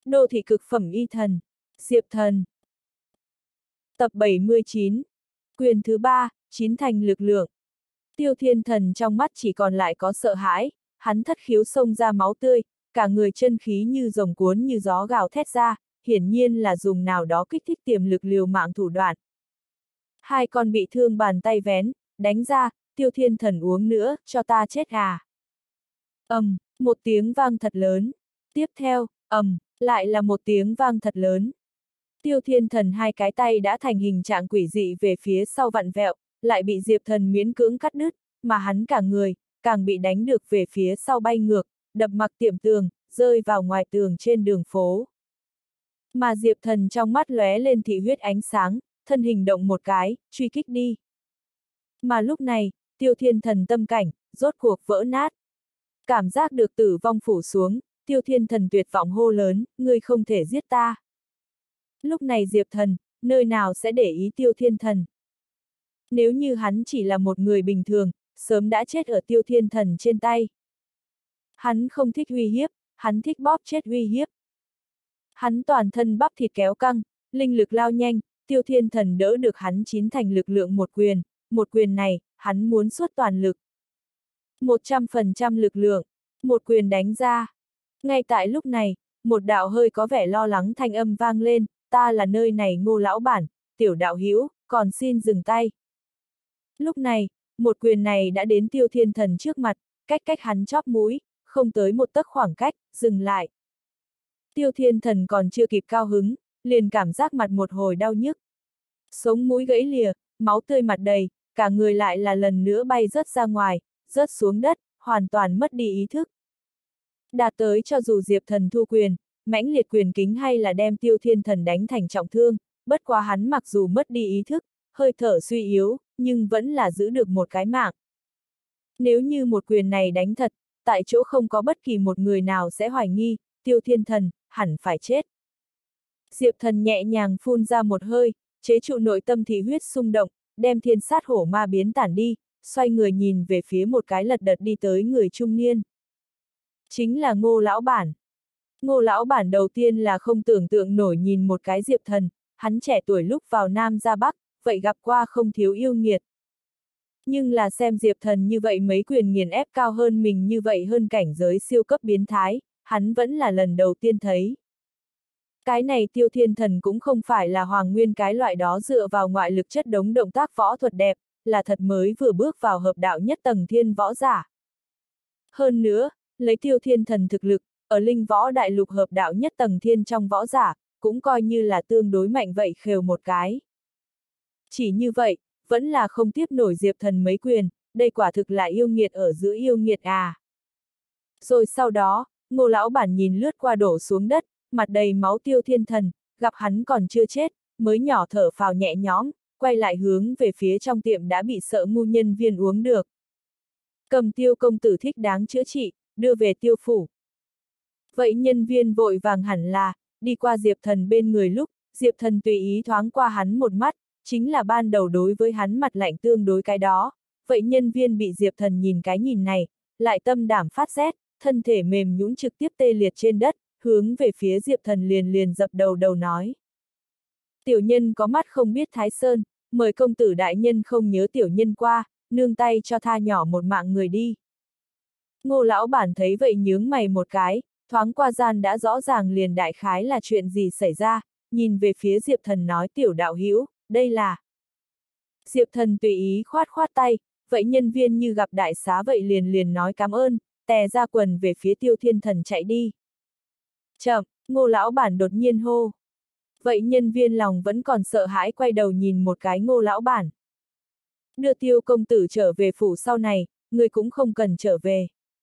Đô thị cực phẩm y thần. Diệp Thần. Tập 79. Quyền thứ 3, chín thành lực lượng. Tiêu Thiên Thần trong mắt chỉ còn lại có sợ hãi, hắn thất khiếu xông ra máu tươi, cả người chân khí như rồng cuốn như gió gào thét ra, hiển nhiên là dùng nào đó kích thích tiềm lực liều mạng thủ đoạn. Hai con bị thương bàn tay vén, đánh ra, Tiêu Thiên Thần uống nữa, cho ta chết à. Một tiếng vang thật lớn. Tiếp theo, lại là một tiếng vang thật lớn. Tiêu Thiên Thần hai cái tay đã thành hình trạng quỷ dị về phía sau vặn vẹo, lại bị Diệp Thần miễn cưỡng cắt đứt, mà hắn cả người, càng bị đánh được về phía sau bay ngược, đập mặc tiệm tường, rơi vào ngoài tường trên đường phố. Mà Diệp Thần trong mắt lóe lên thị huyết ánh sáng, thân hình động một cái, truy kích đi. Mà lúc này, Tiêu Thiên Thần tâm cảnh, rốt cuộc vỡ nát. Cảm giác được tử vong phủ xuống, Tiêu Thiên Thần tuyệt vọng hô lớn, ngươi không thể giết ta. Lúc này Diệp Thần, nơi nào sẽ để ý Tiêu Thiên Thần. Nếu như hắn chỉ là một người bình thường, sớm đã chết ở Tiêu Thiên Thần trên tay. Hắn không thích uy hiếp, hắn thích bóp chết uy hiếp. Hắn toàn thân bắp thịt kéo căng, linh lực lao nhanh, Tiêu Thiên Thần đỡ được hắn chín thành lực lượng một quyền này, hắn muốn xuất toàn lực. 100% lực lượng, một quyền đánh ra. Ngay tại lúc này, một đạo hơi có vẻ lo lắng thanh âm vang lên, ta là nơi này Ngô lão bản, tiểu đạo hữu, còn xin dừng tay. Lúc này, một quyền này đã đến Tiêu Thiên Thần trước mặt, cách hắn chóp mũi, không tới một tấc khoảng cách, dừng lại. Tiêu Thiên Thần còn chưa kịp cao hứng, liền cảm giác mặt một hồi đau nhức. Sống mũi gãy lìa, máu tươi mặt đầy, cả người lại là lần nữa bay rớt ra ngoài, rớt xuống đất, hoàn toàn mất đi ý thức. Đạt tới cho dù Diệp Thần thu quyền, mãnh liệt quyền kính hay là đem Tiêu Thiên Thần đánh thành trọng thương, bất quá hắn mặc dù mất đi ý thức, hơi thở suy yếu, nhưng vẫn là giữ được một cái mạng. Nếu như một quyền này đánh thật, tại chỗ không có bất kỳ một người nào sẽ hoài nghi, Tiêu Thiên Thần, hẳn phải chết. Diệp Thần nhẹ nhàng phun ra một hơi, chế trụ nội tâm thị huyết xung động, đem thiên sát hổ ma biến tản đi, xoay người nhìn về phía một cái lật đật đi tới người trung niên. Chính là Ngô lão bản. Ngô lão bản đầu tiên là không tưởng tượng nổi nhìn một cái Diệp Thần, hắn trẻ tuổi lúc vào Nam ra Bắc, vậy gặp qua không thiếu yêu nghiệt. Nhưng là xem Diệp Thần như vậy mấy quyền nghiền ép cao hơn mình như vậy hơn cảnh giới siêu cấp biến thái, hắn vẫn là lần đầu tiên thấy. Cái này Tiêu Thiên Thần cũng không phải là Hoàng Nguyên cái loại đó dựa vào ngoại lực chất đống động tác võ thuật đẹp, là thật mới vừa bước vào hợp đạo nhất tầng thiên võ giả. Hơn nữa, lấy Tiêu Thiên Thần thực lực, ở linh võ đại lục hợp đạo nhất tầng thiên trong võ giả, cũng coi như là tương đối mạnh vậy khều một cái. Chỉ như vậy, vẫn là không tiếp nổi Diệp Thần mấy quyền, đây quả thực là yêu nghiệt ở giữa yêu nghiệt à. Rồi sau đó, Ngô lão bản nhìn lướt qua đổ xuống đất, mặt đầy máu Tiêu Thiên Thần, gặp hắn còn chưa chết, mới nhỏ thở phào nhẹ nhõm, quay lại hướng về phía trong tiệm đã bị sợ ngu nhân viên uống được. Cầm Tiêu công tử thích đáng chữa trị, đưa về Tiêu phủ. Vậy nhân viên vội vàng hẳn là, đi qua Diệp Thần bên người lúc, Diệp Thần tùy ý thoáng qua hắn một mắt, chính là ban đầu đối với hắn mặt lạnh tương đối cái đó. Vậy nhân viên bị Diệp Thần nhìn cái nhìn này, lại tâm đảm phát rét, thân thể mềm nhũn trực tiếp tê liệt trên đất, hướng về phía Diệp Thần liền dập đầu nói. Tiểu nhân có mắt không biết Thái Sơn, mời công tử đại nhân không nhớ tiểu nhân qua, nương tay cho tha nhỏ một mạng người đi. Ngô lão bản thấy vậy nhướng mày một cái, thoáng qua gian đã rõ ràng liền đại khái là chuyện gì xảy ra, nhìn về phía Diệp Thần nói tiểu đạo hữu, đây là. Diệp Thần tùy ý khoát tay, vậy nhân viên như gặp đại xá vậy liền nói cảm ơn, tè ra quần về phía Tiêu Thiên Thần chạy đi. Chậm, Ngô lão bản đột nhiên hô. Vậy nhân viên lòng vẫn còn sợ hãi quay đầu nhìn một cái Ngô lão bản. Đưa Tiêu công tử trở về phủ sau này, người cũng không cần trở về.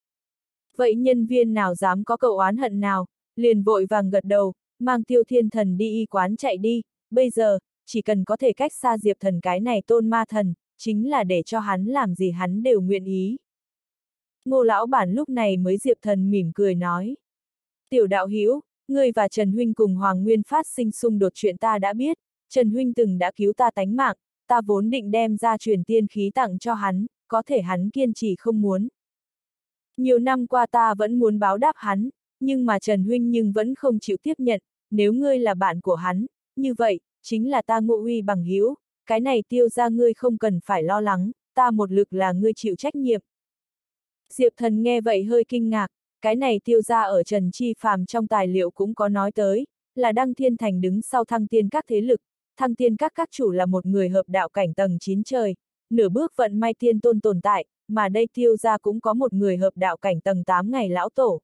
Vậy nhân viên nào dám có câu oán hận nào, liền vội vàng gật đầu, mang Tiêu Thiên Thần đi y quán chạy đi, bây giờ, chỉ cần có thể cách xa Diệp Thần cái này tôn ma thần, chính là để cho hắn làm gì hắn đều nguyện ý. Ngô lão bản lúc này mới Diệp Thần mỉm cười nói. Tiểu đạo hữu, ngươi và Trần Huynh cùng Hoàng Nguyên phát sinh xung đột chuyện ta đã biết, Trần Huynh từng đã cứu ta tánh mạng, ta vốn định đem ra truyền tiên khí tặng cho hắn, có thể hắn kiên trì không muốn. Nhiều năm qua ta vẫn muốn báo đáp hắn, Nhưng mà Trần Huynh nhưng vẫn không chịu tiếp nhận, nếu ngươi là bạn của hắn, như vậy, chính là ta Ngộ Uy bằng hữu, cái này Tiêu gia ngươi không cần phải lo lắng, ta một lực là ngươi chịu trách nhiệm. Diệp Thần nghe vậy hơi kinh ngạc, cái này Tiêu gia ở Trần Chi Phàm trong tài liệu cũng có nói tới, là Đăng Thiên Thành đứng sau Thăng Tiên các thế lực, Thăng Tiên các chủ là một người hợp đạo cảnh tầng 9 trời, nửa bước vận may tiên tôn tồn tại, mà đây Tiêu gia cũng có một người hợp đạo cảnh tầng 8 ngày lão tổ.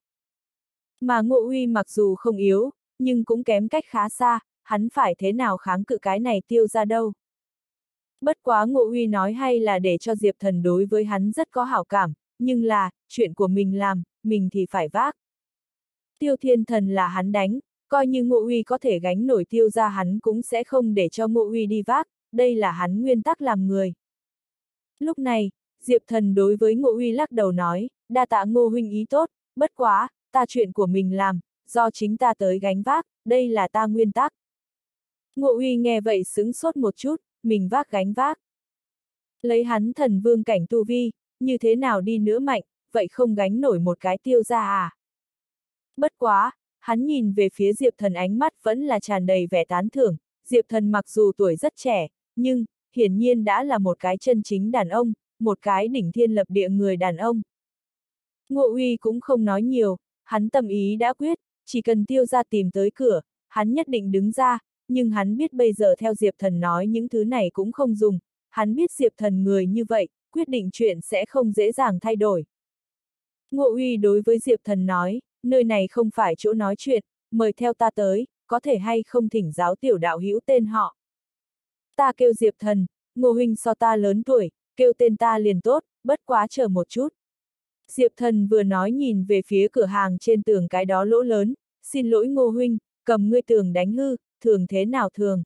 Mà Ngộ Uy mặc dù không yếu, nhưng cũng kém cách khá xa, hắn phải thế nào kháng cự cái này Tiêu gia đâu. Bất quá Ngộ Uy nói hay là để cho Diệp Thần đối với hắn rất có hảo cảm, nhưng là, chuyện của mình làm, mình thì phải vác. Tiêu Thiên Thần là hắn đánh, coi như Ngộ Uy có thể gánh nổi Tiêu gia hắn cũng sẽ không để cho Ngộ Uy đi vác, đây là hắn nguyên tắc làm người. Lúc này, Diệp Thần đối với Ngộ Uy lắc đầu nói, đa tạ Ngô huynh ý tốt, bất quá, ta chuyện của mình làm, do chính ta tới gánh vác, đây là ta nguyên tắc. Ngộ Uy nghe vậy sững sốt một chút, mình vác gánh vác. Lấy hắn thần vương cảnh tu vi, như thế nào đi nữa mạnh, vậy không gánh nổi một cái Tiêu gia à? Bất quá, hắn nhìn về phía Diệp Thần ánh mắt vẫn là tràn đầy vẻ tán thưởng, Diệp Thần mặc dù tuổi rất trẻ, nhưng, hiển nhiên đã là một cái chân chính đàn ông, một cái đỉnh thiên lập địa người đàn ông. Ngộ Uy cũng không nói nhiều, hắn tâm ý đã quyết, chỉ cần Tiêu gia tìm tới cửa, hắn nhất định đứng ra, nhưng hắn biết bây giờ theo Diệp Thần nói những thứ này cũng không dùng, hắn biết Diệp Thần người như vậy, quyết định chuyện sẽ không dễ dàng thay đổi. Ngộ Uy đối với Diệp Thần nói, nơi này không phải chỗ nói chuyện, mời theo ta tới, có thể hay không thỉnh giáo tiểu đạo hữu tên họ. Ta kêu Diệp Thần, Ngô huynh so ta lớn tuổi, kêu tên ta liền tốt, bất quá chờ một chút. Diệp Thần vừa nói nhìn về phía cửa hàng trên tường cái đó lỗ lớn, xin lỗi Ngô huynh, cầm ngươi tường đánh hư, thường thế nào thường.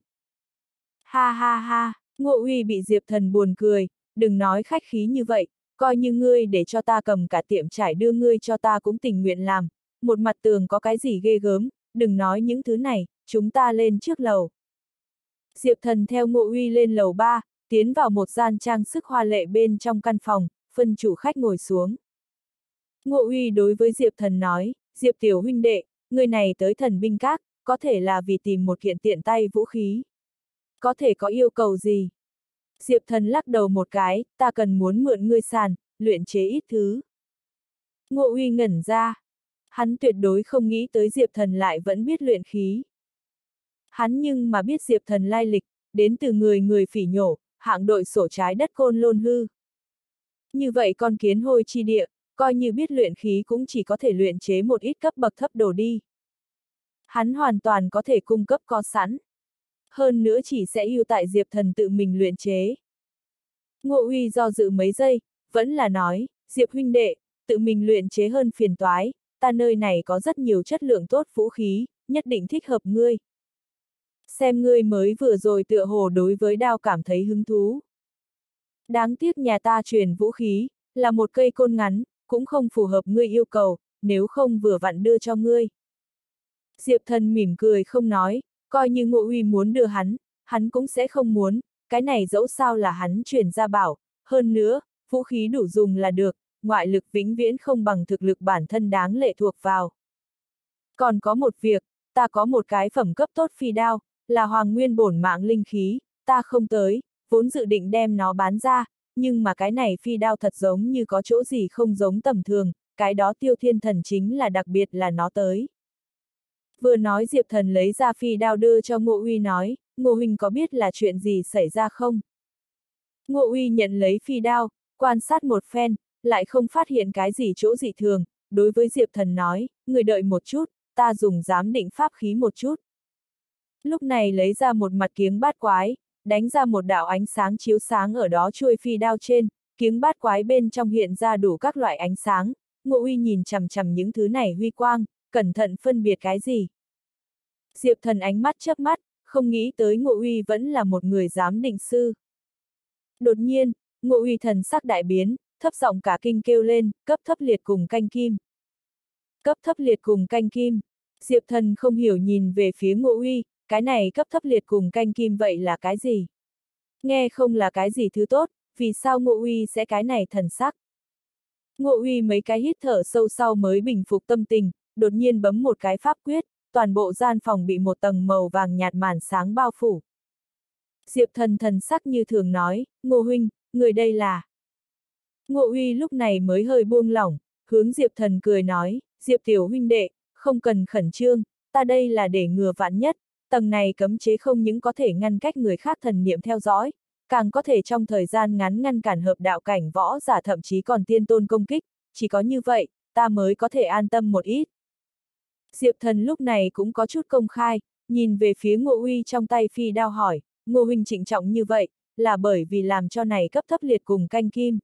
Ha ha ha, Ngộ Uy bị Diệp Thần buồn cười, đừng nói khách khí như vậy, coi như ngươi để cho ta cầm cả tiệm trải đưa ngươi cho ta cũng tình nguyện làm, một mặt tường có cái gì ghê gớm, đừng nói những thứ này, chúng ta lên trước lầu. Diệp Thần theo Ngộ Uy lên lầu 3, tiến vào một gian trang sức hoa lệ bên trong căn phòng, phân chủ khách ngồi xuống. Ngộ Uy đối với Diệp Thần nói, Diệp tiểu huynh đệ, người này tới Thần binh các, có thể là vì tìm một kiện tiện tay vũ khí. Có thể có yêu cầu gì? Diệp Thần lắc đầu một cái, ta cần muốn mượn ngươi sàn, luyện chế ít thứ. Ngộ Uy ngẩn ra. Hắn tuyệt đối không nghĩ tới Diệp Thần lại vẫn biết luyện khí. Hắn nhưng mà biết Diệp Thần lai lịch, đến từ người phỉ nhổ, hạng đội sổ trái đất Côn Lôn Hư. Như vậy con kiến hôi chi địa, coi như biết luyện khí cũng chỉ có thể luyện chế một ít cấp bậc thấp đồ đi. Hắn hoàn toàn có thể cung cấp có sẵn. Hơn nữa chỉ sẽ ưu tại Diệp Thần tự mình luyện chế. Ngộ Uy do dự mấy giây, vẫn là nói, Diệp huynh đệ, tự mình luyện chế hơn phiền toái, ta nơi này có rất nhiều chất lượng tốt vũ khí, nhất định thích hợp ngươi. Xem ngươi mới vừa rồi tựa hồ đối với đao cảm thấy hứng thú. Đáng tiếc nhà ta truyền vũ khí, là một cây côn ngắn, cũng không phù hợp ngươi yêu cầu, nếu không vừa vặn đưa cho ngươi. Diệp Thần mỉm cười không nói, coi như Ngộ Uy muốn đưa hắn cũng sẽ không muốn, cái này dẫu sao là hắn truyền ra bảo, hơn nữa, vũ khí đủ dùng là được, ngoại lực vĩnh viễn không bằng thực lực bản thân đáng lệ thuộc vào. Còn có một việc, ta có một cái phẩm cấp tốt phi đao, là hoàng nguyên bổn mạng linh khí, ta không tới, vốn dự định đem nó bán ra, nhưng mà cái này phi đao thật giống như có chỗ gì không giống tầm thường, cái đó Tiêu Thiên Thần chính là đặc biệt là nó tới. Vừa nói Diệp Thần lấy ra phi đao đưa cho Ngộ Uy nói, Ngô huynh có biết là chuyện gì xảy ra không? Ngộ Uy nhận lấy phi đao, quan sát một phen, lại không phát hiện cái gì chỗ dị thường, đối với Diệp Thần nói, người đợi một chút, ta dùng giám định pháp khí một chút. Lúc này lấy ra một mặt kiếng bát quái, đánh ra một đạo ánh sáng chiếu sáng ở đó chuôi phi đao trên, kiếng bát quái bên trong hiện ra đủ các loại ánh sáng, Ngộ Uy nhìn chằm chằm những thứ này huy quang, cẩn thận phân biệt cái gì. Diệp Thần ánh mắt chớp mắt, không nghĩ tới Ngộ Uy vẫn là một người giám định sư. Đột nhiên, Ngộ Uy thần sắc đại biến, thấp giọng cả kinh kêu lên, cấp thấp liệt cùng canh kim. Cấp thấp liệt cùng canh kim. Diệp Thần không hiểu nhìn về phía Ngộ Uy, cái này cấp thấp liệt cùng canh kim vậy là cái gì? Nghe không là cái gì thứ tốt, vì sao Ngộ Uy sẽ cái này thần sắc? Ngộ Uy mấy cái hít thở sâu sau mới bình phục tâm tình, đột nhiên bấm một cái pháp quyết, toàn bộ gian phòng bị một tầng màu vàng nhạt màn sáng bao phủ. Diệp Thần thần sắc như thường nói, Ngô huynh, người đây là... Ngô Uy lúc này mới hơi buông lỏng, hướng Diệp Thần cười nói, Diệp tiểu huynh đệ, không cần khẩn trương, ta đây là để ngừa vạn nhất, tầng này cấm chế không những có thể ngăn cách người khác thần niệm theo dõi, càng có thể trong thời gian ngắn ngăn cản hợp đạo cảnh võ giả thậm chí còn tiên tôn công kích, chỉ có như vậy, ta mới có thể an tâm một ít. Diệp Thần lúc này cũng có chút công khai, nhìn về phía Ngô Uy trong tay phi đao hỏi, Ngô huynh trịnh trọng như vậy, là bởi vì làm cho này cấp thấp liệt cùng canh kim.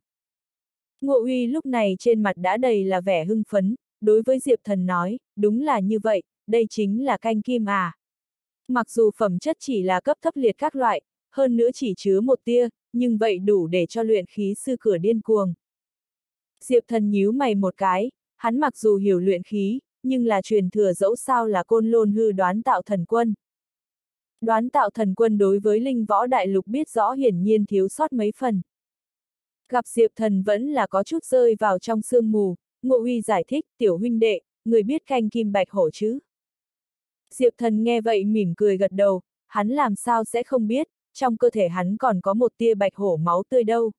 Ngô Uy lúc này trên mặt đã đầy là vẻ hưng phấn, đối với Diệp Thần nói, đúng là như vậy, đây chính là canh kim à. Mặc dù phẩm chất chỉ là cấp thấp liệt các loại, hơn nữa chỉ chứa một tia, nhưng vậy đủ để cho luyện khí sư cửa điên cuồng. Diệp Thần nhíu mày một cái, hắn mặc dù hiểu luyện khí, nhưng là truyền thừa dẫu sao là Côn Lôn Hư Đoán Tạo Thần Quân. Đoán Tạo Thần Quân đối với linh võ đại lục biết rõ hiển nhiên thiếu sót mấy phần. Gặp Diệp Thần vẫn là có chút rơi vào trong sương mù, Ngô Uy giải thích, tiểu huynh đệ, người biết canh kim bạch hổ chứ? Diệp Thần nghe vậy mỉm cười gật đầu, hắn làm sao sẽ không biết, trong cơ thể hắn còn có một tia bạch hổ máu tươi đâu.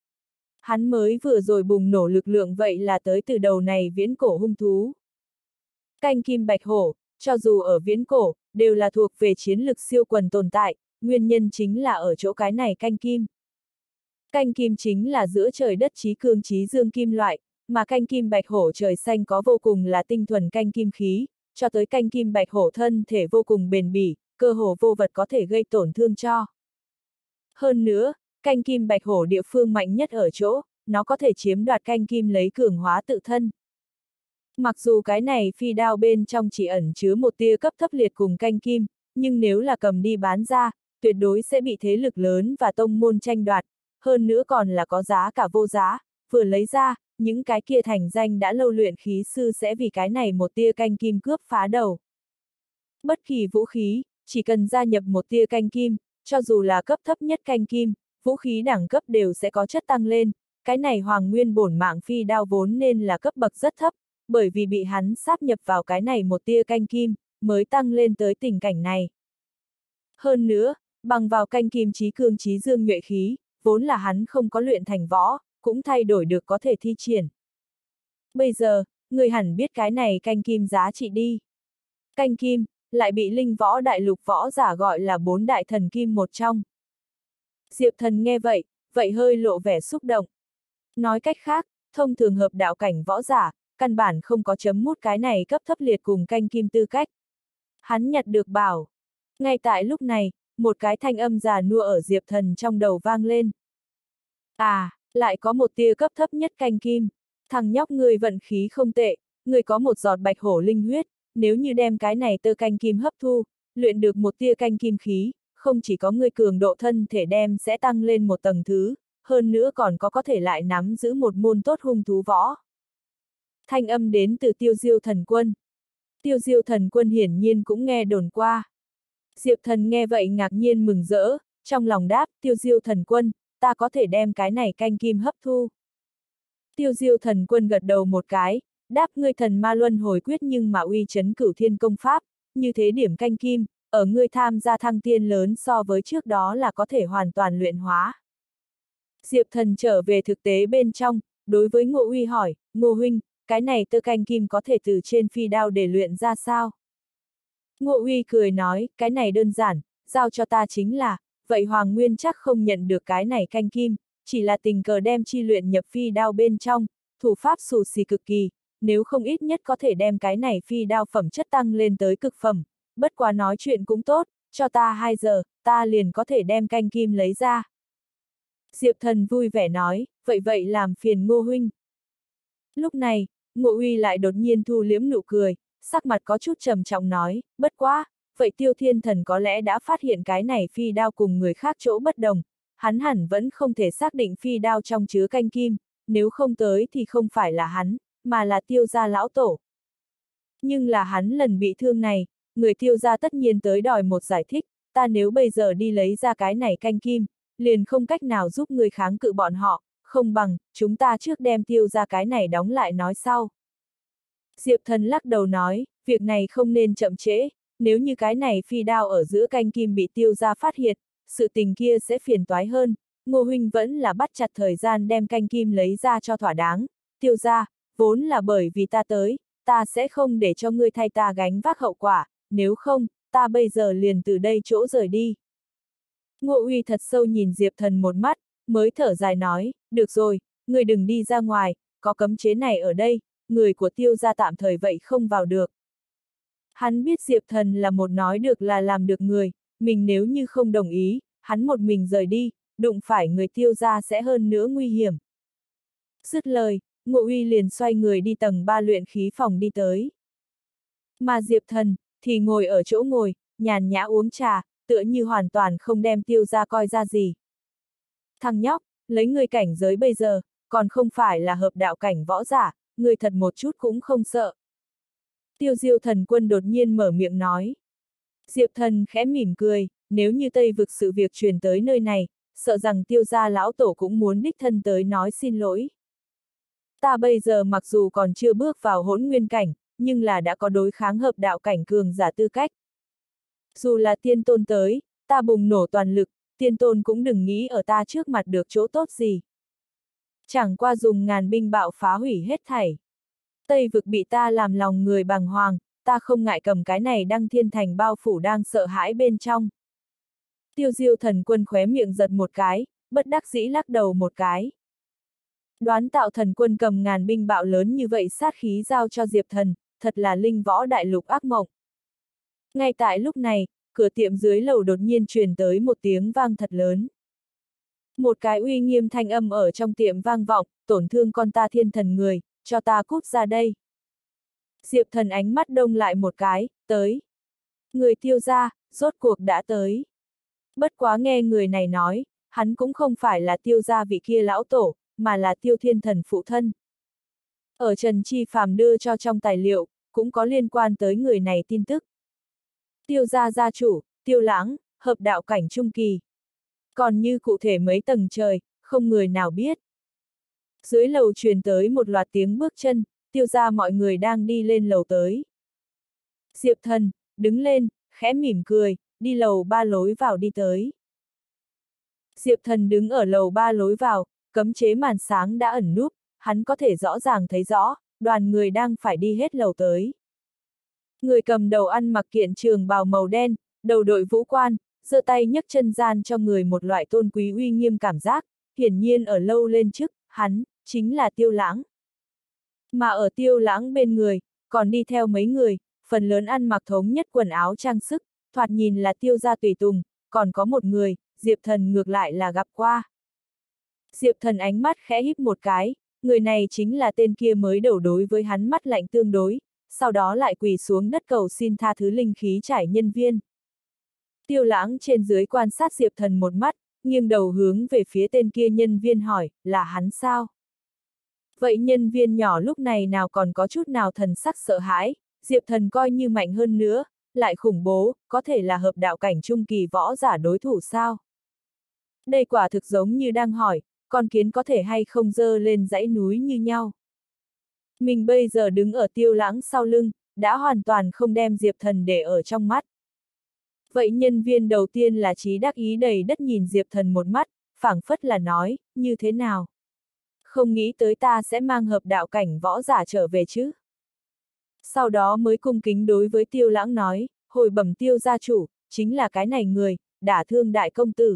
Hắn mới vừa rồi bùng nổ lực lượng vậy là tới từ đầu này viễn cổ hung thú. Canh kim bạch hổ, cho dù ở viễn cổ, đều là thuộc về chiến lực siêu quần tồn tại, nguyên nhân chính là ở chỗ cái này canh kim. Canh kim chính là giữa trời đất chí cương chí dương kim loại, mà canh kim bạch hổ trời xanh có vô cùng là tinh thuần canh kim khí, cho tới canh kim bạch hổ thân thể vô cùng bền bỉ, cơ hồ vô vật có thể gây tổn thương cho. Hơn nữa, canh kim bạch hổ địa phương mạnh nhất ở chỗ, nó có thể chiếm đoạt canh kim lấy cường hóa tự thân. Mặc dù cái này phi đao bên trong chỉ ẩn chứa một tia cấp thấp liệt cùng canh kim, nhưng nếu là cầm đi bán ra, tuyệt đối sẽ bị thế lực lớn và tông môn tranh đoạt, hơn nữa còn là có giá cả vô giá, vừa lấy ra, những cái kia thành danh đã lâu luyện khí sư sẽ vì cái này một tia canh kim cướp phá đầu. Bất kỳ vũ khí, chỉ cần gia nhập một tia canh kim, cho dù là cấp thấp nhất canh kim, vũ khí đẳng cấp đều sẽ có chất tăng lên, cái này hoàng nguyên bổn mạng phi đao vốn nên là cấp bậc rất thấp, bởi vì bị hắn sáp nhập vào cái này một tia canh kim, mới tăng lên tới tình cảnh này. Hơn nữa, bằng vào canh kim chí cương chí dương nhuệ khí, vốn là hắn không có luyện thành võ, cũng thay đổi được có thể thi triển. Bây giờ, người hẳn biết cái này canh kim giá trị đi. Canh kim, lại bị linh võ đại lục võ giả gọi là 4 đại thần kim một trong. Diệp Thần nghe vậy, vậy hơi lộ vẻ xúc động. Nói cách khác, thông thường hợp đạo cảnh võ giả, căn bản không có chấm mút cái này cấp thấp liệt cùng canh kim tư cách. Hắn nhặt được bảo. Ngay tại lúc này, một cái thanh âm già nua ở Diệp Thần trong đầu vang lên. À, lại có một tia cấp thấp nhất canh kim. Thằng nhóc người vận khí không tệ, người có một giọt bạch hổ linh huyết, nếu như đem cái này tơ canh kim hấp thu, luyện được một tia canh kim khí, không chỉ có người cường độ thân thể đem sẽ tăng lên một tầng thứ, hơn nữa còn có thể lại nắm giữ một môn tốt hung thú võ. Thanh âm đến từ Tiêu Diêu Thần Quân. Tiêu Diêu Thần Quân hiển nhiên cũng nghe đồn qua. Diệp Thần nghe vậy ngạc nhiên mừng rỡ, trong lòng đáp, Tiêu Diêu Thần Quân, ta có thể đem cái này canh kim hấp thu. Tiêu Diêu Thần Quân gật đầu một cái, đáp ngươi thần ma luân hồi quyết nhưng mà uy chấn cửu thiên công pháp, như thế điểm canh kim, ở ngươi tham gia thăng tiên lớn so với trước đó là có thể hoàn toàn luyện hóa. Diệp Thần trở về thực tế bên trong, đối với Ngô Uy hỏi, Ngô huynh, cái này tơ canh kim có thể từ trên phi đao để luyện ra sao? Ngô Uy cười nói, cái này đơn giản, giao cho ta chính là, vậy Hoàng Nguyên chắc không nhận được cái này canh kim, chỉ là tình cờ đem chi luyện nhập phi đao bên trong, thủ pháp xù xì cực kỳ, nếu không ít nhất có thể đem cái này phi đao phẩm chất tăng lên tới cực phẩm, bất quá nói chuyện cũng tốt, cho ta 2 giờ, ta liền có thể đem canh kim lấy ra. Diệp Thần vui vẻ nói, vậy làm phiền Ngô huynh. Lúc này, Ngô Uy lại đột nhiên thu liễm nụ cười, sắc mặt có chút trầm trọng nói, bất quá, vậy Tiêu Thiên Thần có lẽ đã phát hiện cái này phi đao cùng người khác chỗ bất đồng, hắn hẳn vẫn không thể xác định phi đao trong chứa canh kim, nếu không tới thì không phải là hắn, mà là Tiêu gia lão tổ. Nhưng là hắn lần bị thương này, người Tiêu gia tất nhiên tới đòi một giải thích, ta nếu bây giờ đi lấy ra cái này canh kim, liền không cách nào giúp người kháng cự bọn họ, không bằng, chúng ta trước đem Tiêu gia cái này đóng lại nói sau. Diệp Thần lắc đầu nói, việc này không nên chậm trễ, nếu như cái này phi đao ở giữa canh kim bị Tiêu gia phát hiện, sự tình kia sẽ phiền toái hơn, Ngô huynh vẫn là bắt chặt thời gian đem canh kim lấy ra cho thỏa đáng, Tiêu gia, vốn là bởi vì ta tới, ta sẽ không để cho ngươi thay ta gánh vác hậu quả, nếu không, ta bây giờ liền từ đây chỗ rời đi. Ngô Uy thật sâu nhìn Diệp Thần một mắt, mới thở dài nói, được rồi, ngươi đừng đi ra ngoài, có cấm chế này ở đây, người của Tiêu gia tạm thời vậy không vào được. Hắn biết Diệp Thần là một nói được là làm được người, mình nếu như không đồng ý, hắn một mình rời đi, đụng phải người Tiêu gia sẽ hơn nữa nguy hiểm. Dứt lời, Ngô Uy liền xoay người đi tầng 3 luyện khí phòng đi tới. Mà Diệp Thần, thì ngồi ở chỗ ngồi, nhàn nhã uống trà, tựa như hoàn toàn không đem Tiêu gia coi ra gì. Thằng nhóc, lấy ngươi cảnh giới bây giờ, còn không phải là hợp đạo cảnh võ giả, ngươi thật một chút cũng không sợ. Tiêu Diêu Thần Quân đột nhiên mở miệng nói. Diệp Thần khẽ mỉm cười, nếu như Tây vực sự việc truyền tới nơi này, sợ rằng Tiêu gia lão tổ cũng muốn đích thân tới nói xin lỗi. Ta bây giờ mặc dù còn chưa bước vào hỗn nguyên cảnh, nhưng là đã có đối kháng hợp đạo cảnh cường giả tư cách. Dù là tiên tôn tới, ta bùng nổ toàn lực, tiên tôn cũng đừng nghĩ ở ta trước mặt được chỗ tốt gì. Chẳng qua dùng ngàn binh bạo phá hủy hết thảy. Tây vực bị ta làm lòng người bàng hoàng, ta không ngại cầm cái này đăng thiên thành bao phủ đang sợ hãi bên trong. Tiêu Diêu Thần Quân khóe miệng giật một cái, bất đắc dĩ lắc đầu một cái. Đoán tạo thần quân cầm ngàn binh bạo lớn như vậy sát khí giao cho Diệp Thần, thật là linh võ đại lục ác mộng. Ngay tại lúc này, cửa tiệm dưới lầu đột nhiên truyền tới một tiếng vang thật lớn. Một cái uy nghiêm thanh âm ở trong tiệm vang vọng, tổn thương con ta thiên thần người, cho ta cút ra đây. Diệp Thần ánh mắt đông lại một cái, tới. Người Tiêu gia, rốt cuộc đã tới. Bất quá nghe người này nói, hắn cũng không phải là Tiêu gia vị kia lão tổ, mà là Tiêu Thiên Thần phụ thân. Ở Trần Chi Phàm đưa cho trong tài liệu, cũng có liên quan tới người này tin tức. Tiêu gia gia chủ, Tiêu Lãng, hợp đạo cảnh trung kỳ. Còn như cụ thể mấy tầng trời, không người nào biết. Dưới lầu truyền tới một loạt tiếng bước chân, Tiêu gia mọi người đang đi lên lầu tới. Diệp Thần, đứng lên, khẽ mỉm cười, đi lầu 3 lối vào đi tới. Diệp Thần đứng ở lầu 3 lối vào, cấm chế màn sáng đã ẩn núp, hắn có thể rõ ràng thấy rõ, đoàn người đang phải đi hết lầu tới. Người cầm đầu ăn mặc kiện trường bào màu đen, đầu đội vũ quan, giơ tay nhấc chân gian cho người một loại tôn quý uy nghiêm cảm giác, hiển nhiên ở lâu lên trước, hắn, chính là Tiêu Lãng. Mà ở Tiêu Lãng bên người, còn đi theo mấy người, phần lớn ăn mặc thống nhất quần áo trang sức, thoạt nhìn là Tiêu gia tùy tùng, còn có một người, Diệp Thần ngược lại là gặp qua. Diệp Thần ánh mắt khẽ híp một cái, người này chính là tên kia mới đầu đối với hắn mắt lạnh tương đối, sau đó lại quỳ xuống đất cầu xin tha thứ linh khí trải nhân viên. Tiêu Lãng trên dưới quan sát Diệp Thần một mắt, nghiêng đầu hướng về phía tên kia nhân viên hỏi, là hắn sao? Vậy nhân viên nhỏ lúc này nào còn có chút nào thần sắc sợ hãi, Diệp Thần coi như mạnh hơn nữa, lại khủng bố, có thể là hợp đạo cảnh trung kỳ võ giả đối thủ sao? Đây quả thực giống như đang hỏi, con kiến có thể hay không dơ lên dãy núi như nhau. Mình bây giờ đứng ở Tiêu Lãng sau lưng, đã hoàn toàn không đem Diệp Thần để ở trong mắt. Vậy nhân viên đầu tiên là Trí đắc ý đầy đất nhìn Diệp Thần một mắt, phảng phất là nói, như thế nào? Không nghĩ tới ta sẽ mang hợp đạo cảnh võ giả trở về chứ? Sau đó mới cung kính đối với Tiêu Lãng nói, hồi bẩm Tiêu gia chủ, chính là cái này người, đả thương đại công tử.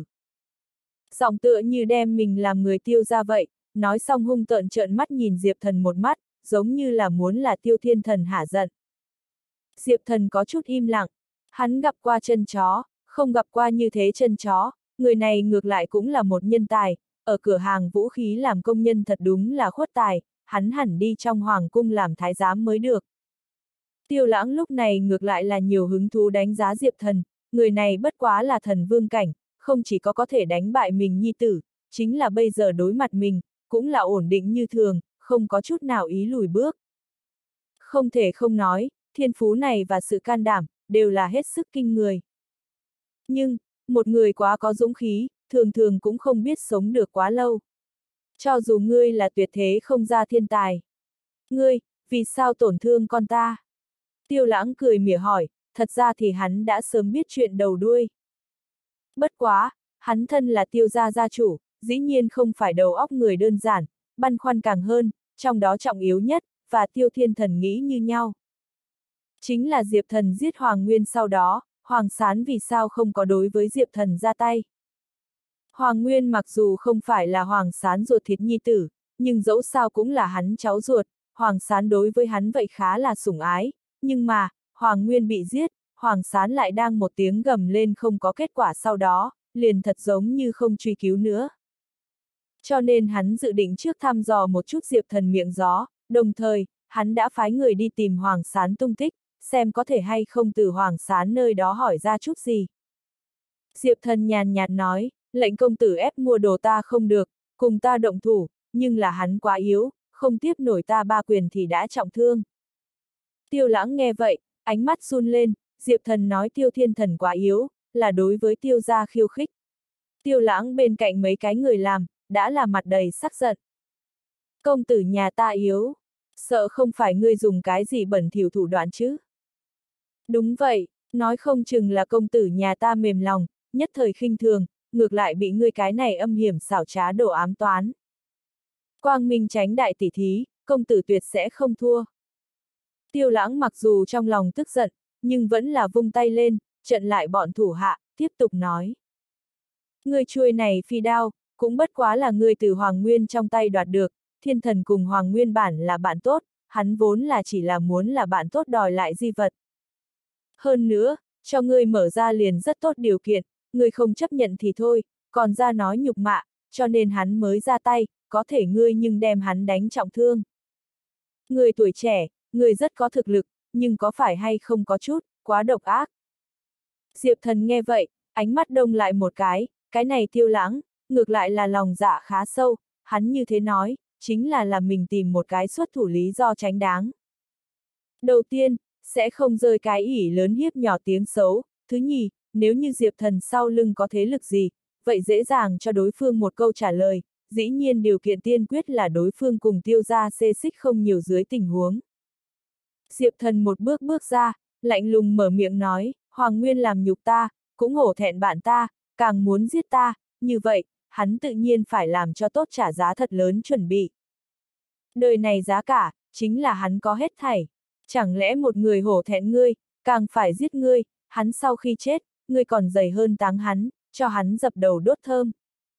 Giọng tựa như đem mình làm người Tiêu gia vậy, nói xong hung tợn trợn mắt nhìn Diệp Thần một mắt, giống như là muốn là Tiêu Thiên Thần hả giận. Diệp Thần có chút im lặng, hắn gặp qua chân chó, không gặp qua như thế chân chó, người này ngược lại cũng là một nhân tài, ở cửa hàng vũ khí làm công nhân thật đúng là khuất tài, hắn hẳn đi trong hoàng cung làm thái giám mới được. Tiêu Lãng lúc này ngược lại là nhiều hứng thú đánh giá Diệp Thần, người này bất quá là thần vương cảnh, không chỉ có thể đánh bại mình nhi tử, chính là bây giờ đối mặt mình, cũng là ổn định như thường, không có chút nào ý lùi bước. Không thể không nói, thiên phú này và sự can đảm, đều là hết sức kinh người. Nhưng, một người quá có dũng khí, thường thường cũng không biết sống được quá lâu. Cho dù ngươi là tuyệt thế không ra thiên tài. Ngươi, vì sao tổn thương con ta? Tiêu Lãng cười mỉa hỏi, thật ra thì hắn đã sớm biết chuyện đầu đuôi. Bất quá, hắn thân là Tiêu gia gia chủ, dĩ nhiên không phải đầu óc người đơn giản, băn khoăn càng hơn, trong đó trọng yếu nhất, và Tiêu Thiên Thần nghĩ như nhau. Chính là Diệp Thần giết Hoàng Nguyên sau đó, Hoàng Sán vì sao không có đối với Diệp Thần ra tay. Hoàng Nguyên mặc dù không phải là Hoàng Sán ruột thịt nhi tử, nhưng dẫu sao cũng là hắn cháu ruột, Hoàng Sán đối với hắn vậy khá là sủng ái, nhưng mà, Hoàng Nguyên bị giết, Hoàng Sán lại đang một tiếng gầm lên không có kết quả sau đó, liền thật giống như không truy cứu nữa. Cho nên hắn dự định trước thăm dò một chút Diệp Thần miệng gió, đồng thời, hắn đã phái người đi tìm Hoàng Sán tung tích, xem có thể hay không từ Hoàng Sán nơi đó hỏi ra chút gì. Diệp Thần nhàn nhạt nói, lệnh công tử ép mua đồ ta không được, cùng ta động thủ, nhưng là hắn quá yếu, không tiếp nổi ta ba quyền thì đã trọng thương. Tiêu Lãng nghe vậy, ánh mắt run lên, Diệp Thần nói Tiêu Thiên Thần quá yếu, là đối với Tiêu gia khiêu khích. Tiêu Lãng bên cạnh mấy cái người làm, đã là mặt đầy sắc giận. Công tử nhà ta yếu, sợ không phải ngươi dùng cái gì bẩn thỉu thủ đoạn chứ? Đúng vậy, nói không chừng là công tử nhà ta mềm lòng, nhất thời khinh thường, ngược lại bị ngươi cái này âm hiểm xảo trá đổ ám toán. Quang minh tránh đại tỷ thí, công tử tuyệt sẽ không thua. Tiêu Lãng mặc dù trong lòng tức giận, nhưng vẫn là vung tay lên, trận lại bọn thủ hạ, tiếp tục nói. Ngươi chuôi này phi đao, cũng bất quá là ngươi từ Hoàng Nguyên trong tay đoạt được, Thiên Thần cùng Hoàng Nguyên bản là bạn tốt, hắn vốn là chỉ là muốn là bạn tốt đòi lại di vật. Hơn nữa, cho ngươi mở ra liền rất tốt điều kiện, ngươi không chấp nhận thì thôi, còn ra nói nhục mạ, cho nên hắn mới ra tay, có thể ngươi nhưng đem hắn đánh trọng thương. Ngươi tuổi trẻ, ngươi rất có thực lực, nhưng có phải hay không có chút, quá độc ác. Diệp Thần nghe vậy, ánh mắt đông lại một cái này Tiêu Lãng, ngược lại là lòng dạ khá sâu, hắn như thế nói, chính là mình tìm một cái xuất thủ lý do tránh đáng. Đầu tiên, sẽ không rơi cái ỷ lớn hiếp nhỏ tiếng xấu, thứ nhì, nếu như Diệp Thần sau lưng có thế lực gì, vậy dễ dàng cho đối phương một câu trả lời, dĩ nhiên điều kiện tiên quyết là đối phương cùng Tiêu gia xê xích không nhiều dưới tình huống. Diệp Thần một bước bước ra, lạnh lùng mở miệng nói, Hoàng Nguyên làm nhục ta, cũng hổ thẹn bạn ta, càng muốn giết ta, như vậy, hắn tự nhiên phải làm cho tốt trả giá thật lớn chuẩn bị. Đời này giá cả, chính là hắn có hết thảy. Chẳng lẽ một người hổ thẹn ngươi, càng phải giết ngươi, hắn sau khi chết, ngươi còn dày hơn táng hắn, cho hắn dập đầu đốt thơm.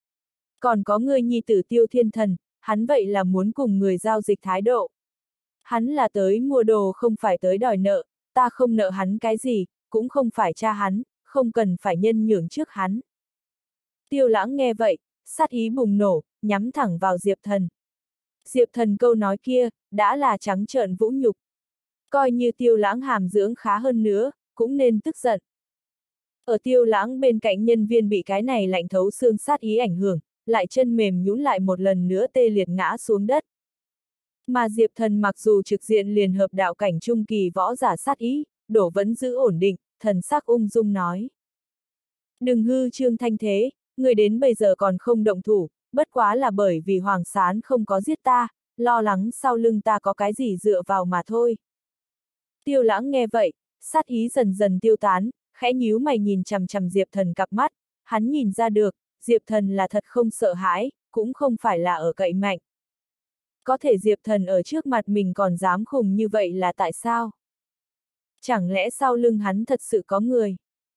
Còn có ngươi nhi tử Tiêu Thiên Thần, hắn vậy là muốn cùng người giao dịch thái độ. Hắn là tới mua đồ không phải tới đòi nợ, ta không nợ hắn cái gì, cũng không phải cha hắn, không cần phải nhân nhượng trước hắn. Tiêu Lãng nghe vậy, sát ý bùng nổ, nhắm thẳng vào Diệp Thần. Diệp Thần câu nói kia, đã là trắng trợn vũ nhục. Coi như Tiêu Lãng hàm dưỡng khá hơn nữa, cũng nên tức giận. Ở Tiêu Lãng bên cạnh nhân viên bị cái này lạnh thấu xương sát ý ảnh hưởng, lại chân mềm nhũn lại một lần nữa tê liệt ngã xuống đất. Mà Diệp Thần mặc dù trực diện liền hợp đạo cảnh trung kỳ võ giả sát ý, đổ vẫn giữ ổn định, thần sắc ung dung nói. Đừng hư trương thanh thế, người đến bây giờ còn không động thủ, bất quá là bởi vì Hoàng Sán không có giết ta, lo lắng sau lưng ta có cái gì dựa vào mà thôi. Tiêu Lãng nghe vậy, sát ý dần dần tiêu tán, khẽ nhíu mày nhìn chằm chằm Diệp Thần cặp mắt, hắn nhìn ra được, Diệp Thần là thật không sợ hãi, cũng không phải là ở cậy mạnh. Có thể Diệp Thần ở trước mặt mình còn dám khùng như vậy là tại sao? Chẳng lẽ sau lưng hắn thật sự có người?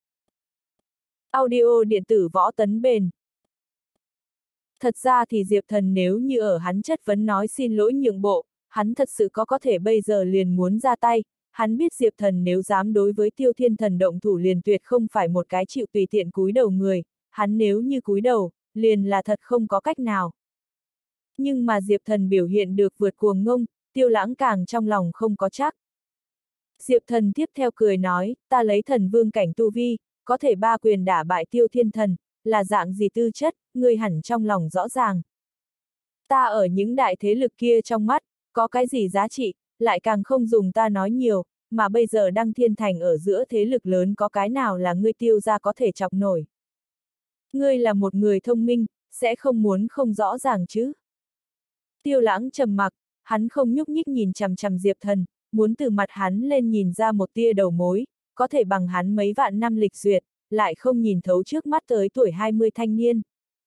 Audio điện tử võ tấn bền. Thật ra thì Diệp Thần nếu như ở hắn chất vấn nói xin lỗi nhượng bộ, hắn thật sự có thể bây giờ liền muốn ra tay, hắn biết Diệp Thần nếu dám đối với Tiêu Thiên Thần động thủ liền tuyệt không phải một cái chịu tùy tiện cúi đầu người, hắn nếu như cúi đầu, liền là thật không có cách nào. Nhưng mà Diệp Thần biểu hiện được vượt cuồng ngông, Tiêu Lãng càng trong lòng không có chắc. Diệp Thần tiếp theo cười nói, ta lấy thần vương cảnh tu vi, có thể ba quyền đả bại Tiêu Thiên Thần, là dạng gì tư chất, ngươi hẳn trong lòng rõ ràng. Ta ở những đại thế lực kia trong mắt, có cái gì giá trị, lại càng không dùng ta nói nhiều, mà bây giờ Đăng Thiên Thành ở giữa thế lực lớn có cái nào là ngươi Tiêu gia có thể chọc nổi. Ngươi là một người thông minh, sẽ không muốn không rõ ràng chứ. Tiêu Lãng trầm mặc, hắn không nhúc nhích nhìn chằm chằm Diệp Thần, muốn từ mặt hắn lên nhìn ra một tia đầu mối, có thể bằng hắn mấy vạn năm lịch duyệt, lại không nhìn thấu trước mắt tới tuổi 20 thanh niên.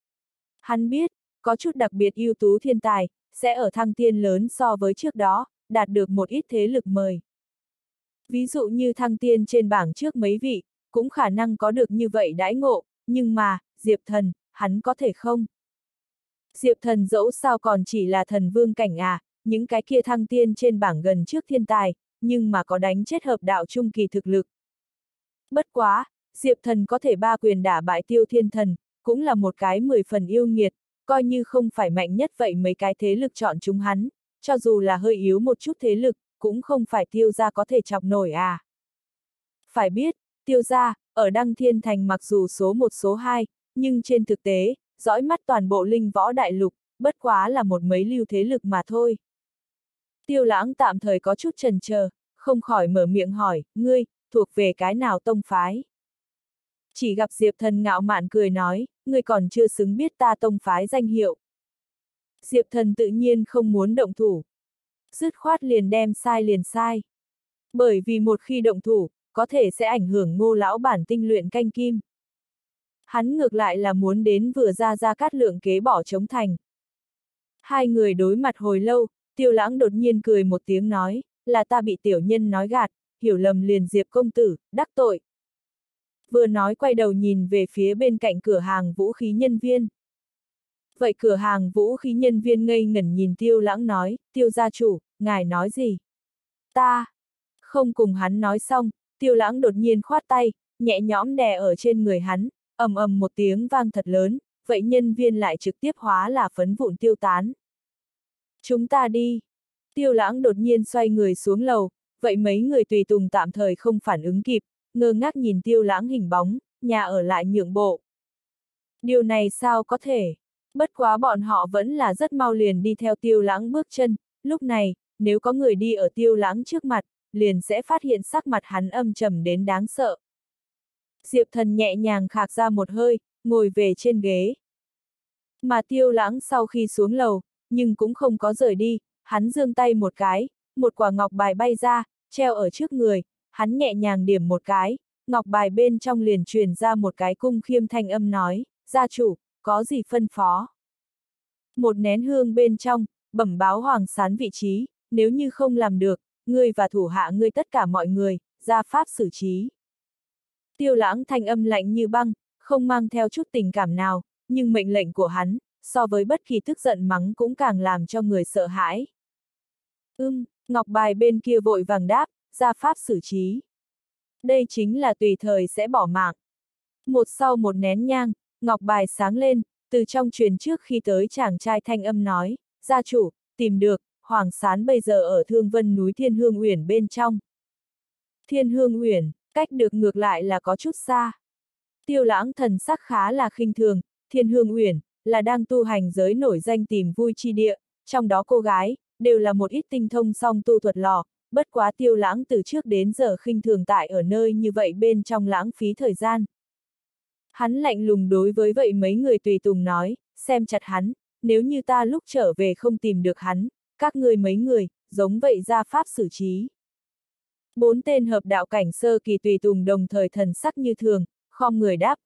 Hắn biết, có chút đặc biệt ưu tú thiên tài, sẽ ở thăng tiên lớn so với trước đó, đạt được một ít thế lực mời. Ví dụ như thăng tiên trên bảng trước mấy vị, cũng khả năng có được như vậy đãi ngộ, nhưng mà, Diệp Thần, hắn có thể không? Diệp Thần dẫu sao còn chỉ là thần vương cảnh à, những cái kia thăng tiên trên bảng gần trước thiên tài, nhưng mà có đánh chết hợp đạo trung kỳ thực lực. Bất quá, Diệp Thần có thể ba quyền đả bại Tiêu Thiên Thần, cũng là một cái 10 phần yêu nghiệt, coi như không phải mạnh nhất vậy mấy cái thế lực chọn chúng hắn, cho dù là hơi yếu một chút thế lực, cũng không phải Tiêu gia có thể chọc nổi à. Phải biết, Tiêu gia, ở Đăng Thiên Thành mặc dù số 1 số 2, nhưng trên thực tế, dõi mắt toàn bộ linh võ đại lục, bất quá là một mấy lưu thế lực mà thôi. Tiêu Lãng tạm thời có chút chần chờ, không khỏi mở miệng hỏi, ngươi, thuộc về cái nào tông phái? Chỉ gặp Diệp Thần ngạo mạn cười nói, ngươi còn chưa xứng biết ta tông phái danh hiệu. Diệp Thần tự nhiên không muốn động thủ. Dứt khoát liền đem sai liền sai. Bởi vì một khi động thủ, có thể sẽ ảnh hưởng Ngô lão bản tinh luyện canh kim. Hắn ngược lại là muốn đến vừa ra Cát Lượng kế bỏ trống thành. Hai người đối mặt hồi lâu, Tiêu Lãng đột nhiên cười một tiếng nói, là ta bị tiểu nhân nói gạt, hiểu lầm liền Diệp công tử, đắc tội. Vừa nói quay đầu nhìn về phía bên cạnh cửa hàng vũ khí nhân viên. Vậy cửa hàng vũ khí nhân viên ngây ngẩn nhìn Tiêu Lãng nói, Tiêu gia chủ, ngài nói gì? Ta. Không cùng hắn nói xong, Tiêu Lãng đột nhiên khoát tay, nhẹ nhõm đè ở trên người hắn, ầm ầm một tiếng vang thật lớn, vậy nhân viên lại trực tiếp hóa là phấn vụn tiêu tán. Chúng ta đi. Tiêu Lãng đột nhiên xoay người xuống lầu, vậy mấy người tùy tùng tạm thời không phản ứng kịp, ngơ ngác nhìn Tiêu Lãng hình bóng, nhà ở lại nhượng bộ. Điều này sao có thể? Bất quá bọn họ vẫn là rất mau liền đi theo Tiêu Lãng bước chân, lúc này, nếu có người đi ở Tiêu Lãng trước mặt, liền sẽ phát hiện sắc mặt hắn âm trầm đến đáng sợ. Diệp Thần nhẹ nhàng khạc ra một hơi, ngồi về trên ghế. Mà Tiêu Lãng sau khi xuống lầu, nhưng cũng không có rời đi, hắn giương tay một cái, một quả ngọc bài bay ra, treo ở trước người, hắn nhẹ nhàng điểm một cái, ngọc bài bên trong liền truyền ra một cái cung khiêm thanh âm nói, gia chủ, có gì phân phó? Một nén hương bên trong, bẩm báo Hoàng Sán vị trí, nếu như không làm được, ngươi và thủ hạ ngươi tất cả mọi người, ra pháp xử trí. Tiêu Lãng thanh âm lạnh như băng, không mang theo chút tình cảm nào, nhưng mệnh lệnh của hắn, so với bất kỳ tức giận mắng cũng càng làm cho người sợ hãi. Ngọc bài bên kia vội vàng đáp, ra pháp xử trí. Đây chính là tùy thời sẽ bỏ mạng. Một sau một nén nhang, ngọc bài sáng lên, từ trong truyền trước khi tới chàng trai thanh âm nói, gia chủ, tìm được, Hoàng Sán bây giờ ở Thương Vân núi Thiên Hương Uyển bên trong. Thiên Hương Uyển, cách được ngược lại là có chút xa. Tiêu Lãng thần sắc khá là khinh thường, Thiên Hương Uyển là đang tu hành giới nổi danh tìm vui chi địa, trong đó cô gái đều là một ít tinh thông song tu thuật lò, bất quá Tiêu Lãng từ trước đến giờ khinh thường tại ở nơi như vậy bên trong lãng phí thời gian. Hắn lạnh lùng đối với vậy mấy người tùy tùng nói, xem chặt hắn, nếu như ta lúc trở về không tìm được hắn, các ngươi mấy người, giống vậy ra pháp xử trí. 4 tên hợp đạo cảnh sơ kỳ tùy tùng đồng thời thần sắc như thường, khom người đáp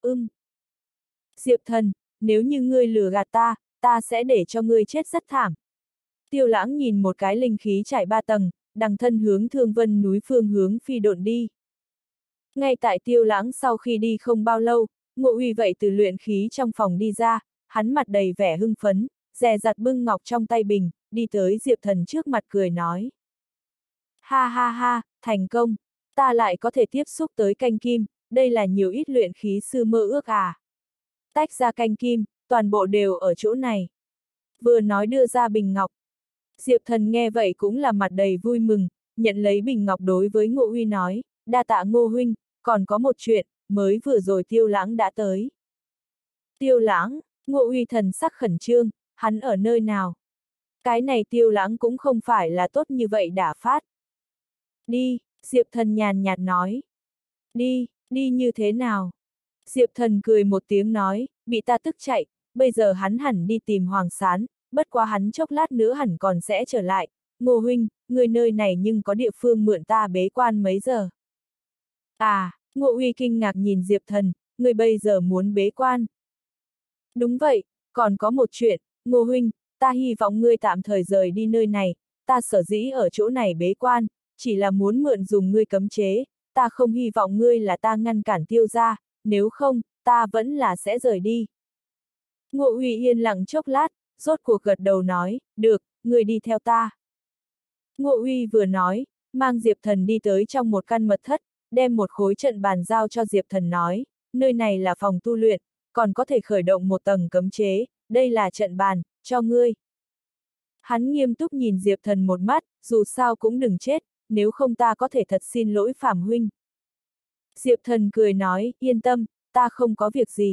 Diệp Thần, nếu như ngươi lừa gạt ta, ta sẽ để cho ngươi chết rất thảm. Tiêu Lãng nhìn một cái linh khí trải 3 tầng, đằng thân hướng Thương Vân núi phương hướng phi độn đi. Ngay tại Tiêu Lãng sau khi đi không bao lâu, Ngộ Uy vậy từ luyện khí trong phòng đi ra, hắn mặt đầy vẻ hưng phấn, dè dặt bưng ngọc trong tay bình, đi tới Diệp Thần trước mặt cười nói. Ha ha ha, thành công, ta lại có thể tiếp xúc tới canh kim, đây là nhiều ít luyện khí sư mơ ước à. Tách ra canh kim, toàn bộ đều ở chỗ này. Vừa nói đưa ra bình ngọc. Diệp Thần nghe vậy cũng là mặt đầy vui mừng, nhận lấy bình ngọc đối với Ngộ Uy nói, đa tạ Ngô huynh, còn có một chuyện, mới vừa rồi Tiêu Lãng đã tới. Tiêu Lãng, Ngộ Uy thần sắc khẩn trương, hắn ở nơi nào? Cái này Tiêu Lãng cũng không phải là tốt như vậy đã phát. Đi, Diệp Thần nhàn nhạt nói. Đi, đi như thế nào? Diệp Thần cười một tiếng nói, bị ta tức chạy, bây giờ hắn hẳn đi tìm Hoàng Sán, bất quá hắn chốc lát nữa hẳn còn sẽ trở lại, Ngô huynh, người nơi này nhưng có địa phương mượn ta bế quan mấy giờ? À, Ngô Uy kinh ngạc nhìn Diệp Thần, người bây giờ muốn bế quan. Đúng vậy, còn có một chuyện, Ngô huynh, ta hy vọng ngươi tạm thời rời đi nơi này, ta sở dĩ ở chỗ này bế quan, chỉ là muốn mượn dùng ngươi cấm chế, ta không hy vọng ngươi là ta ngăn cản Tiêu gia, nếu không, ta vẫn là sẽ rời đi. Ngô Uy yên lặng chốc lát, rốt cuộc gật đầu nói, được, ngươi đi theo ta. Ngô Uy vừa nói, mang Diệp Thần đi tới trong một căn mật thất, đem một khối trận bàn giao cho Diệp Thần nói, nơi này là phòng tu luyện, còn có thể khởi động một tầng cấm chế, đây là trận bàn, cho ngươi. Hắn nghiêm túc nhìn Diệp Thần một mắt, dù sao cũng đừng chết, nếu không ta có thể thật xin lỗi Phạm huynh. Diệp Thần cười nói, yên tâm, ta không có việc gì.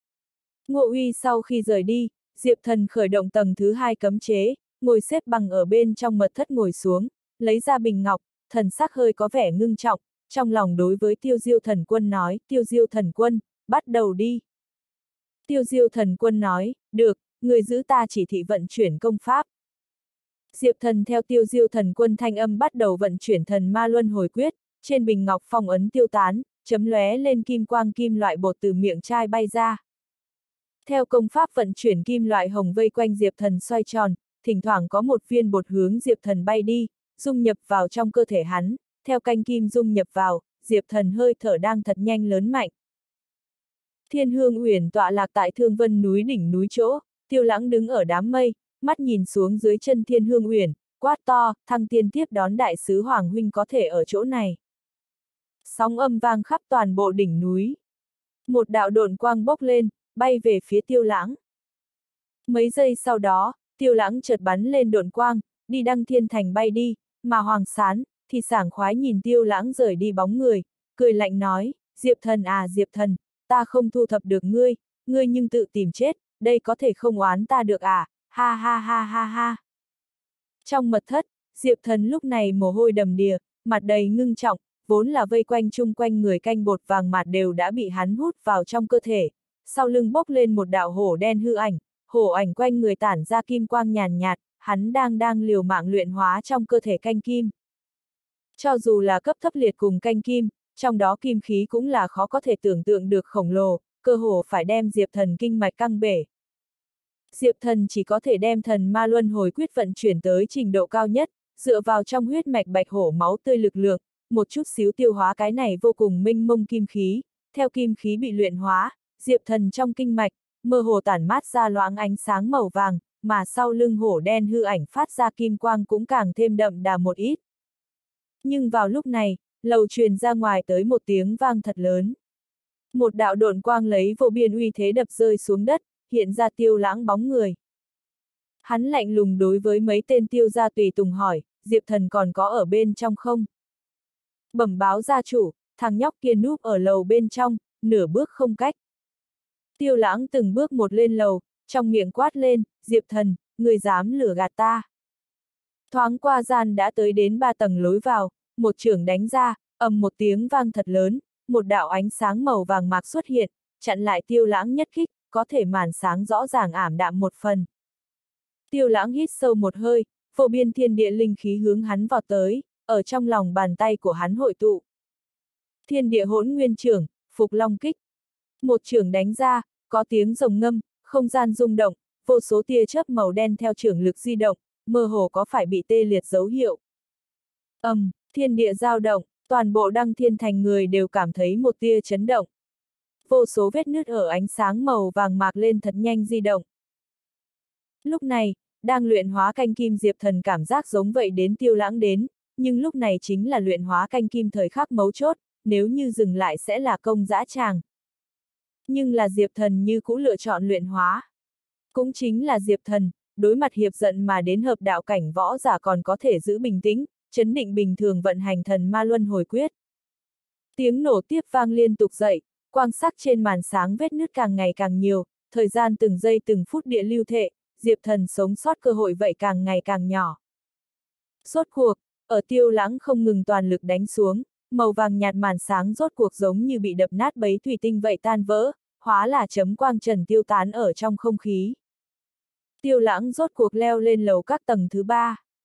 Ngô Uy sau khi rời đi, Diệp Thần khởi động tầng thứ 2 cấm chế, ngồi xếp bằng ở bên trong mật thất ngồi xuống, lấy ra bình ngọc, thần sắc hơi có vẻ ngưng trọng, trong lòng đối với Tiêu Diêu Thần Quân nói, Tiêu Diêu Thần Quân, bắt đầu đi. Tiêu Diêu Thần Quân nói, được, người giữ ta chỉ thị vận chuyển công pháp. Diệp Thần theo Tiêu Diêu Thần Quân thanh âm bắt đầu vận chuyển thần ma luân hồi quyết, trên bình ngọc phong ấn tiêu tán, chấm lóe lên kim quang kim loại bột từ miệng chai bay ra. Theo công pháp vận chuyển kim loại hồng vây quanh Diệp Thần xoay tròn, thỉnh thoảng có một viên bột hướng Diệp Thần bay đi, dung nhập vào trong cơ thể hắn, theo canh kim dung nhập vào, Diệp Thần hơi thở đang thật nhanh lớn mạnh. Thiên Hương Uyển tọa lạc tại Thương Vân núi đỉnh núi chỗ, Tiêu Lãng đứng ở đám mây, mắt nhìn xuống dưới chân Thiên Hương Uyển, quát to, Thăng Tiên tiếp đón đại sứ Hoàng huynh có thể ở chỗ này. Sóng âm vang khắp toàn bộ đỉnh núi. Một đạo độn quang bốc lên, bay về phía Tiêu Lãng. Mấy giây sau đó, Tiêu Lãng chợt bắn lên độn quang, đi Đăng Thiên Thành bay đi, mà Hoàng Sán thì sảng khoái nhìn Tiêu Lãng rời đi bóng người, cười lạnh nói, Diệp Thần à Diệp Thần, ta không thu thập được ngươi, ngươi nhưng tự tìm chết, đây có thể không oán ta được à, ha ha ha ha ha. Trong mật thất, Diệp Thần lúc này mồ hôi đầm đìa, mặt đầy ngưng trọng, vốn là vây quanh chung quanh người canh bột vàng mạt đều đã bị hắn hút vào trong cơ thể, sau lưng bốc lên một đạo hổ đen hư ảnh, hổ ảnh quanh người tản ra kim quang nhàn nhạt, hắn đang liều mạng luyện hóa trong cơ thể canh kim. Cho dù là cấp thấp liệt cùng canh kim, trong đó kim khí cũng là khó có thể tưởng tượng được khổng lồ, cơ hồ phải đem Diệp Thần kinh mạch căng bể. Diệp Thần chỉ có thể đem thần ma luân hồi quyết vận chuyển tới trình độ cao nhất, dựa vào trong huyết mạch bạch hổ máu tươi lực lượng, một chút xíu tiêu hóa cái này vô cùng mênh mông kim khí, theo kim khí bị luyện hóa, Diệp Thần trong kinh mạch, mơ hồ tản mát ra loãng ánh sáng màu vàng, mà sau lưng hổ đen hư ảnh phát ra kim quang cũng càng thêm đậm đà một ít. Nhưng vào lúc này, lầu truyền ra ngoài tới một tiếng vang thật lớn. Một đạo độn quang lấy vô biên uy thế đập rơi xuống đất, hiện ra Tiêu Lãng bóng người. Hắn lạnh lùng đối với mấy tên Tiêu gia tùy tùng hỏi, Diệp Thần còn có ở bên trong không? Bẩm báo gia chủ, thằng nhóc kia núp ở lầu bên trong, nửa bước không cách. Tiêu Lãng từng bước một lên lầu, trong miệng quát lên, Diệp Thần, người dám lừa gạt ta. Thoáng qua gian đã tới đến 3 tầng lối vào, một chưởng đánh ra, ầm một tiếng vang thật lớn, một đạo ánh sáng màu vàng mạc xuất hiện, chặn lại Tiêu Lãng nhất kích, có thể màn sáng rõ ràng ảm đạm một phần. Tiêu Lãng hít sâu một hơi, vô biên thiên địa linh khí hướng hắn vào tới, ở trong lòng bàn tay của hắn hội tụ. Thiên địa hỗn nguyên chưởng, Phục Long kích. Một chưởng đánh ra, có tiếng rồng ngâm, không gian rung động, vô số tia chớp màu đen theo chưởng lực di động, mơ hồ có phải bị tê liệt dấu hiệu. Thiên địa dao động, toàn bộ Đăng Thiên Thành người đều cảm thấy một tia chấn động. Vô số vết nứt ở ánh sáng màu vàng mạc lên thật nhanh di động. Lúc này, đang luyện hóa canh kim Diệp Thần cảm giác giống vậy đến Tiêu Lãng đến, nhưng lúc này chính là luyện hóa canh kim thời khắc mấu chốt, nếu như dừng lại sẽ là công dã tràng. Nhưng là Diệp Thần như cũ lựa chọn luyện hóa. Cũng chính là Diệp Thần, đối mặt hiệp giận mà đến hợp đạo cảnh võ giả còn có thể giữ bình tĩnh, chấn định bình thường vận hành thần ma luân hồi quyết. Tiếng nổ tiếp vang liên tục dậy, quang sắc trên màn sáng vết nứt càng ngày càng nhiều, thời gian từng giây từng phút địa lưu thệ, Diệp Thần sống sót cơ hội vậy càng ngày càng nhỏ. Rốt cuộc, ở Tiêu Lãng không ngừng toàn lực đánh xuống, màu vàng nhạt màn sáng rốt cuộc giống như bị đập nát bấy thủy tinh vậy tan vỡ, hóa là chấm quang trần tiêu tán ở trong không khí. Tiêu Lãng rốt cuộc leo lên lầu các tầng thứ 3.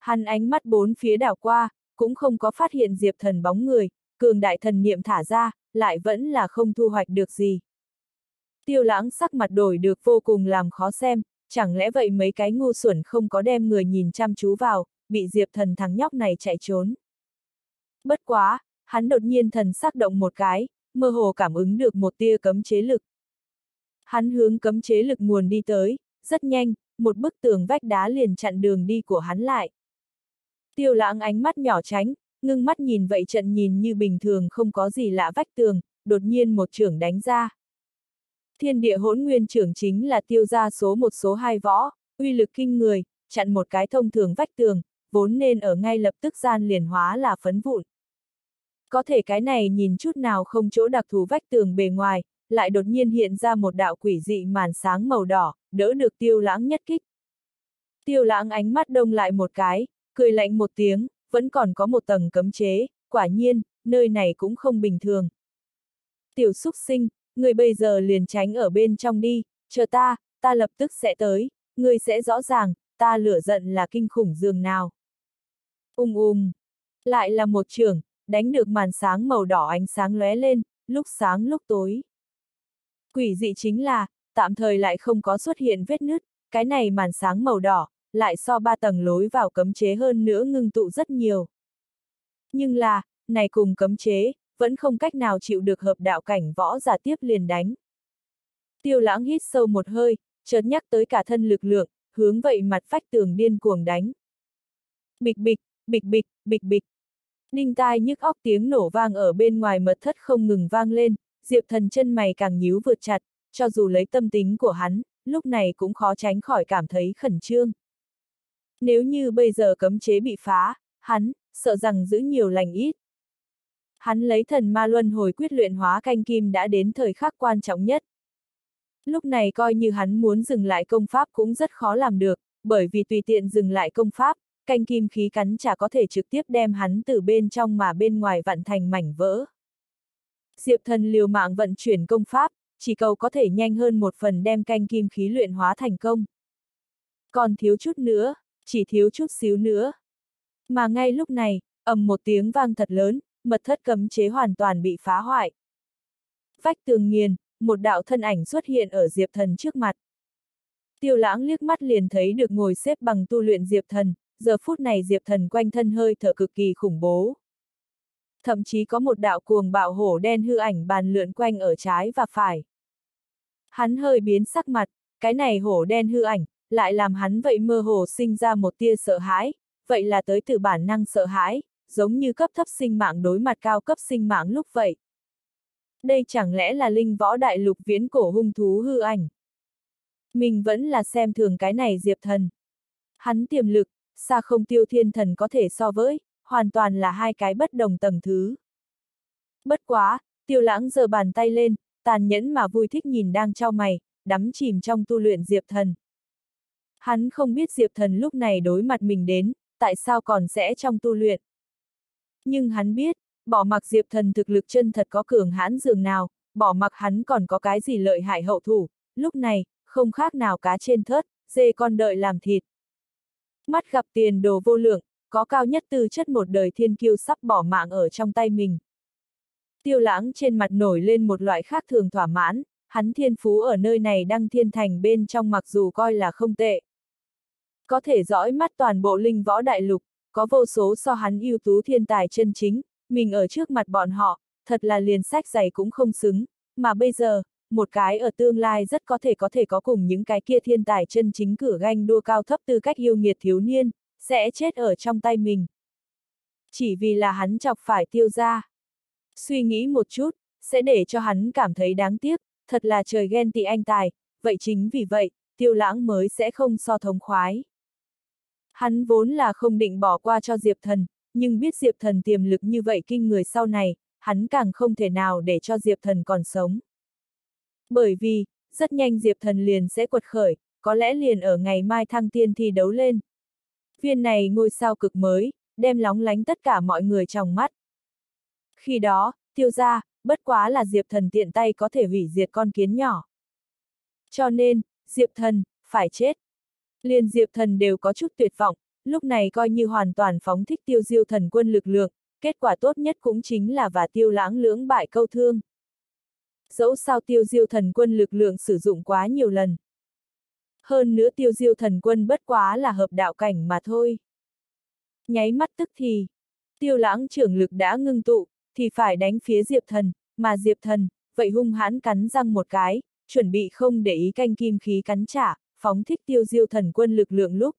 Hắn ánh mắt bốn phía đảo qua, cũng không có phát hiện Diệp Thần bóng người, cường đại thần niệm thả ra, lại vẫn là không thu hoạch được gì. Tiêu Lãng sắc mặt đổi được vô cùng làm khó xem, chẳng lẽ vậy mấy cái ngu xuẩn không có đem người nhìn chăm chú vào, bị Diệp Thần thằng nhóc này chạy trốn. Bất quá, hắn đột nhiên thần sắc động một cái, mơ hồ cảm ứng được một tia cấm chế lực. Hắn hướng cấm chế lực nguồn đi tới, rất nhanh, một bức tường vách đá liền chặn đường đi của hắn lại. Tiêu Lãng ánh mắt nhỏ tránh, ngưng mắt nhìn vậy trận nhìn như bình thường không có gì lạ vách tường, đột nhiên một chưởng đánh ra. Thiên địa hỗn nguyên trưởng chính là Tiêu gia số 1 số 2 võ, uy lực kinh người, chặn một cái thông thường vách tường, vốn nên ở ngay lập tức gian liền hóa là phấn vụn. Có thể cái này nhìn chút nào không chỗ đặc thù vách tường bề ngoài, lại đột nhiên hiện ra một đạo quỷ dị màn sáng màu đỏ, đỡ được Tiêu Lãng nhất kích. Tiêu Lãng ánh mắt đông lại một cái, cười lạnh một tiếng, vẫn còn có một tầng cấm chế, quả nhiên, nơi này cũng không bình thường. Tiểu xúc sinh, người bây giờ liền tránh ở bên trong đi, chờ ta lập tức sẽ tới, người sẽ rõ ràng, ta lửa giận là kinh khủng dường nào. Lại là một chưởng, đánh được màn sáng màu đỏ ánh sáng lóe lên, lúc sáng lúc tối. Quỷ dị chính là, tạm thời lại không có xuất hiện vết nứt, cái này màn sáng màu đỏ, lại so 3 tầng lối vào cấm chế hơn nữa ngưng tụ rất nhiều. Nhưng là, này cùng cấm chế, vẫn không cách nào chịu được hợp đạo cảnh võ giả tiếp liền đánh. Tiêu Lãng hít sâu một hơi, chợt nhắc tới cả thân lực lượng, hướng vậy mặt vách tường điên cuồng đánh. Bịch bịch, bịch bịch, bịch bịch. Đinh tai nhức óc tiếng nổ vang ở bên ngoài mật thất không ngừng vang lên, Diệp Thần chân mày càng nhíu vượt chặt, cho dù lấy tâm tính của hắn, lúc này cũng khó tránh khỏi cảm thấy khẩn trương. Nếu như bây giờ cấm chế bị phá, hắn, sợ rằng giữ nhiều lành ít. Hắn lấy thần ma luân hồi quyết luyện hóa canh kim đã đến thời khắc quan trọng nhất. Lúc này coi như hắn muốn dừng lại công pháp cũng rất khó làm được, bởi vì tùy tiện dừng lại công pháp, canh kim khí cắn chả có thể trực tiếp đem hắn từ bên trong mà bên ngoài vặn thành mảnh vỡ. Diệp Thần liều mạng vận chuyển công pháp, chỉ cầu có thể nhanh hơn một phần đem canh kim khí luyện hóa thành công. Còn thiếu chút nữa, chỉ thiếu chút xíu nữa. Mà ngay lúc này, ầm một tiếng vang thật lớn, mật thất cấm chế hoàn toàn bị phá hoại. Vách tường nghiền, một đạo thân ảnh xuất hiện ở Diệp Thần trước mặt. Tiêu Lãng liếc mắt liền thấy được ngồi xếp bằng tu luyện Diệp Thần, giờ phút này Diệp Thần quanh thân hơi thở cực kỳ khủng bố. Thậm chí có một đạo cuồng bạo hổ đen hư ảnh bàn lượn quanh ở trái và phải. Hắn hơi biến sắc mặt, cái này hổ đen hư ảnh, lại làm hắn vậy mơ hồ sinh ra một tia sợ hãi, vậy là tới từ bản năng sợ hãi, giống như cấp thấp sinh mạng đối mặt cao cấp sinh mạng lúc vậy. Đây chẳng lẽ là linh võ đại lục viễn cổ hung thú hư ảnh? Mình vẫn là xem thường cái này Diệp Thần. Hắn tiềm lực, xa không Tiêu Thiên Thần có thể so với, hoàn toàn là hai cái bất đồng tầng thứ. Bất quá, Tiêu Lãng giơ bàn tay lên, tàn nhẫn mà vui thích nhìn đang trao mày, đắm chìm trong tu luyện Diệp Thần. Hắn không biết Diệp Thần lúc này đối mặt mình đến, tại sao còn sẽ trong tu luyện. Nhưng hắn biết, bỏ mặc Diệp Thần thực lực chân thật có cường hãn dường nào, bỏ mặc hắn còn có cái gì lợi hại hậu thủ, lúc này, không khác nào cá trên thớt, dê con đợi làm thịt. Mắt gặp tiền đồ vô lượng, có cao nhất tư chất một đời thiên kiêu sắp bỏ mạng ở trong tay mình. Tiêu Lãng trên mặt nổi lên một loại khác thường thỏa mãn, hắn thiên phú ở nơi này Đăng Thiên Thành bên trong mặc dù coi là không tệ. Có thể dõi mắt toàn bộ linh võ đại lục, có vô số so hắn ưu tú thiên tài chân chính, mình ở trước mặt bọn họ, thật là liền sách giày cũng không xứng, mà bây giờ, một cái ở tương lai rất có thể có cùng những cái kia thiên tài chân chính cửa ganh đua cao thấp tư cách yêu nghiệt thiếu niên, sẽ chết ở trong tay mình. Chỉ vì là hắn chọc phải Tiêu gia. Suy nghĩ một chút, sẽ để cho hắn cảm thấy đáng tiếc, thật là trời ghen tị anh tài, vậy chính vì vậy, Tiêu Lãng mới sẽ không so thống khoái. Hắn vốn là không định bỏ qua cho Diệp Thần, nhưng biết Diệp Thần tiềm lực như vậy kinh người sau này, hắn càng không thể nào để cho Diệp Thần còn sống. Bởi vì, rất nhanh Diệp Thần liền sẽ quật khởi, có lẽ liền ở ngày mai thăng tiên thi đấu lên. Viên này ngôi sao cực mới, đem lóng lánh tất cả mọi người trong mắt. Khi đó, Tiêu gia, bất quá là Diệp Thần tiện tay có thể hủy diệt con kiến nhỏ. Cho nên, Diệp Thần, phải chết. Liền Diệp Thần đều có chút tuyệt vọng, lúc này coi như hoàn toàn phóng thích Tiêu Diêu thần quân lực lượng, kết quả tốt nhất cũng chính là và Tiêu Lãng lưỡng bại câu thương. Dẫu sao Tiêu Diêu thần quân lực lượng sử dụng quá nhiều lần. Hơn nữa Tiêu Diêu thần quân bất quá là hợp đạo cảnh mà thôi. Nháy mắt tức thì, Tiêu Lãng trưởng lực đã ngưng tụ, thì phải đánh phía Diệp Thần, mà Diệp Thần, vậy hung hãn cắn răng một cái, chuẩn bị không để ý canh kim khí cắn trả, phóng thích Tiêu Diêu thần quân lực lượng lúc.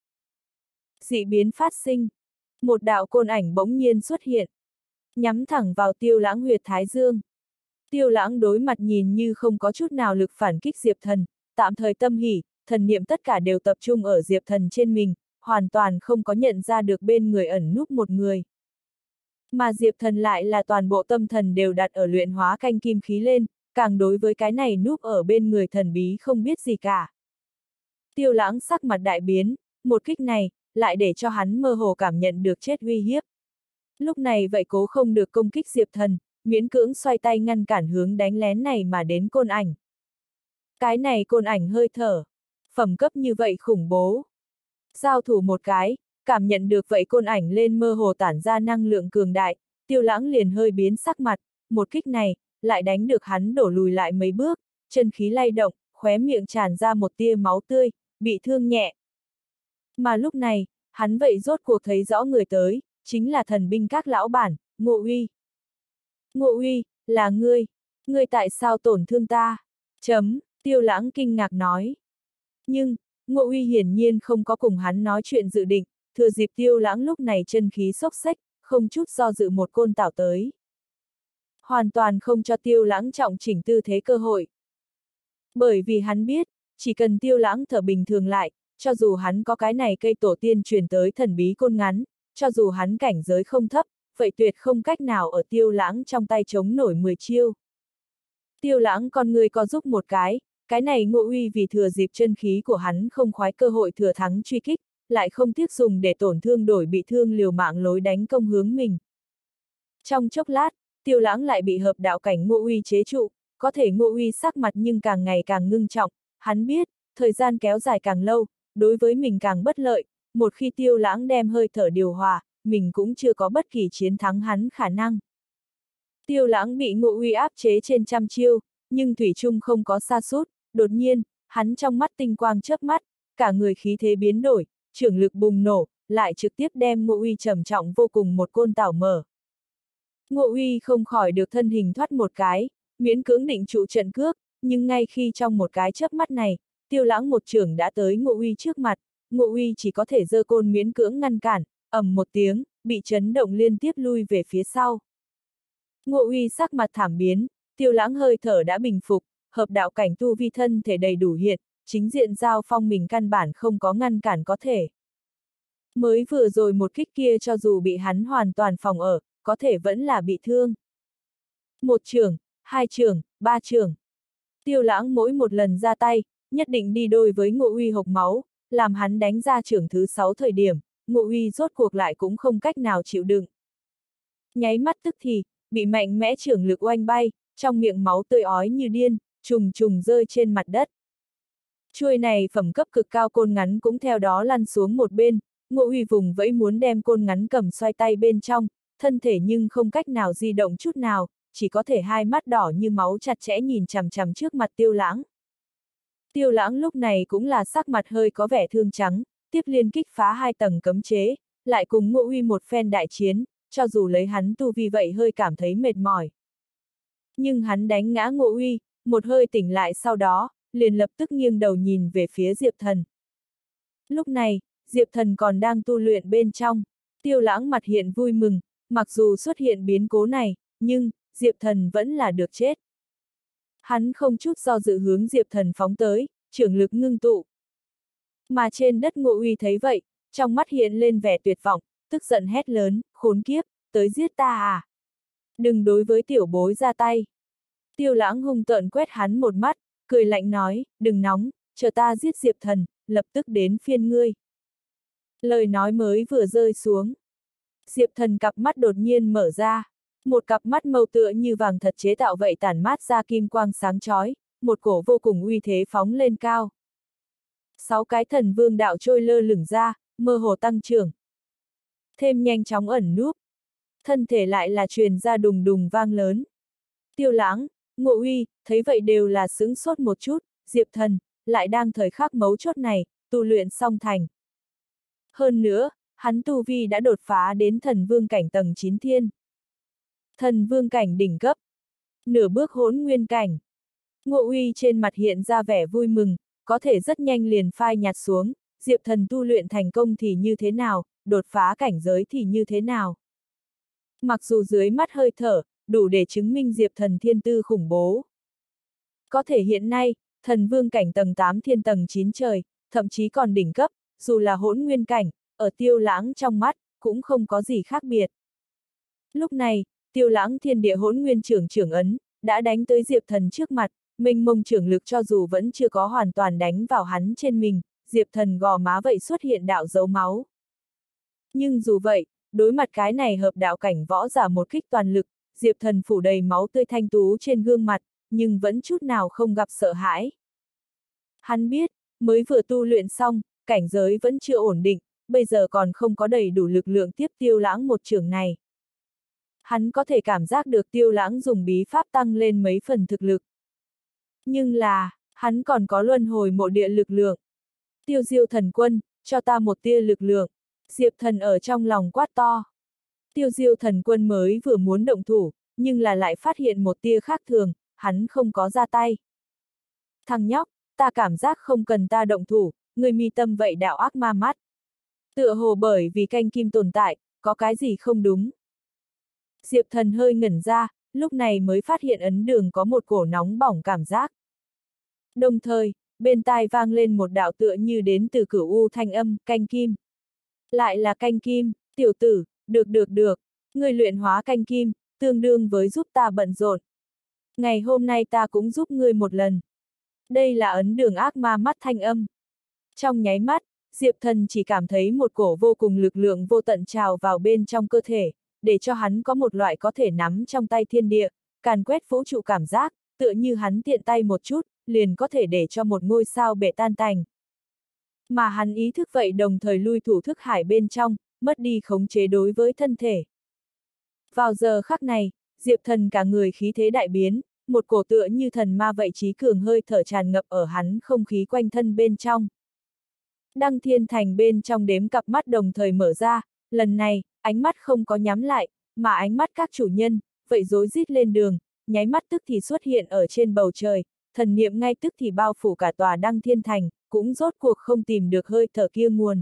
Dị biến phát sinh, một đạo côn ảnh bỗng nhiên xuất hiện, nhắm thẳng vào Tiêu Lãng huyệt thái dương. Tiêu Lãng đối mặt nhìn như không có chút nào lực phản kích Diệp Thần, tạm thời tâm hỉ, thần niệm tất cả đều tập trung ở Diệp Thần trên mình, hoàn toàn không có nhận ra được bên người ẩn núp một người. Mà Diệp Thần lại là toàn bộ tâm thần đều đặt ở luyện hóa canh kim khí lên, càng đối với cái này núp ở bên người thần bí không biết gì cả. Tiêu Lãng sắc mặt đại biến, một kích này, lại để cho hắn mơ hồ cảm nhận được chết uy hiếp. Lúc này vậy cố không được công kích Diệp Thần, miễn cưỡng xoay tay ngăn cản hướng đánh lén này mà đến côn ảnh. Cái này côn ảnh hơi thở, phẩm cấp như vậy khủng bố. Giao thủ một cái, cảm nhận được vậy côn ảnh lên mơ hồ tản ra năng lượng cường đại, Tiêu Lãng liền hơi biến sắc mặt, một kích này, lại đánh được hắn đổ lùi lại mấy bước, chân khí lay động, khóe miệng tràn ra một tia máu tươi, bị thương nhẹ. Mà lúc này, hắn vậy rốt cuộc thấy rõ người tới, chính là thần binh các lão bản, Ngộ Uy. Ngộ Uy, là ngươi tại sao tổn thương ta? Tiêu Lãng kinh ngạc nói. Nhưng, Ngộ Uy hiển nhiên không có cùng hắn nói chuyện dự định, thừa dịp Tiêu Lãng lúc này chân khí xốc xếch, không chút do dự một côn tảo tới. Hoàn toàn không cho Tiêu Lãng trọng chỉnh tư thế cơ hội. Bởi vì hắn biết, chỉ cần Tiêu Lãng thở bình thường lại, cho dù hắn có cái này cây tổ tiên truyền tới thần bí côn ngắn, cho dù hắn cảnh giới không thấp, vậy tuyệt không cách nào ở Tiêu Lãng trong tay chống nổi 10 chiêu. Tiêu Lãng con người có giúp một cái này Ngộ Uy vì thừa dịp chân khí của hắn không khoái cơ hội thừa thắng truy kích, lại không tiếc dùng để tổn thương đổi bị thương liều mạng lối đánh công hướng mình. Trong chốc lát, Tiêu Lãng lại bị hợp đạo cảnh Ngộ Uy chế trụ, có thể Ngộ Uy sắc mặt nhưng càng ngày càng ngưng trọng, hắn biết, thời gian kéo dài càng lâu, đối với mình càng bất lợi, một khi Tiêu Lãng đem hơi thở điều hòa, mình cũng chưa có bất kỳ chiến thắng hắn khả năng. Tiêu Lãng bị Ngộ Uy áp chế trên trăm chiêu, nhưng thủy chung không có sa sút, đột nhiên, hắn trong mắt tinh quang chớp mắt, cả người khí thế biến đổi, trưởng lực bùng nổ, lại trực tiếp đem Ngộ Uy trầm trọng vô cùng một côn tảo mở. Ngộ Uy không khỏi được thân hình thoát một cái, miễn cưỡng định trụ trận cước, nhưng ngay khi trong một cái chớp mắt này, Tiêu Lãng một trưởng đã tới Ngộ Uy trước mặt, Ngộ Uy chỉ có thể giơ côn miễn cưỡng ngăn cản, ầm một tiếng, bị chấn động liên tiếp lui về phía sau. Ngộ Uy sắc mặt thảm biến, Tiêu Lãng hơi thở đã bình phục, hợp đạo cảnh tu vi thân thể đầy đủ hiện, chính diện giao phong mình căn bản không có ngăn cản có thể. Mới vừa rồi một kích kia cho dù bị hắn hoàn toàn phòng ở, có thể vẫn là bị thương. Một trưởng, hai trưởng, ba trưởng. Tiêu Lãng mỗi một lần ra tay, nhất định đi đôi với Ngộ Uy hộc máu, làm hắn đánh ra trưởng thứ 6 thời điểm, Ngộ Uy rốt cuộc lại cũng không cách nào chịu đựng. Nháy mắt tức thì, bị mạnh mẽ trưởng lực oanh bay, trong miệng máu tươi ói như điên, trùng trùng rơi trên mặt đất. Chuôi này phẩm cấp cực cao côn ngắn cũng theo đó lăn xuống một bên, Ngộ Uy vùng vẫy muốn đem côn ngắn cầm xoay tay bên trong, thân thể nhưng không cách nào di động chút nào, chỉ có thể hai mắt đỏ như máu chặt chẽ nhìn chằm chằm trước mặt Tiêu Lãng. Tiêu Lãng lúc này cũng là sắc mặt hơi có vẻ thương trắng, tiếp liên kích phá 2 tầng cấm chế, lại cùng Ngộ Uy một phen đại chiến, cho dù lấy hắn tu vi vậy hơi cảm thấy mệt mỏi. Nhưng hắn đánh ngã Ngộ Uy, một hơi tỉnh lại sau đó, liền lập tức nghiêng đầu nhìn về phía Diệp Thần. Lúc này, Diệp Thần còn đang tu luyện bên trong, Tiêu Lãng mặt hiện vui mừng, mặc dù xuất hiện biến cố này, nhưng, Diệp Thần vẫn là được chết. Hắn không chút do dự hướng Diệp Thần phóng tới, trưởng lực ngưng tụ. Mà trên đất Ngộ Uy thấy vậy, trong mắt hiện lên vẻ tuyệt vọng, tức giận hét lớn, khốn kiếp, tới giết ta à? Đừng đối với tiểu bối ra tay. Tiêu Lãng hung tợn quét hắn một mắt, cười lạnh nói, đừng nóng, chờ ta giết Diệp Thần, lập tức đến phiên ngươi. Lời nói mới vừa rơi xuống. Diệp Thần cặp mắt đột nhiên mở ra, một cặp mắt màu tựa như vàng thật chế tạo vậy tản mát ra kim quang sáng chói, một cổ vô cùng uy thế phóng lên cao. 6 cái thần vương đạo trôi lơ lửng ra, mơ hồ tăng trưởng. Thêm nhanh chóng ẩn núp. Thân thể lại là truyền ra đùng đùng vang lớn. Tiêu Lãng, Ngộ Uy, thấy vậy đều là sững sốt một chút, Diệp Thần, lại đang thời khắc mấu chốt này, tu luyện xong thành. Hơn nữa, hắn tu vi đã đột phá đến thần vương cảnh tầng 9 thiên. Thần vương cảnh đỉnh cấp. Nửa bước hỗn nguyên cảnh. Ngộ Uy trên mặt hiện ra vẻ vui mừng, có thể rất nhanh liền phai nhạt xuống, Diệp Thần tu luyện thành công thì như thế nào, đột phá cảnh giới thì như thế nào. Mặc dù dưới mắt hơi thở, đủ để chứng minh Diệp Thần thiên tư khủng bố. Có thể hiện nay, thần vương cảnh tầng 8 thiên tầng 9 trời, thậm chí còn đỉnh cấp, dù là hỗn nguyên cảnh, ở Tiêu Lãng trong mắt, cũng không có gì khác biệt. Lúc này, Tiêu Lãng thiên địa hỗn nguyên trưởng ấn, đã đánh tới Diệp Thần trước mặt, mênh mông trưởng lực cho dù vẫn chưa có hoàn toàn đánh vào hắn trên mình, Diệp Thần gò má vậy xuất hiện đạo dấu máu. Nhưng dù vậy, đối mặt cái này hợp đạo cảnh võ giả một kích toàn lực, Diệp Thần phủ đầy máu tươi thanh tú trên gương mặt, nhưng vẫn chút nào không gặp sợ hãi. Hắn biết, mới vừa tu luyện xong, cảnh giới vẫn chưa ổn định, bây giờ còn không có đầy đủ lực lượng tiếp Tiêu Lãng một trường này. Hắn có thể cảm giác được Tiêu Lãng dùng bí pháp tăng lên mấy phần thực lực. Nhưng là, hắn còn có luân hồi mộ địa lực lượng. Tiêu Diêu thần quân, cho ta một tia lực lượng. Diệp Thần ở trong lòng quát to. Tiêu Diêu thần quân mới vừa muốn động thủ, nhưng là lại phát hiện một tia khác thường, hắn không có ra tay. Thằng nhóc, ta cảm giác không cần ta động thủ, người mi tâm vậy đạo ác ma mắt. Tựa hồ bởi vì canh kim tồn tại, có cái gì không đúng. Diệp Thần hơi ngẩn ra, lúc này mới phát hiện ấn đường có một cổ nóng bỏng cảm giác. Đồng thời, bên tai vang lên một đạo tựa như đến từ cửu u thanh âm, canh kim. Lại là canh kim, tiểu tử, được, người luyện hóa canh kim, tương đương với giúp ta bận rộn. Ngày hôm nay ta cũng giúp ngươi một lần. Đây là ấn đường ác ma mắt thanh âm. Trong nháy mắt, Diệp Thần chỉ cảm thấy một cổ vô cùng lực lượng vô tận trào vào bên trong cơ thể, để cho hắn có một loại có thể nắm trong tay thiên địa, càn quét vũ trụ cảm giác, tựa như hắn tiện tay một chút, liền có thể để cho một ngôi sao bể tan tành. Mà hắn ý thức vậy đồng thời lui thủ thức hải bên trong, mất đi khống chế đối với thân thể. Vào giờ khắc này, Diệp Thần cả người khí thế đại biến, một cổ tựa như thần ma vậy trí cường hơi thở tràn ngập ở hắn không khí quanh thân bên trong. Đăng Thiên Thành bên trong đếm cặp mắt đồng thời mở ra, lần này, ánh mắt không có nhắm lại, mà ánh mắt các chủ nhân, vậy rối rít lên đường, nháy mắt tức thì xuất hiện ở trên bầu trời, thần niệm ngay tức thì bao phủ cả tòa Đăng Thiên Thành, cũng rốt cuộc không tìm được hơi thở kia nguồn.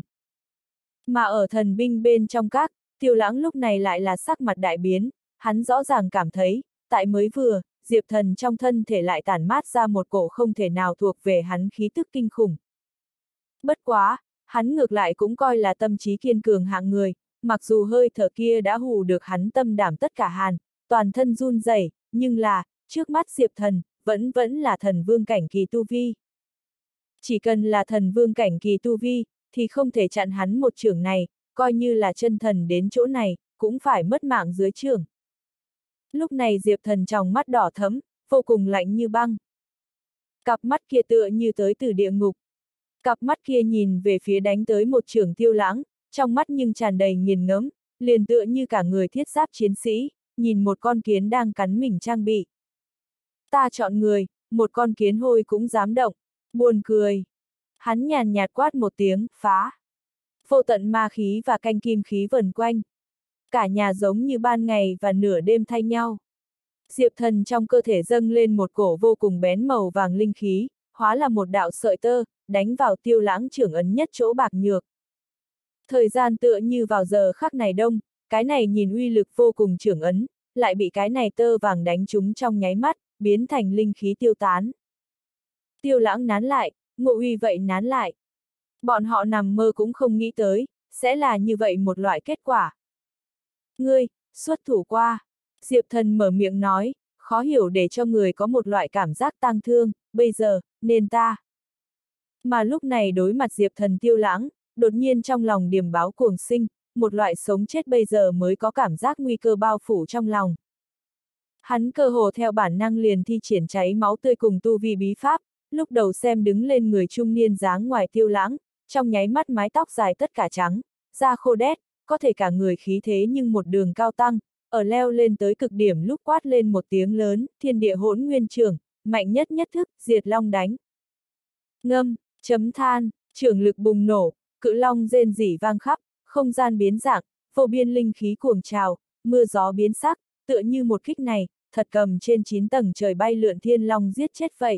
Mà ở thần binh bên trong các, Tiêu Lãng lúc này lại là sắc mặt đại biến, hắn rõ ràng cảm thấy, tại mới vừa, Diệp Thần trong thân thể lại tản mát ra một cổ không thể nào thuộc về hắn khí tức kinh khủng. Bất quá, hắn ngược lại cũng coi là tâm trí kiên cường hạng người, mặc dù hơi thở kia đã hù được hắn tâm đảm tất cả hàn, toàn thân run rẩy, nhưng là, trước mắt Diệp Thần, vẫn là thần vương cảnh kỳ tu vi. Chỉ cần là thần vương cảnh kỳ tu vi, thì không thể chặn hắn một chưởng này, coi như là chân thần đến chỗ này, cũng phải mất mạng dưới chưởng. Lúc này Diệp Thần trong mắt đỏ thẫm, vô cùng lạnh như băng. Cặp mắt kia tựa như tới từ địa ngục. Cặp mắt kia nhìn về phía đánh tới một chưởng Tiêu Lãng, trong mắt nhưng tràn đầy nghiền ngẫm, liền tựa như cả người thiết giáp chiến sĩ, nhìn một con kiến đang cắn mình trang bị. Ta chọn người, một con kiến hôi cũng dám động, buồn cười. Hắn nhàn nhạt quát một tiếng, phá. Vô tận ma khí và canh kim khí vần quanh. Cả nhà giống như ban ngày và nửa đêm thay nhau. Diệp Thần trong cơ thể dâng lên một cổ vô cùng bén màu vàng linh khí, hóa là một đạo sợi tơ, đánh vào Tiêu Lãng trưởng ấn nhất chỗ bạc nhược. Thời gian tựa như vào giờ khắc này đông, cái này nhìn uy lực vô cùng trưởng ấn, lại bị cái này tơ vàng đánh trúng trong nháy mắt, biến thành linh khí tiêu tán. Tiêu Lãng nán lại, Ngộ Uy vậy nán lại. Bọn họ nằm mơ cũng không nghĩ tới, sẽ là như vậy một loại kết quả. Ngươi, xuất thủ qua. Diệp Thần mở miệng nói, khó hiểu để cho người có một loại cảm giác tang thương, bây giờ, nên ta. Mà lúc này đối mặt Diệp Thần Tiêu Lãng, đột nhiên trong lòng điềm báo cuồng sinh, một loại sống chết bây giờ mới có cảm giác nguy cơ bao phủ trong lòng. Hắn cơ hồ theo bản năng liền thi triển cháy máu tươi cùng tu vi bí pháp, lúc đầu xem đứng lên người trung niên dáng ngoài Tiêu Lãng, trong nháy mắt mái tóc dài tất cả trắng, da khô đét, có thể cả người khí thế nhưng một đường cao tăng, ở leo lên tới cực điểm lúc quát lên một tiếng lớn, thiên địa hỗn nguyên trưởng, mạnh nhất nhất thức, diệt long đánh. Ngâm, chấm than, trưởng lực bùng nổ, cự long rên rỉ vang khắp, không gian biến dạng, vô biên linh khí cuồng trào, mưa gió biến sắc, tựa như một kích này, thật cầm trên 9 tầng trời bay lượn thiên long giết chết vậy.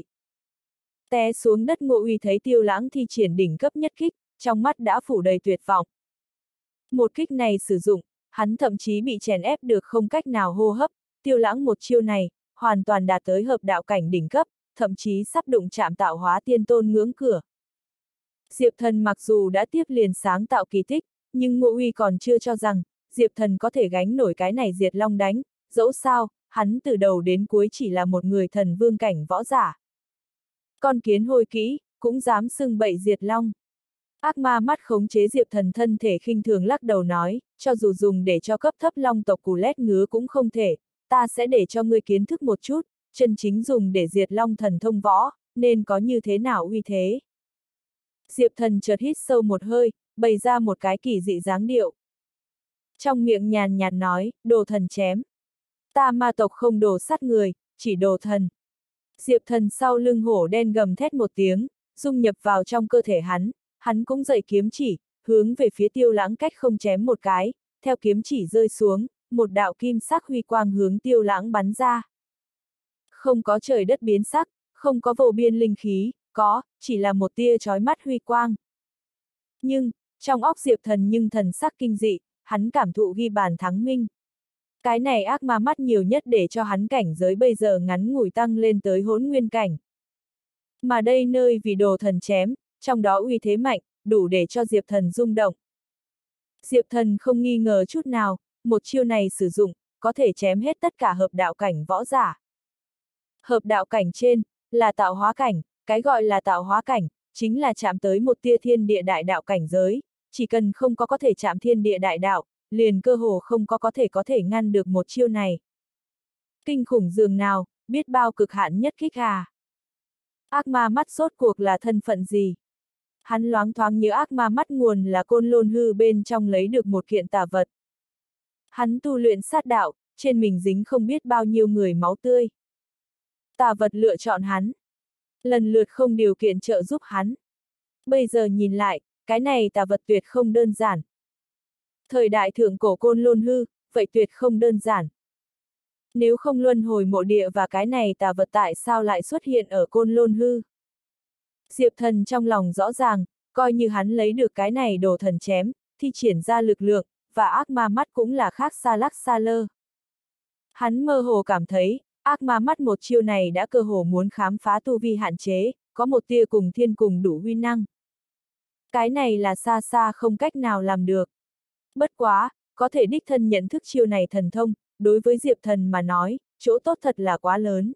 Té xuống đất Ngộ Uy thấy Tiêu Lãng thi triển đỉnh cấp nhất kích, trong mắt đã phủ đầy tuyệt vọng. Một kích này sử dụng, hắn thậm chí bị chèn ép được không cách nào hô hấp, Tiêu Lãng một chiêu này, hoàn toàn đạt tới hợp đạo cảnh đỉnh cấp, thậm chí sắp đụng chạm tạo hóa tiên tôn ngưỡng cửa. Diệp Thần mặc dù đã tiếp liền sáng tạo kỳ tích, nhưng Ngộ Uy còn chưa cho rằng, Diệp Thần có thể gánh nổi cái này diệt long đánh, dẫu sao, hắn từ đầu đến cuối chỉ là một người thần vương cảnh võ giả. Con kiến hôi kỹ, cũng dám xưng bậy diệt long. Ác ma mắt khống chế Diệp Thần thân thể khinh thường lắc đầu nói, cho dù dùng để cho cấp thấp long tộc cù lét ngứa cũng không thể, ta sẽ để cho ngươi kiến thức một chút, chân chính dùng để diệt long thần thông võ, nên có như thế nào uy thế. Diệp Thần chợt hít sâu một hơi, bày ra một cái kỳ dị dáng điệu. Trong miệng nhàn nhạt nói, đồ thần chém. Ta ma tộc không đồ sát người, chỉ đồ thần. Diệp Thần sau lưng hổ đen gầm thét một tiếng, dung nhập vào trong cơ thể hắn cũng dậy kiếm chỉ, hướng về phía Tiêu Lãng cách không chém một cái, theo kiếm chỉ rơi xuống, một đạo kim sắc huy quang hướng Tiêu Lãng bắn ra. Không có trời đất biến sắc, không có vô biên linh khí, chỉ là một tia chói mắt huy quang. Nhưng, trong óc Diệp Thần nhưng thần sắc kinh dị, hắn cảm thụ ghi bàn thắng minh. Cái này ác ma mắt nhiều nhất để cho hắn cảnh giới bây giờ ngắn ngủi tăng lên tới hỗn nguyên cảnh. Mà đây nơi vì đồ thần chém, trong đó uy thế mạnh, đủ để cho Diệp Thần rung động. Diệp Thần không nghi ngờ chút nào, một chiêu này sử dụng, có thể chém hết tất cả hợp đạo cảnh võ giả. Hợp đạo cảnh trên, là tạo hóa cảnh, cái gọi là tạo hóa cảnh, chính là chạm tới một tia thiên địa đại đạo cảnh giới, chỉ cần không có thể chạm thiên địa đại đạo, liền cơ hồ không có thể ngăn được một chiêu này. Kinh khủng dường nào, biết bao cực hạn nhất kích à. Ác ma mắt rốt cuộc là thân phận gì? Hắn loáng thoáng nhớ ác ma mắt nguồn là Côn Lôn Hư bên trong lấy được một kiện tà vật. Hắn tu luyện sát đạo, trên mình dính không biết bao nhiêu người máu tươi. Tà vật lựa chọn hắn. Lần lượt không điều kiện trợ giúp hắn. Bây giờ nhìn lại, cái này tà vật tuyệt không đơn giản. Thời đại thượng cổ Côn Lôn Hư, vậy tuyệt không đơn giản. Nếu không luân hồi mộ địa và cái này tà vật tại sao lại xuất hiện ở Côn Lôn Hư? Diệp Thần trong lòng rõ ràng, coi như hắn lấy được cái này đồ thần chém, thi triển ra lực lượng, và ác ma mắt cũng là khác xa lắc xa lơ. Hắn mơ hồ cảm thấy, ác ma mắt một chiêu này đã cơ hồ muốn khám phá tu vi hạn chế, có một tia cùng thiên cùng đủ huy năng. Cái này là xa xa không cách nào làm được. Bất quá, có thể đích thân nhận thức chiêu này thần thông, đối với Diệp Thần mà nói, chỗ tốt thật là quá lớn.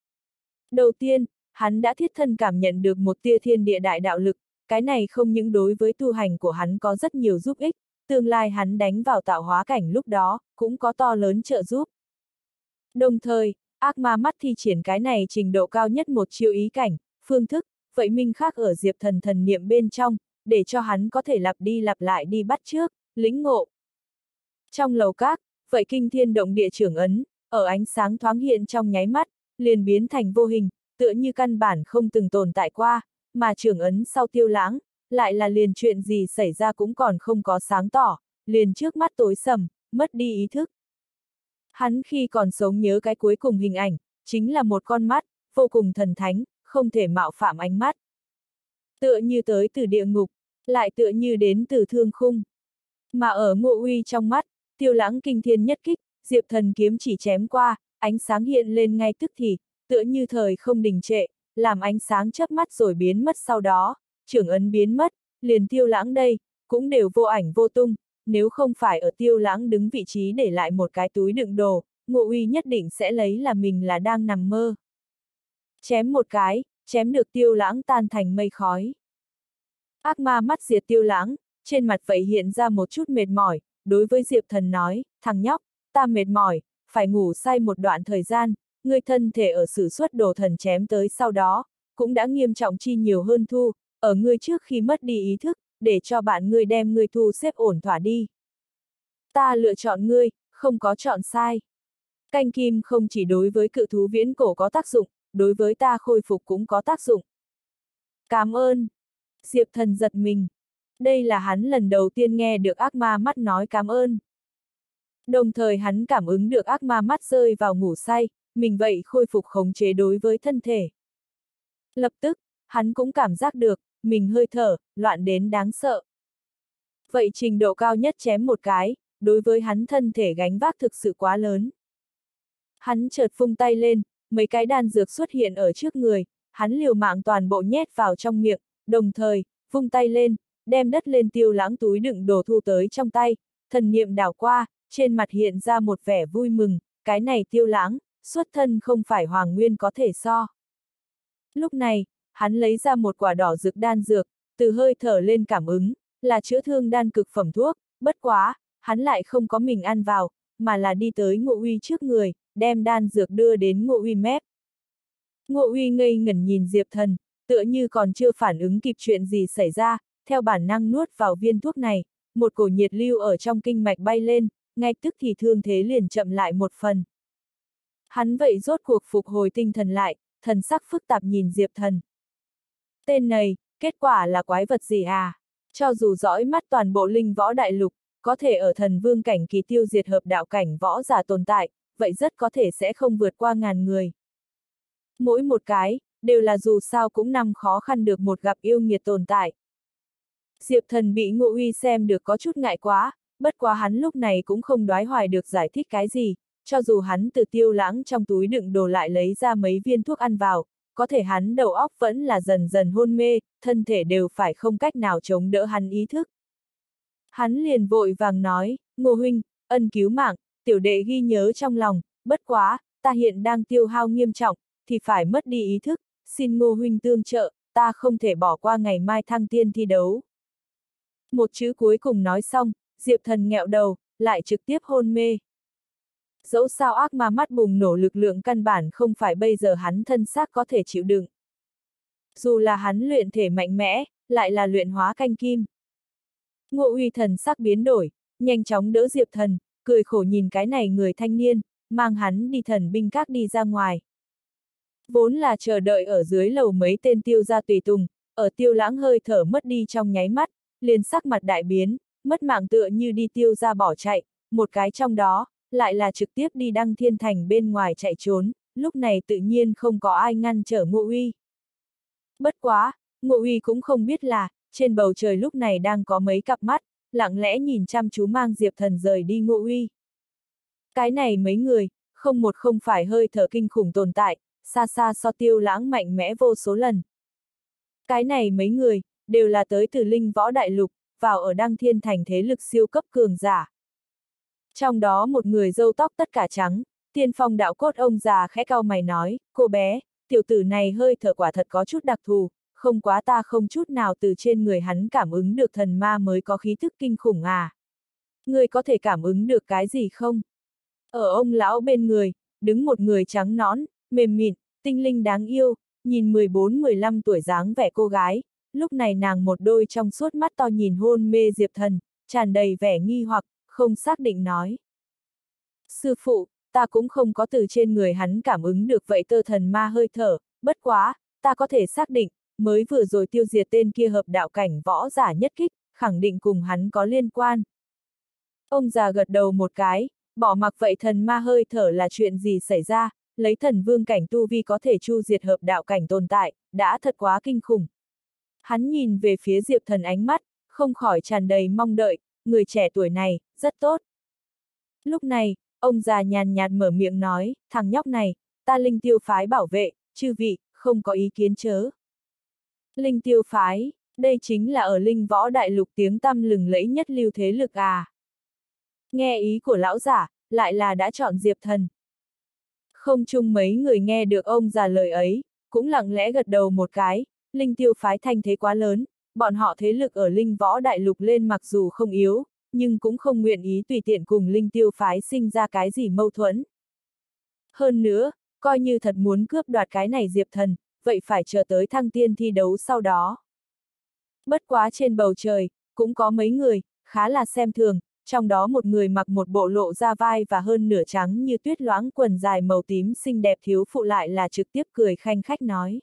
Đầu tiên, hắn đã thiết thân cảm nhận được một tia thiên địa đại đạo lực, cái này không những đối với tu hành của hắn có rất nhiều giúp ích, tương lai hắn đánh vào tạo hóa cảnh lúc đó, cũng có to lớn trợ giúp. Đồng thời, ác ma mắt thi triển cái này trình độ cao nhất một chiêu ý cảnh, phương thức, vậy minh khác ở Diệp Thần thần niệm bên trong, để cho hắn có thể lặp đi lặp lại đi bắt chước, lĩnh ngộ. Trong lầu các, vậy kinh thiên động địa trưởng ấn, ở ánh sáng thoáng hiện trong nháy mắt, liền biến thành vô hình, tựa như căn bản không từng tồn tại qua, mà trưởng ấn sau Tiêu Lãng, lại là liền chuyện gì xảy ra cũng còn không có sáng tỏ, liền trước mắt tối sầm, mất đi ý thức. Hắn khi còn sống nhớ cái cuối cùng hình ảnh, chính là một con mắt, vô cùng thần thánh, không thể mạo phạm ánh mắt. Tựa như tới từ địa ngục, lại tựa như đến từ thương khung. Mà ở Ngộ Uy trong mắt, Tiêu Lãng kinh thiên nhất kích, Diệp Thần kiếm chỉ chém qua, ánh sáng hiện lên ngay tức thì, tựa như thời không đình trệ, làm ánh sáng chớp mắt rồi biến mất sau đó, trưởng ấn biến mất, liền Tiêu Lãng đây, cũng đều vô ảnh vô tung, nếu không phải ở Tiêu Lãng đứng vị trí để lại một cái túi đựng đồ, Ngộ Uy nhất định sẽ lấy là mình là đang nằm mơ. Chém một cái, chém được Tiêu Lãng tan thành mây khói. Ác ma mắt diệt Tiêu Lãng, trên mặt vậy hiện ra một chút mệt mỏi, đối với Diệp Thần nói, thằng nhóc, ta mệt mỏi, phải ngủ say một đoạn thời gian, ngươi thân thể ở sử xuất đồ thần chém tới sau đó, cũng đã nghiêm trọng chi nhiều hơn thu, ở ngươi trước khi mất đi ý thức, để cho bạn ngươi đem ngươi thu xếp ổn thỏa đi. Ta lựa chọn ngươi, không có chọn sai. Canh kim không chỉ đối với cự thú viễn cổ có tác dụng, đối với ta khôi phục cũng có tác dụng. Cảm ơn. Diệp Thần giật mình. Đây là hắn lần đầu tiên nghe được ác ma mắt nói cảm ơn. Đồng thời hắn cảm ứng được ác ma mắt rơi vào ngủ say, mình vậy khôi phục khống chế đối với thân thể. Lập tức, hắn cũng cảm giác được, mình hơi thở, loạn đến đáng sợ. Vậy trình độ cao nhất chém một cái, đối với hắn thân thể gánh vác thực sự quá lớn. Hắn chợt vung tay lên, mấy cái đan dược xuất hiện ở trước người, hắn liều mạng toàn bộ nhét vào trong miệng, đồng thời, vung tay lên, đem đất lên Tiêu Lãng túi đựng đồ thu tới trong tay, thần niệm đảo qua, trên mặt hiện ra một vẻ vui mừng, cái này Tiêu Lãng, xuất thân không phải Hoàng Nguyên có thể so. Lúc này, hắn lấy ra một quả đỏ rực đan dược, từ hơi thở lên cảm ứng, là chữa thương đan cực phẩm thuốc, bất quá, hắn lại không có mình ăn vào, mà là đi tới Ngộ Uy trước người, đem đan dược đưa đến Ngộ Uy mép. Ngộ Uy ngây ngẩn nhìn Diệp Thần, tựa như còn chưa phản ứng kịp chuyện gì xảy ra, theo bản năng nuốt vào viên thuốc này, một cổ nhiệt lưu ở trong kinh mạch bay lên, ngay tức thì thương thế liền chậm lại một phần. Hắn vậy rốt cuộc phục hồi tinh thần lại, thần sắc phức tạp nhìn Diệp Thần. Tên này, kết quả là quái vật gì à? Cho dù dõi mắt toàn bộ linh võ đại lục, có thể ở thần vương cảnh kỳ tiêu diệt hợp đạo cảnh võ giả tồn tại, vậy rất có thể sẽ không vượt qua 1000 người. Mỗi một cái, đều là dù sao cũng năm khó khăn được một gặp yêu nghiệt tồn tại. Diệp Thần bị Ngộ Uy xem được có chút ngại quá, bất quá hắn lúc này cũng không đoái hoài được giải thích cái gì, cho dù hắn từ Tiêu Lãng trong túi đựng đồ lại lấy ra mấy viên thuốc ăn vào, có thể hắn đầu óc vẫn là dần dần hôn mê, thân thể đều phải không cách nào chống đỡ hắn ý thức. Hắn liền vội vàng nói, Ngô huynh, ân cứu mạng, tiểu đệ ghi nhớ trong lòng, bất quá, ta hiện đang tiêu hao nghiêm trọng, thì phải mất đi ý thức, xin Ngô huynh tương trợ, ta không thể bỏ qua ngày mai thăng tiên thi đấu. Một chữ cuối cùng nói xong, Diệp Thần nghẹo đầu, lại trực tiếp hôn mê. Dẫu sao ác ma mắt bùng nổ lực lượng căn bản không phải bây giờ hắn thân xác có thể chịu đựng. Dù là hắn luyện thể mạnh mẽ, lại là luyện hóa canh kim. Ngộ Uy thần sắc biến đổi, nhanh chóng đỡ Diệp Thần, cười khổ nhìn cái này người thanh niên, mang hắn đi thần binh các đi ra ngoài. Vốn là chờ đợi ở dưới lầu mấy tên Tiêu gia tùy tùng, ở Tiêu Lãng hơi thở mất đi trong nháy mắt, liền sắc mặt đại biến, mất mạng tựa như đi Tiêu gia bỏ chạy, một cái trong đó, lại là trực tiếp đi Đăng Thiên Thành bên ngoài chạy trốn, lúc này tự nhiên không có ai ngăn trở Ngộ Uy. Bất quá, Ngộ Uy cũng không biết là, trên bầu trời lúc này đang có mấy cặp mắt, lặng lẽ nhìn chăm chú mang Diệp Thần rời đi Ngộ Uy. Cái này mấy người, không một không phải hơi thở kinh khủng tồn tại, xa xa so Tiêu Lãng mạnh mẽ vô số lần. Cái này mấy người, đều là tới từ linh võ đại lục, vào ở Đăng Thiên Thành thế lực siêu cấp cường giả. Trong đó một người râu tóc tất cả trắng, tiên phong đạo cốt ông già khẽ cau mày nói, cô bé, tiểu tử này hơi thở quả thật có chút đặc thù, không quá ta không chút nào từ trên người hắn cảm ứng được thần ma mới có khí thức kinh khủng à. Ngươi có thể cảm ứng được cái gì không? Ở ông lão bên người, đứng một người trắng nõn, mềm mịn, tinh linh đáng yêu, nhìn 14-15 tuổi dáng vẻ cô gái, lúc này nàng một đôi trong suốt mắt to nhìn hôn mê Diệp Thần, tràn đầy vẻ nghi hoặc, không xác định nói. Sư phụ, ta cũng không có từ trên người hắn cảm ứng được vậy tơ thần ma hơi thở, bất quá, ta có thể xác định, mới vừa rồi tiêu diệt tên kia hợp đạo cảnh võ giả nhất kích, khẳng định cùng hắn có liên quan. Ông già gật đầu một cái, bỏ mặc vậy thần ma hơi thở là chuyện gì xảy ra, lấy thần vương cảnh tu vi có thể chu diệt hợp đạo cảnh tồn tại, đã thật quá kinh khủng. Hắn nhìn về phía Diệp Thần ánh mắt, không khỏi tràn đầy mong đợi, người trẻ tuổi này, rất tốt. Lúc này, ông già nhàn nhạt mở miệng nói, thằng nhóc này, ta linh tiêu phái bảo vệ, chư vị, không có ý kiến chớ. Linh tiêu phái, đây chính là ở linh võ đại lục tiếng tăm lừng lẫy nhất lưu thế lực à. Nghe ý của lão giả, lại là đã chọn Diệp Thần. Không chung mấy người nghe được ông già lời ấy, cũng lặng lẽ gật đầu một cái, linh tiêu phái thanh thế quá lớn, bọn họ thế lực ở linh võ đại lục lên mặc dù không yếu, nhưng cũng không nguyện ý tùy tiện cùng linh tiêu phái sinh ra cái gì mâu thuẫn. Hơn nữa, coi như thật muốn cướp đoạt cái này Diệp Thần, vậy phải chờ tới thăng tiên thi đấu sau đó. Bất quá trên bầu trời, cũng có mấy người, khá là xem thường, trong đó một người mặc một bộ lộ ra vai và hơn nửa trắng như tuyết loãng quần dài màu tím xinh đẹp thiếu phụ lại là trực tiếp cười khanh khách nói.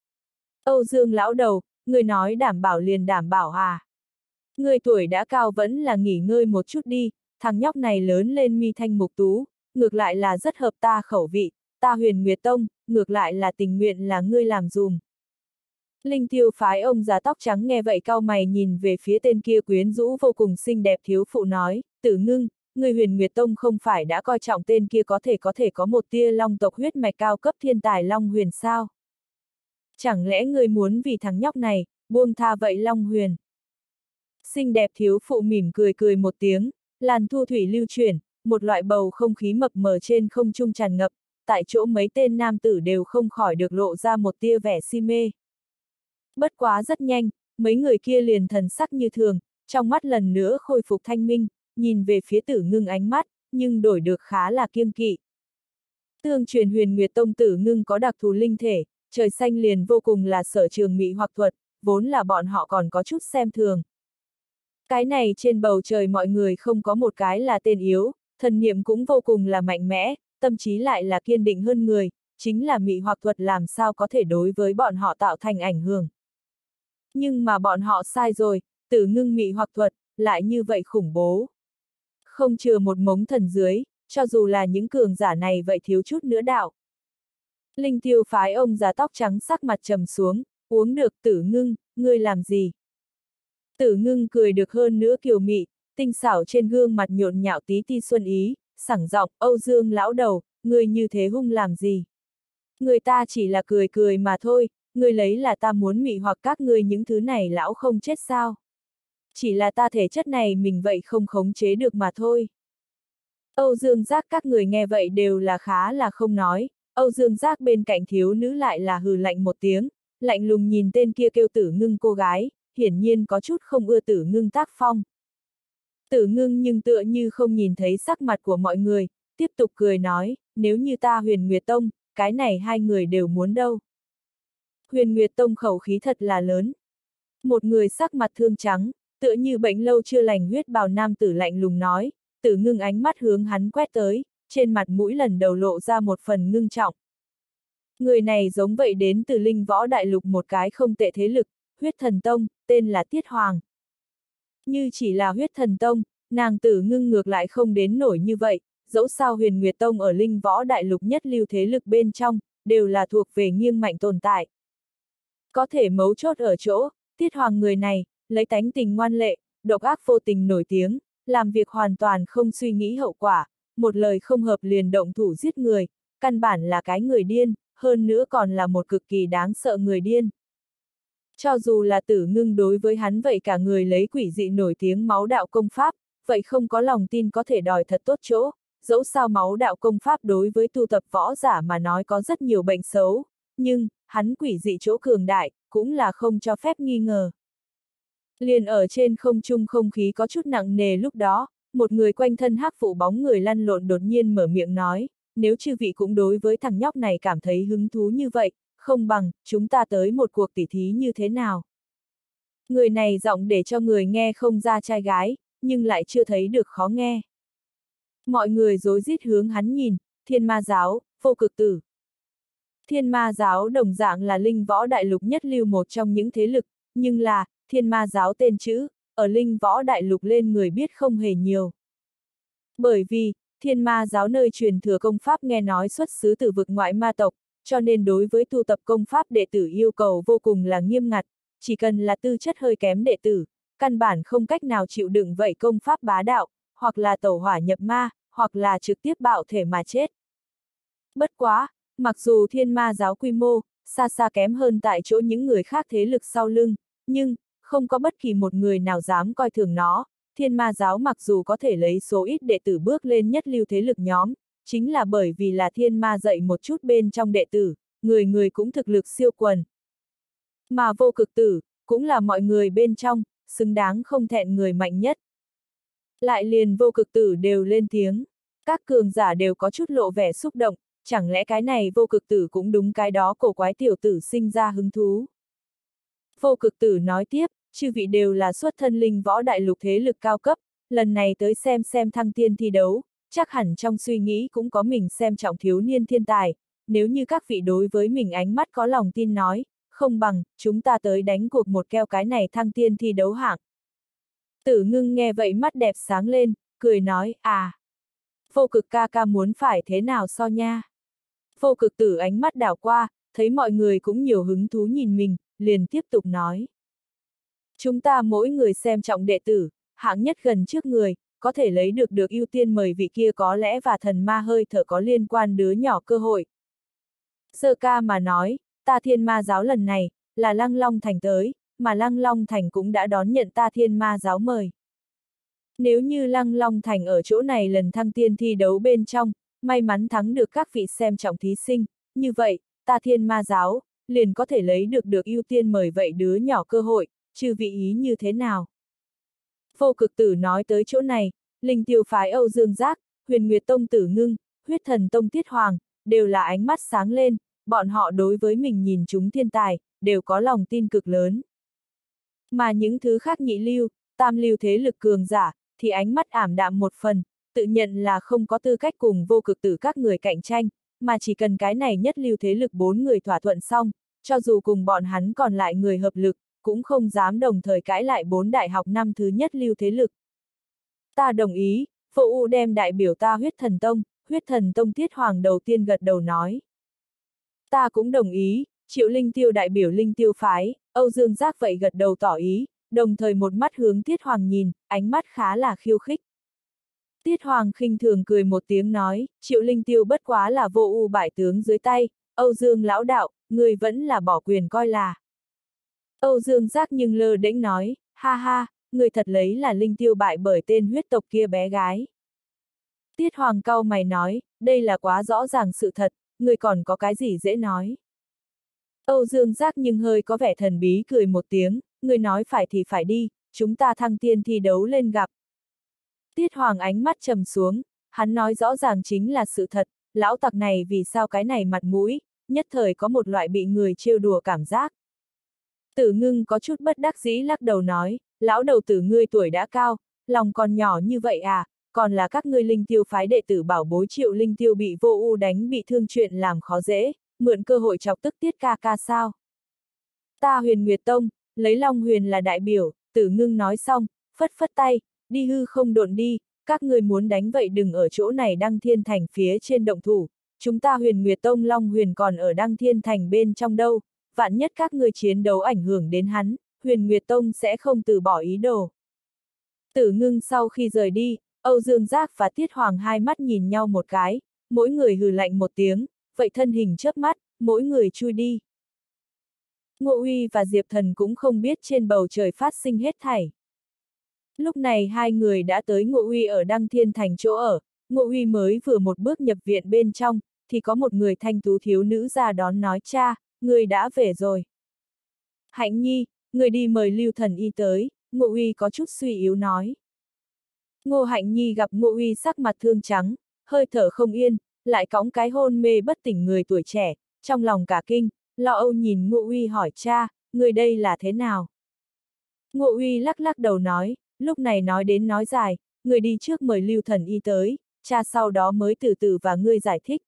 Âu Dương lão đầu, người nói đảm bảo liền đảm bảo à? Người tuổi đã cao vẫn là nghỉ ngơi một chút đi, thằng nhóc này lớn lên mi thanh mục tú, ngược lại là rất hợp ta khẩu vị, ta Huyền Nguyệt Tông, ngược lại là tình nguyện là ngươi làm dùm. Linh Tiêu phái ông già tóc trắng nghe vậy cau mày nhìn về phía tên kia quyến rũ vô cùng xinh đẹp thiếu phụ nói, Tử Ngưng, người Huyền Nguyệt Tông không phải đã coi trọng tên kia có thể có một tia long tộc huyết mạch cao cấp thiên tài Long Huyền sao? Chẳng lẽ người muốn vì thằng nhóc này, buông tha vậy Long Huyền? Xinh đẹp thiếu phụ mỉm cười một tiếng, làn thu thủy lưu chuyển, một loại bầu không khí mập mờ trên không trung tràn ngập, tại chỗ mấy tên nam tử đều không khỏi được lộ ra một tia vẻ si mê. Bất quá rất nhanh, mấy người kia liền thần sắc như thường, trong mắt lần nữa khôi phục thanh minh, nhìn về phía Tử Ngưng ánh mắt, nhưng đổi được khá là kiêng kỵ. Tương truyền Huyền Nguyệt Tông Tử Ngưng có đặc thù linh thể, trời xanh liền vô cùng là sở trường mị hoặc thuật, vốn là bọn họ còn có chút xem thường. Cái này trên bầu trời mọi người không có một cái là tên yếu, thần niệm cũng vô cùng là mạnh mẽ, tâm trí lại là kiên định hơn người, chính là mị hoặc thuật làm sao có thể đối với bọn họ tạo thành ảnh hưởng. Nhưng mà bọn họ sai rồi, Tử Ngưng mị hoặc thuật, lại như vậy khủng bố. Không chừa một mống thần dưới, cho dù là những cường giả này vậy thiếu chút nữa đạo. Linh Tiêu phái ông già tóc trắng sắc mặt trầm xuống, uống được Tử Ngưng, ngươi làm gì? Tử Ngưng cười được hơn nữa kiều mị, tinh xảo trên gương mặt nhộn nhạo tí ti xuân ý, sảng giọng, Âu Dương lão đầu, ngươi như thế hung làm gì? Người ta chỉ là cười mà thôi, ngươi lấy là ta muốn mị hoặc các ngươi những thứ này lão không chết sao? Chỉ là ta thể chất này mình vậy không khống chế được mà thôi. Âu Dương Giác các người nghe vậy đều là khá là không nói, Âu Dương Giác bên cạnh thiếu nữ lại là hừ lạnh một tiếng, lạnh lùng nhìn tên kia kêu Tử Ngưng cô gái, hiển nhiên có chút không ưa Tử Ngưng tác phong. Tử Ngưng nhưng tựa như không nhìn thấy sắc mặt của mọi người, tiếp tục cười nói, nếu như ta Huyền Nguyệt Tông, cái này hai người đều muốn đâu. Huyền Nguyệt Tông khẩu khí thật là lớn. Một người sắc mặt thương trắng, tựa như bệnh lâu chưa lành huyết bào nam tử lạnh lùng nói, Tử Ngưng ánh mắt hướng hắn quét tới, trên mặt mũi lần đầu lộ ra một phần ngưng trọng. Người này giống vậy đến từ Linh Võ Đại Lục một cái không tệ thế lực, Huyết Thần Tông, tên là Tiết Hoàng. Như chỉ là Huyết Thần Tông, nàng Tử Ngưng ngược lại không đến nổi như vậy, dẫu sao Huyền Nguyệt Tông ở Linh Võ Đại Lục nhất lưu thế lực bên trong, đều là thuộc về nghiêng mạnh tồn tại. Có thể mấu chốt ở chỗ, Tiết Hoàng người này, lấy tánh tình ngoan lệ, độc ác vô tình nổi tiếng, làm việc hoàn toàn không suy nghĩ hậu quả, một lời không hợp liền động thủ giết người, căn bản là cái người điên, hơn nữa còn là một cực kỳ đáng sợ người điên. Cho dù là Tử Ngưng đối với hắn vậy cả người lấy quỷ dị nổi tiếng máu đạo công pháp, vậy không có lòng tin có thể đòi thật tốt chỗ, dẫu sao máu đạo công pháp đối với tu tập võ giả mà nói có rất nhiều bệnh xấu, nhưng, hắn quỷ dị chỗ cường đại, cũng là không cho phép nghi ngờ. Liền ở trên không trung không khí có chút nặng nề lúc đó, một người quanh thân hắc vụ bóng người lăn lộn đột nhiên mở miệng nói, nếu chư vị cũng đối với thằng nhóc này cảm thấy hứng thú như vậy, không bằng, chúng ta tới một cuộc tỉ thí như thế nào. Người này giọng để cho người nghe không ra trai gái, nhưng lại chưa thấy được khó nghe. Mọi người rối rít hướng hắn nhìn, Thiên Ma Giáo, Vô Cực Tử. Thiên Ma Giáo đồng dạng là Linh Võ Đại Lục nhất lưu một trong những thế lực, nhưng là, Thiên Ma Giáo tên chữ, ở Linh Võ Đại Lục lên người biết không hề nhiều. Bởi vì, Thiên Ma Giáo nơi truyền thừa công pháp nghe nói xuất xứ từ vực ngoại ma tộc, cho nên đối với tu tập công pháp đệ tử yêu cầu vô cùng là nghiêm ngặt, chỉ cần là tư chất hơi kém đệ tử, căn bản không cách nào chịu đựng vậy công pháp bá đạo, hoặc là tẩu hỏa nhập ma, hoặc là trực tiếp bạo thể mà chết. Bất quá, mặc dù Thiên Ma Giáo quy mô, xa xa kém hơn tại chỗ những người khác thế lực sau lưng, nhưng, không có bất kỳ một người nào dám coi thường nó. Thiên Ma Giáo mặc dù có thể lấy số ít đệ tử bước lên nhất lưu thế lực nhóm, chính là bởi vì là Thiên Ma dạy một chút bên trong đệ tử, người người cũng thực lực siêu quần. Mà Vô Cực Tử, cũng là mọi người bên trong, xứng đáng không thẹn người mạnh nhất. Lại liền Vô Cực Tử đều lên tiếng, các cường giả đều có chút lộ vẻ xúc động, chẳng lẽ cái này Vô Cực Tử cũng đúng cái đó cổ quái tiểu tử sinh ra hứng thú. Vô Cực Tử nói tiếp, chư vị đều là xuất thân linh võ đại lục thế lực cao cấp, lần này tới xem thăng tiên thi đấu, chắc hẳn trong suy nghĩ cũng có mình xem trọng thiếu niên thiên tài, nếu như các vị đối với mình ánh mắt có lòng tin nói, không bằng, chúng ta tới đánh cuộc một keo cái này thăng tiên thi đấu hạng. Tử Ngưng nghe vậy mắt đẹp sáng lên, cười nói, à, Vô Cực ca ca muốn phải thế nào so nha. Vô Cực Tử ánh mắt đảo qua, thấy mọi người cũng nhiều hứng thú nhìn mình, liền tiếp tục nói. Chúng ta mỗi người xem trọng đệ tử, hạng nhất gần trước người, có thể lấy được ưu tiên mời vị kia có lẽ và thần ma hơi thở có liên quan đứa nhỏ cơ hội. Sơ ca mà nói, ta Thiên Ma giáo lần này, là Lăng Long Thành tới, mà Lăng Long Thành cũng đã đón nhận ta Thiên Ma giáo mời. Nếu như Lăng Long Thành ở chỗ này lần thăng tiên thi đấu bên trong, may mắn thắng được các vị xem trọng thí sinh, như vậy, ta Thiên Ma giáo, liền có thể lấy được ưu tiên mời vậy đứa nhỏ cơ hội, chư vị ý như thế nào? Vô Cực Tử nói tới chỗ này, Linh Tiêu phái Âu Dương Giác, Huyền Nguyệt Tông Tử Ngưng, Huyết Thần Tông Tiết Hoàng, đều là ánh mắt sáng lên, bọn họ đối với mình nhìn chúng thiên tài, đều có lòng tin cực lớn. Mà những thứ khác nhị lưu, tam lưu thế lực cường giả, thì ánh mắt ảm đạm một phần, tự nhận là không có tư cách cùng Vô Cực Tử các người cạnh tranh, mà chỉ cần cái này nhất lưu thế lực 4 người thỏa thuận xong, cho dù cùng bọn hắn còn lại người hợp lực, cũng không dám đồng thời cãi lại 4 đại học năm thứ nhất lưu thế lực. Ta đồng ý, Vô U đem đại biểu ta Huyết Thần Tông Tiết Hoàng đầu tiên gật đầu nói. Ta cũng đồng ý, Triệu Linh Tiêu đại biểu Linh Tiêu phái, Âu Dương Giác vậy gật đầu tỏ ý, đồng thời một mắt hướng Tiết Hoàng nhìn, ánh mắt khá là khiêu khích. Tiết Hoàng khinh thường cười một tiếng nói, Triệu Linh Tiêu bất quá là Vô U bại tướng dưới tay, Âu Dương lão đạo, người vẫn là bỏ quyền coi là. Âu Dương Giác nhưng lơ đễnh nói, ha ha, người thật lấy là Linh Tiêu bại bởi tên huyết tộc kia bé gái. Tiết Hoàng cau mày nói, đây là quá rõ ràng sự thật, người còn có cái gì dễ nói. Âu Dương Giác nhưng hơi có vẻ thần bí cười một tiếng, người nói phải thì phải đi, chúng ta thăng tiên thi đấu lên gặp. Tiết Hoàng ánh mắt trầm xuống, hắn nói rõ ràng chính là sự thật, lão tặc này vì sao cái này mặt mũi, nhất thời có một loại bị người trêu đùa cảm giác. Tử Ngưng có chút bất đắc dĩ lắc đầu nói, lão đầu tử ngươi tuổi đã cao, lòng còn nhỏ như vậy à, còn là các ngươi Linh Tiêu phái đệ tử bảo bối Triệu Linh Tiêu bị Vô U đánh bị thương chuyện làm khó dễ, mượn cơ hội chọc tức Tiết ca ca sao. Ta Huyền Nguyệt Tông, lấy Long Huyền là đại biểu, Tử Ngưng nói xong, phất phất tay, đi hư không độn đi, các ngươi muốn đánh vậy đừng ở chỗ này Đăng Thiên Thành phía trên động thủ, chúng ta Huyền Nguyệt Tông Long Huyền còn ở Đăng Thiên Thành bên trong đâu, vạn nhất các ngươi chiến đấu ảnh hưởng đến hắn, Huyền Nguyệt Tông sẽ không từ bỏ ý đồ. Tử Ngưng sau khi rời đi, Âu Dương Giác và Tiết Hoàng hai mắt nhìn nhau một cái, mỗi người hừ lạnh một tiếng, vậy thân hình chớp mắt, mỗi người chui đi. Ngộ Uy và Diệp Thần cũng không biết trên bầu trời phát sinh hết thảy. Lúc này hai người đã tới Ngộ Uy ở Đăng Thiên Thành chỗ ở, Ngộ Uy mới vừa một bước nhập viện bên trong, thì có một người thanh tú thiếu nữ ra đón nói cha, người đã về rồi. Hạnh Nhi, người đi mời Lưu Thần Y tới, Ngộ Uy có chút suy yếu nói. Ngô Hạnh Nhi gặp Ngộ Uy sắc mặt thương trắng, hơi thở không yên, lại cõng cái hôn mê bất tỉnh người tuổi trẻ, trong lòng cả kinh, lo âu nhìn Ngộ Uy hỏi cha, người đây là thế nào? Ngộ Uy lắc lắc đầu nói, lúc này nói đến nói dài, người đi trước mời Lưu Thần Y tới, cha sau đó mới từ từ và ngươi giải thích.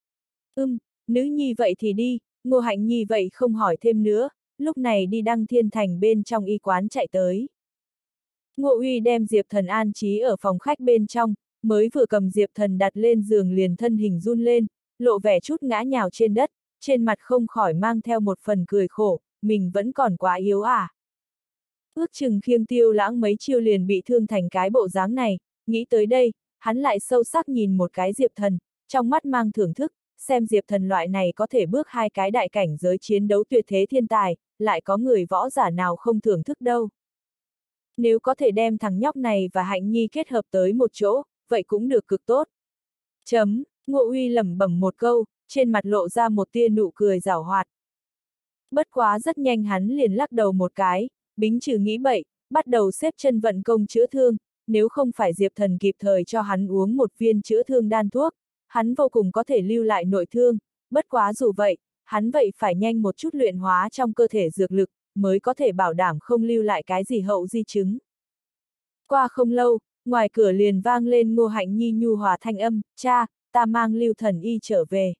Nữ nhi vậy thì đi, Ngô Hạnh Nhi vậy không hỏi thêm nữa, lúc này đi Đăng Thiên Thành bên trong y quán chạy tới. Ngộ Uy đem Diệp Thần an trí ở phòng khách bên trong, mới vừa cầm Diệp Thần đặt lên giường liền thân hình run lên, lộ vẻ chút ngã nhào trên đất, trên mặt không khỏi mang theo một phần cười khổ, mình vẫn còn quá yếu à. Ước chừng Khiêng Tiêu Lãng mấy chiêu liền bị thương thành cái bộ dáng này, nghĩ tới đây, hắn lại sâu sắc nhìn một cái Diệp Thần, trong mắt mang thưởng thức, xem Diệp Thần loại này có thể bước hai cái đại cảnh giới chiến đấu tuyệt thế thiên tài, lại có người võ giả nào không thưởng thức đâu. Nếu có thể đem thằng nhóc này và Hạnh Nhi kết hợp tới một chỗ, vậy cũng được cực tốt. Ngộ Uy lẩm bẩm một câu, trên mặt lộ ra một tia nụ cười giảo hoạt. Bất quá rất nhanh hắn liền lắc đầu một cái, bính trừ nghĩ bậy, bắt đầu xếp chân vận công chữa thương, nếu không phải Diệp Thần kịp thời cho hắn uống một viên chữa thương đan thuốc, hắn vô cùng có thể lưu lại nội thương, bất quá dù vậy, hắn vậy phải nhanh một chút luyện hóa trong cơ thể dược lực, mới có thể bảo đảm không lưu lại cái gì hậu di chứng. Qua không lâu, ngoài cửa liền vang lên Ngô Hạnh Nhi nhu hòa thanh âm, cha, ta mang Lưu Thần Y trở về.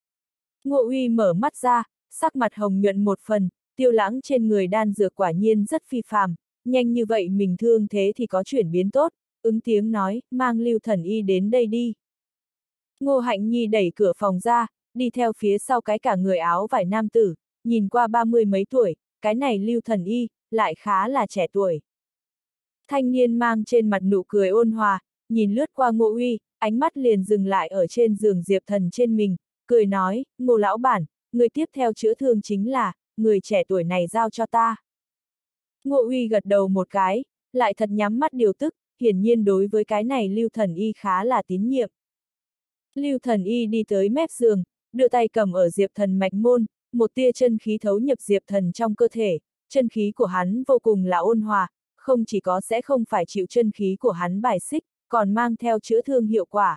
Ngô Uy mở mắt ra, sắc mặt hồng nhuận một phần, Tiêu Lãng trên người đan dược quả nhiên rất phi phàm, nhanh như vậy mình thương thế thì có chuyển biến tốt, ứng tiếng nói, mang Lưu Thần Y đến đây đi. Ngô Hạnh Nhi đẩy cửa phòng ra, đi theo phía sau cái cả người áo vải nam tử, nhìn qua 30 mấy tuổi, cái này Lưu Thần Y, lại khá là trẻ tuổi. Thanh niên mang trên mặt nụ cười ôn hòa, nhìn lướt qua Ngô Uy, ánh mắt liền dừng lại ở trên giường Diệp Thần trên mình, cười nói, Ngô lão bản, người tiếp theo chữa thương chính là, người trẻ tuổi này giao cho ta. Ngô Uy gật đầu một cái, lại thật nhắm mắt điều tức, hiển nhiên đối với cái này Lưu Thần Y khá là tín nhiệm. Lưu Thần Y đi tới mép giường, đưa tay cầm ở Diệp Thần mạch môn, một tia chân khí thấu nhập Diệp Thần trong cơ thể, chân khí của hắn vô cùng là ôn hòa, không chỉ có sẽ không phải chịu chân khí của hắn bài xích, còn mang theo chữa thương hiệu quả.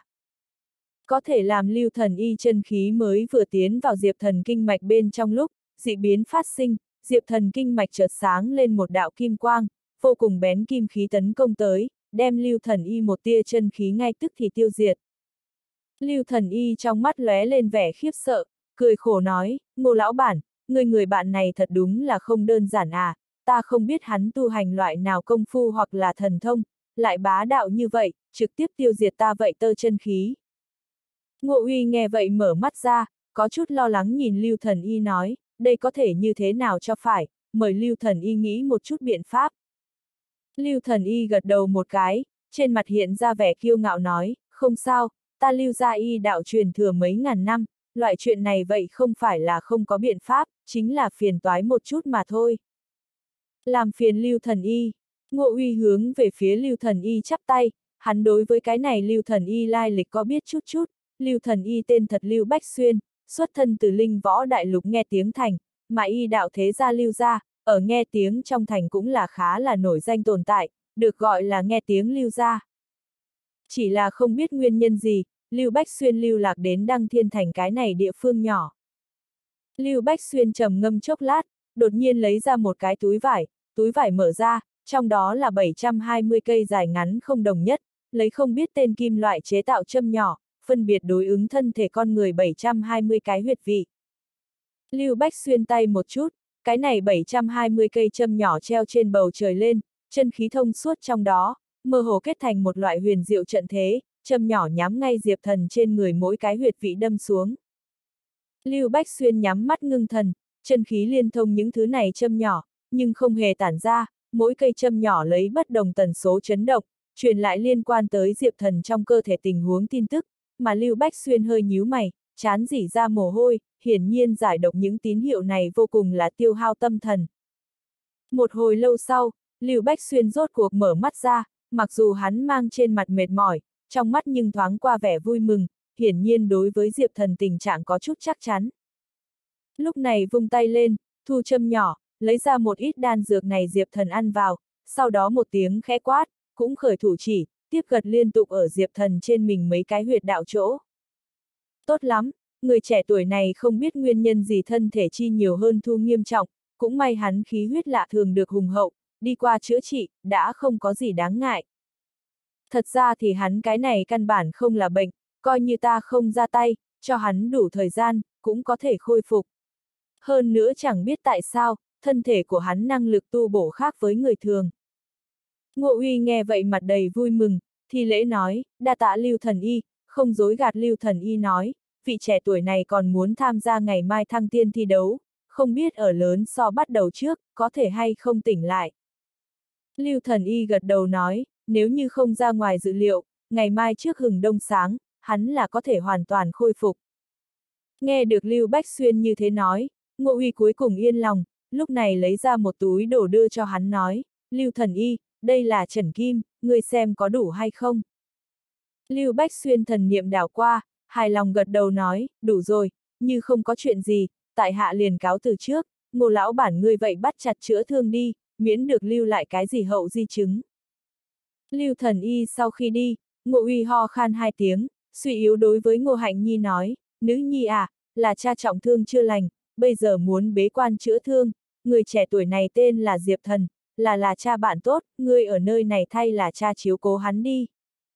Có thể làm Lưu Thần Y chân khí mới vừa tiến vào Diệp Thần kinh mạch bên trong lúc, dị biến phát sinh, Diệp Thần kinh mạch chợt sáng lên một đạo kim quang, vô cùng bén kim khí tấn công tới, đem Lưu Thần Y một tia chân khí ngay tức thì tiêu diệt. Lưu Thần Y trong mắt lóe lên vẻ khiếp sợ, cười khổ nói, Ngô lão bản, người bạn này thật đúng là không đơn giản à, ta không biết hắn tu hành loại nào công phu hoặc là thần thông, lại bá đạo như vậy, trực tiếp tiêu diệt ta vậy tơ chân khí. Ngô Uy nghe vậy mở mắt ra, có chút lo lắng nhìn Lưu Thần Y nói, đây có thể như thế nào cho phải, mời Lưu Thần Y nghĩ một chút biện pháp. Lưu Thần Y gật đầu một cái, trên mặt hiện ra vẻ kiêu ngạo nói, không sao, ta Lưu gia y đạo truyền thừa mấy ngàn năm, loại chuyện này vậy không phải là không có biện pháp, chính là phiền toái một chút mà thôi. Làm phiền Lưu Thần Y, Ngô Uy hướng về phía Lưu Thần Y chắp tay, hắn đối với cái này Lưu Thần Y lai lịch có biết chút chút, Lưu Thần Y tên thật Lưu Bách Xuyên, xuất thân từ Linh Võ Đại Lục nghe tiếng thành, mà y đạo thế gia Lưu gia, ở nghe tiếng trong thành cũng là khá là nổi danh tồn tại, được gọi là nghe tiếng Lưu gia. Chỉ là không biết nguyên nhân gì, Lưu Bách Xuyên lưu lạc đến Đăng Thiên Thành cái này địa phương nhỏ. Lưu Bách Xuyên trầm ngâm chốc lát, đột nhiên lấy ra một cái túi vải mở ra, trong đó là 720 cây dài ngắn không đồng nhất, lấy không biết tên kim loại chế tạo châm nhỏ, phân biệt đối ứng thân thể con người 720 cái huyệt vị. Lưu Bách Xuyên tay một chút, cái này 720 cây châm nhỏ treo trên bầu trời lên, chân khí thông suốt trong đó, mơ hồ kết thành một loại huyền diệu trận thế, châm nhỏ nhắm ngay Diệp Thần trên người mỗi cái huyệt vị đâm xuống. Lưu Bách Xuyên nhắm mắt ngưng thần, chân khí liên thông những thứ này châm nhỏ, nhưng không hề tản ra, mỗi cây châm nhỏ lấy bất đồng tần số chấn động, truyền lại liên quan tới Diệp Thần trong cơ thể tình huống tin tức, mà Lưu Bách Xuyên hơi nhíu mày, trán rỉ ra mồ hôi, hiển nhiên giải độc những tín hiệu này vô cùng là tiêu hao tâm thần. Một hồi lâu sau, Lưu Bách Xuyên rốt cuộc mở mắt ra, mặc dù hắn mang trên mặt mệt mỏi, trong mắt nhưng thoáng qua vẻ vui mừng, hiển nhiên đối với Diệp Thần tình trạng có chút chắc chắn. Lúc này vung tay lên, thu châm nhỏ, lấy ra một ít đan dược này Diệp Thần ăn vào, sau đó một tiếng khẽ quát, cũng khởi thủ chỉ, tiếp gật liên tục ở Diệp Thần trên mình mấy cái huyệt đạo chỗ. Tốt lắm, người trẻ tuổi này không biết nguyên nhân gì thân thể chi nhiều hơn thu nghiêm trọng, cũng may hắn khí huyết lạ thường được hùng hậu, đi qua chữa trị, đã không có gì đáng ngại. Thật ra thì hắn cái này căn bản không là bệnh, coi như ta không ra tay, cho hắn đủ thời gian, cũng có thể khôi phục. Hơn nữa chẳng biết tại sao, thân thể của hắn năng lực tu bổ khác với người thường. Ngô Uy nghe vậy mặt đầy vui mừng, thi lễ nói, đa tạ Lưu Thần Y, không dối gạt Lưu Thần Y nói, vị trẻ tuổi này còn muốn tham gia ngày mai thăng tiên thi đấu, không biết ở lớn so bắt đầu trước, có thể hay không tỉnh lại. Lưu Thần Y gật đầu nói, nếu như không ra ngoài dự liệu, ngày mai trước hừng đông sáng, hắn là có thể hoàn toàn khôi phục. Nghe được Lưu Bách Xuyên như thế nói, Ngô Uy cuối cùng yên lòng, lúc này lấy ra một túi đồ đưa cho hắn nói, Lưu Thần Y, đây là trần kim, ngươi xem có đủ hay không? Lưu Bách Xuyên thần niệm đảo qua, hài lòng gật đầu nói, đủ rồi, như không có chuyện gì, tại hạ liền cáo từ trước, Ngô lão bản ngươi vậy bắt chặt chữa thương đi, miễn được lưu lại cái gì hậu di chứng. Lưu Thần Y sau khi đi, Ngô Uy ho khan hai tiếng, suy yếu đối với Ngô Hạnh Nhi nói, nữ nhi à, là cha trọng thương chưa lành, bây giờ muốn bế quan chữa thương, người trẻ tuổi này tên là Diệp Thần, là cha bạn tốt, ngươi ở nơi này thay là cha chiếu cố hắn đi.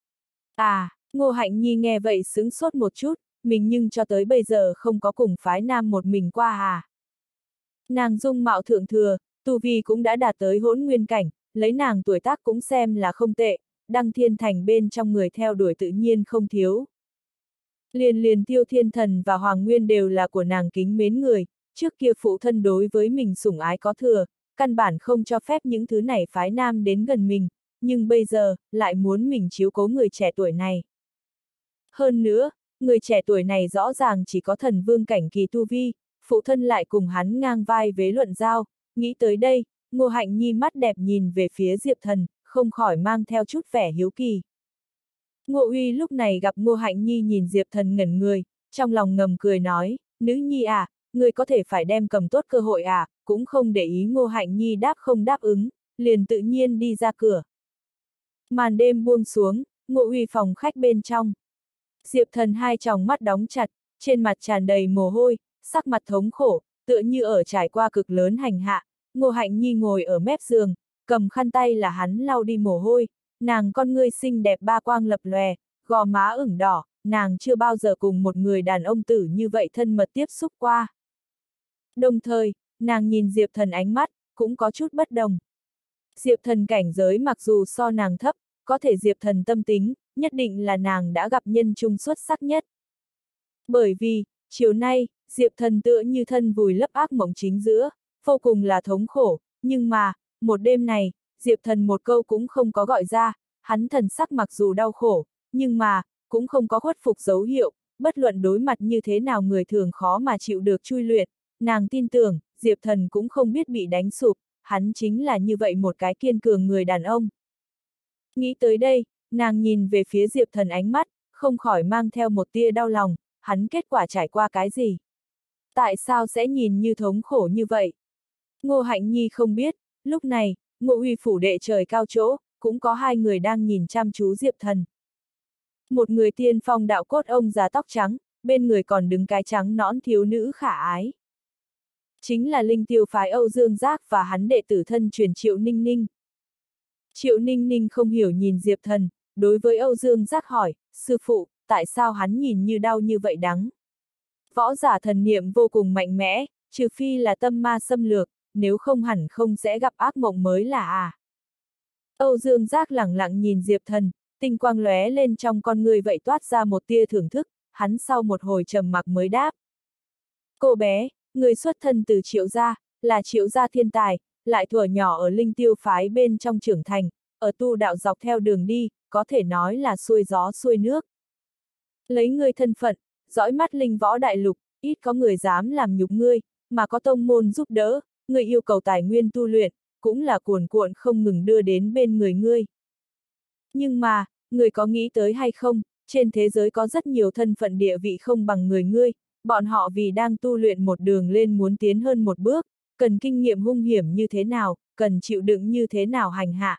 À, Ngô Hạnh Nhi nghe vậy sững sốt một chút, mình nhưng cho tới bây giờ không có cùng phái nam một mình qua à. Nàng dung mạo thượng thừa, tu vi cũng đã đạt tới hỗn nguyên cảnh, lấy nàng tuổi tác cũng xem là không tệ, Đăng Thiên Thành bên trong người theo đuổi tự nhiên không thiếu. Liền Tiêu Thiên Thần và Hoàng Nguyên đều là của nàng kính mến người, trước kia phụ thân đối với mình sủng ái có thừa, căn bản không cho phép những thứ này phái nam đến gần mình, nhưng bây giờ, lại muốn mình chiếu cố người trẻ tuổi này. Hơn nữa, người trẻ tuổi này rõ ràng chỉ có thần vương cảnh kỳ tu vi, phụ thân lại cùng hắn ngang vai vế luận giao, nghĩ tới đây, Ngô Hạnh Nhi mắt đẹp nhìn về phía Diệp Thần, không khỏi mang theo chút vẻ hiếu kỳ. Ngô Uy lúc này gặp Ngô Hạnh Nhi nhìn Diệp Thần ngẩn người, trong lòng ngầm cười nói, nữ nhi à, người có thể phải đem cầm tốt cơ hội à, cũng không để ý Ngô Hạnh Nhi đáp không đáp ứng, liền tự nhiên đi ra cửa. Màn đêm buông xuống, Ngô Uy phòng khách bên trong. Diệp Thần hai tròng mắt đóng chặt, trên mặt tràn đầy mồ hôi, sắc mặt thống khổ, tựa như ở trải qua cực lớn hành hạ. Ngô Hạnh Nhi ngồi ở mép giường, cầm khăn tay là hắn lau đi mồ hôi, nàng con ngươi xinh đẹp ba quang lập lòe, gò má ửng đỏ, nàng chưa bao giờ cùng một người đàn ông tử như vậy thân mật tiếp xúc qua. Đồng thời, nàng nhìn Diệp Thần ánh mắt, cũng có chút bất đồng. Diệp Thần cảnh giới mặc dù so nàng thấp, có thể Diệp Thần tâm tính, nhất định là nàng đã gặp nhân trung xuất sắc nhất. Bởi vì, chiều nay, Diệp Thần tựa như thân vùi lấp ác mộng chính giữa, vô cùng là thống khổ, nhưng mà, một đêm này, Diệp Thần một câu cũng không có gọi ra, hắn thần sắc mặc dù đau khổ, nhưng mà, cũng không có khuất phục dấu hiệu, bất luận đối mặt như thế nào người thường khó mà chịu được chui luyện, nàng tin tưởng, Diệp Thần cũng không biết bị đánh sụp, hắn chính là như vậy một cái kiên cường người đàn ông. Nghĩ tới đây, nàng nhìn về phía Diệp Thần ánh mắt, không khỏi mang theo một tia đau lòng, hắn kết quả trải qua cái gì? Tại sao sẽ nhìn như thống khổ như vậy? Ngô Hạnh Nhi không biết, lúc này, Ngô Uy phủ đệ trời cao chỗ, cũng có hai người đang nhìn chăm chú Diệp Thần. Một người tiên phong đạo cốt ông già tóc trắng, bên người còn đứng cái trắng nõn thiếu nữ khả ái. Chính là Linh Tiêu phái Âu Dương Giác và hắn đệ tử thân truyền Triệu Ninh Ninh. Triệu Ninh Ninh không hiểu nhìn Diệp Thần, đối với Âu Dương Giác hỏi, sư phụ, tại sao hắn nhìn như đau như vậy đắng? Võ giả thần niệm vô cùng mạnh mẽ, trừ phi là tâm ma xâm lược, nếu không hẳn không sẽ gặp ác mộng mới là à. Âu Dương Giác lẳng lặng nhìn Diệp Thần, tinh quang lóe lên trong con người vậy toát ra một tia thưởng thức, hắn sau một hồi trầm mặc mới đáp. Cô bé, người xuất thân từ Triệu gia, là Triệu gia thiên tài, lại thuở nhỏ ở Linh Tiêu phái bên trong trưởng thành, ở tu đạo dọc theo đường đi, có thể nói là xuôi gió xuôi nước. Lấy ngươi thân phận, dõi mắt linh võ đại lục, ít có người dám làm nhục ngươi, mà có tông môn giúp đỡ, ngươi yêu cầu tài nguyên tu luyện, cũng là cuồn cuộn không ngừng đưa đến bên người ngươi. Nhưng mà, ngươi có nghĩ tới hay không, trên thế giới có rất nhiều thân phận địa vị không bằng người ngươi, bọn họ vì đang tu luyện một đường lên muốn tiến hơn một bước, cần kinh nghiệm hung hiểm như thế nào, cần chịu đựng như thế nào hành hạ.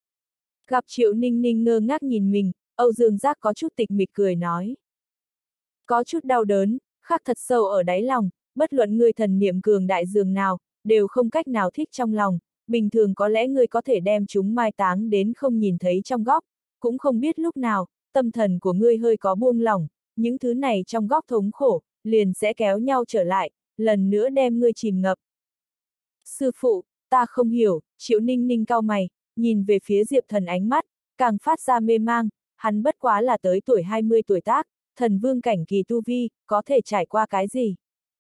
Gặp Triệu Ninh Ninh ngơ ngác nhìn mình, Âu Dương Giác có chút tịch mịch cười nói. Có chút đau đớn, khắc thật sâu ở đáy lòng, bất luận ngươi thần niệm cường đại dường nào, đều không cách nào thích trong lòng, bình thường có lẽ ngươi có thể đem chúng mai táng đến không nhìn thấy trong góc, cũng không biết lúc nào, tâm thần của ngươi hơi có buông lỏng, những thứ này trong góc thống khổ, liền sẽ kéo nhau trở lại, lần nữa đem ngươi chìm ngập. Sư phụ, ta không hiểu, Triệu Ninh Ninh cau mày, nhìn về phía Diệp Thần ánh mắt, càng phát ra mê mang, hắn bất quá là tới tuổi 20 tuổi tác, thần vương cảnh kỳ tu vi, có thể trải qua cái gì?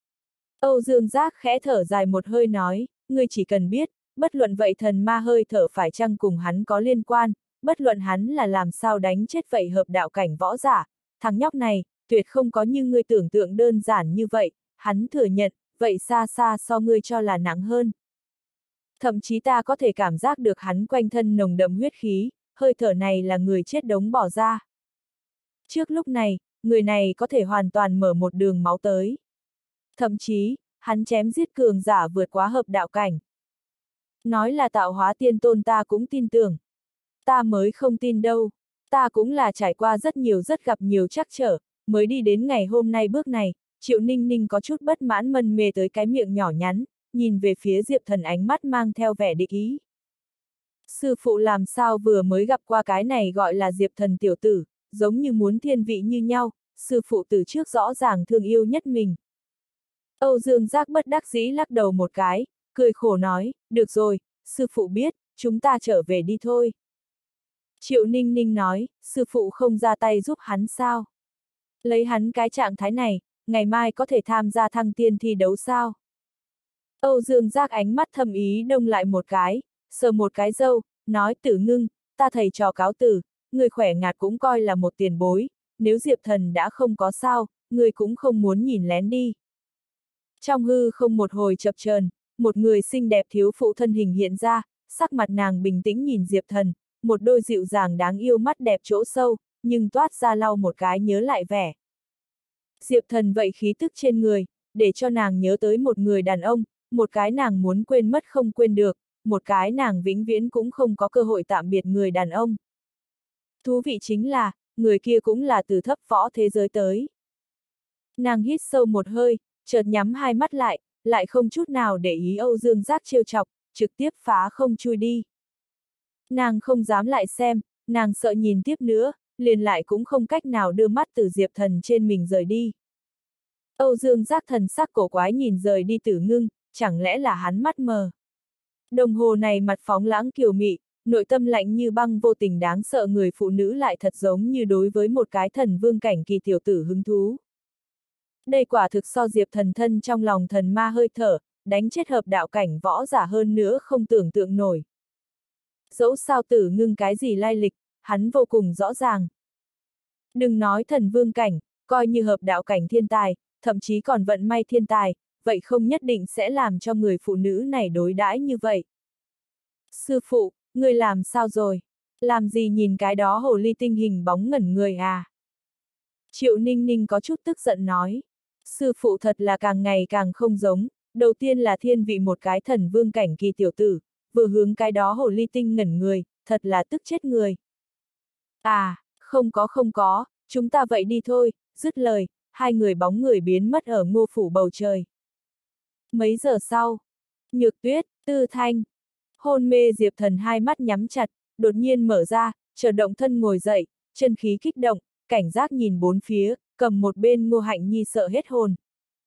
Âu Dương Giác khẽ thở dài một hơi nói, ngươi chỉ cần biết, bất luận vậy thần ma hơi thở phải chăng cùng hắn có liên quan, bất luận hắn là làm sao đánh chết vậy hợp đạo cảnh võ giả, thằng nhóc này, tuyệt không có như ngươi tưởng tượng đơn giản như vậy, hắn thừa nhận, vậy xa xa so ngươi cho là nặng hơn. Thậm chí ta có thể cảm giác được hắn quanh thân nồng đậm huyết khí, hơi thở này là người chết đống bỏ ra. Trước lúc này, người này có thể hoàn toàn mở một đường máu tới. Thậm chí, hắn chém giết cường giả vượt quá hợp đạo cảnh. Nói là tạo hóa tiên tôn ta cũng tin tưởng. Ta mới không tin đâu. Ta cũng là trải qua rất gặp nhiều trắc trở, mới đi đến ngày hôm nay bước này. Triệu Ninh Ninh có chút bất mãn mân mê tới cái miệng nhỏ nhắn, nhìn về phía Diệp Thần ánh mắt mang theo vẻ địch ý. Sư phụ làm sao vừa mới gặp qua cái này gọi là Diệp Thần tiểu tử, giống như muốn thiên vị như nhau, sư phụ từ trước rõ ràng thương yêu nhất mình. Âu Dương Giác bất đắc dĩ lắc đầu một cái, cười khổ nói, được rồi, sư phụ biết, chúng ta trở về đi thôi. Triệu Ninh Ninh nói, sư phụ không ra tay giúp hắn sao? Lấy hắn cái trạng thái này, ngày mai có thể tham gia thăng tiên thi đấu sao? Âu Dương Giác ánh mắt thâm ý đông lại một cái, sờ một cái râu, nói Tử Ngưng, ta thầy trò cáo từ, người khỏe ngạt cũng coi là một tiền bối, nếu Diệp Thần đã không có sao, người cũng không muốn nhìn lén đi. Trong hư không một hồi chập chờn, một người xinh đẹp thiếu phụ thân hình hiện ra, sắc mặt nàng bình tĩnh nhìn Diệp Thần, một đôi dịu dàng đáng yêu mắt đẹp chỗ sâu, nhưng toát ra lau một cái nhớ lại vẻ. Diệp Thần vậy khí tức trên người, để cho nàng nhớ tới một người đàn ông, một cái nàng muốn quên mất không quên được, một cái nàng vĩnh viễn cũng không có cơ hội tạm biệt người đàn ông. Thú vị chính là, người kia cũng là từ thấp võ thế giới tới. Nàng hít sâu một hơi, chợt nhắm hai mắt lại không chút nào để ý Âu Dương Giác trêu chọc, trực tiếp phá không chui đi. Nàng không dám lại xem, nàng sợ nhìn tiếp nữa, liền lại cũng không cách nào đưa mắt từ Diệp Thần trên mình rời đi. Âu Dương Giác thần sắc cổ quái nhìn rời đi Tử Ngưng, chẳng lẽ là hắn mắt mờ. Đồng hồ này mặt phóng lãng kiều mị, nội tâm lạnh như băng vô tình đáng sợ người phụ nữ lại thật giống như đối với một cái thần vương cảnh kỳ tiểu tử hứng thú. Đây quả thực so Diệp Thần thân trong lòng thần ma hơi thở, đánh chết hợp đạo cảnh võ giả hơn nữa không tưởng tượng nổi. Dẫu sao Tử Ngưng cái gì lai lịch, hắn vô cùng rõ ràng. Đừng nói thần vương cảnh, coi như hợp đạo cảnh thiên tài, thậm chí còn vận may thiên tài, vậy không nhất định sẽ làm cho người phụ nữ này đối đãi như vậy. Sư phụ, người làm sao rồi? Làm gì nhìn cái đó hồ ly tinh hình bóng ngẩn người à? Triệu Ninh Ninh có chút tức giận nói. Sư phụ thật là càng ngày càng không giống, đầu tiên là thiên vị một cái thần vương cảnh kỳ tiểu tử, vừa hướng cái đó hồ ly tinh ngẩn người, thật là tức chết người. À, không có, chúng ta vậy đi thôi, dứt lời, hai người bóng người biến mất ở Ngô phủ bầu trời. Mấy giờ sau, Nhược Tuyết, Tư Thanh, hôn mê Diệp Thần hai mắt nhắm chặt, đột nhiên mở ra, chợt động thân ngồi dậy, chân khí kích động, cảnh giác nhìn bốn phía, cầm một bên Ngô Hạnh Nhi sợ hết hồn.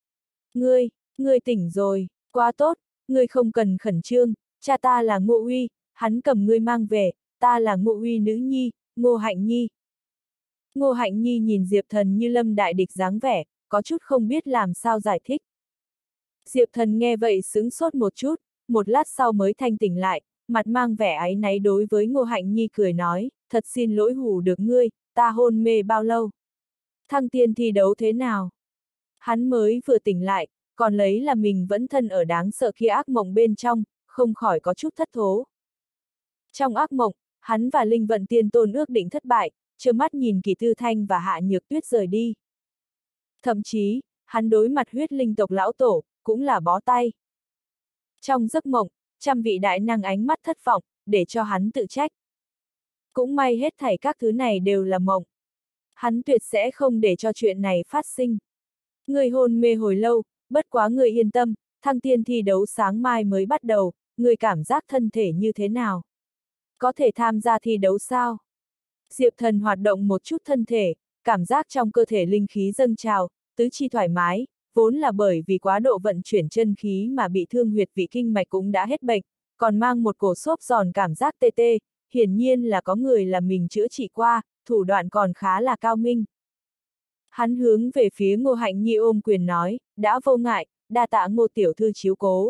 Ngươi tỉnh rồi, quá tốt, ngươi không cần khẩn trương, cha ta là Ngô Uy, hắn cầm ngươi mang về, ta là Ngô Uy nữ nhi, Ngô Hạnh Nhi. Ngô Hạnh Nhi nhìn Diệp Thần như lâm đại địch dáng vẻ, có chút không biết làm sao giải thích. Diệp Thần nghe vậy sững sốt một chút, một lát sau mới thanh tỉnh lại, mặt mang vẻ áy náy đối với Ngô Hạnh Nhi cười nói, thật xin lỗi hù được ngươi, ta hôn mê bao lâu? Thăng tiên thi đấu thế nào? Hắn mới vừa tỉnh lại, còn lấy là mình vẫn thân ở đáng sợ kia ác mộng bên trong, không khỏi có chút thất thố. Trong ác mộng, hắn và Linh Vận Tiên Tôn ước định thất bại, trơ mắt nhìn Kỳ Tư Thanh và Hạ Nhược Tuyết rời đi. Thậm chí, hắn đối mặt huyết linh tộc lão tổ, cũng là bó tay. Trong giấc mộng, trăm vị đại năng ánh mắt thất vọng, để cho hắn tự trách. Cũng may hết thảy các thứ này đều là mộng. Hắn tuyệt sẽ không để cho chuyện này phát sinh. Người hôn mê hồi lâu, bất quá người yên tâm, thăng tiên thi đấu sáng mai mới bắt đầu, người cảm giác thân thể như thế nào? Có thể tham gia thi đấu sao? Diệp Thần hoạt động một chút thân thể, cảm giác trong cơ thể linh khí dâng trào, tứ chi thoải mái, vốn là bởi vì quá độ vận chuyển chân khí mà bị thương huyệt vị kinh mạch cũng đã hết bệnh, còn mang một cổ xốp giòn cảm giác tê tê, hiển nhiên là có người làm mình chữa trị qua, thủ đoạn còn khá là cao minh. Hắn hướng về phía Ngô Hạnh Nhi ôm quyền nói, đã vô ngại, đa tạ Ngô tiểu thư chiếu cố.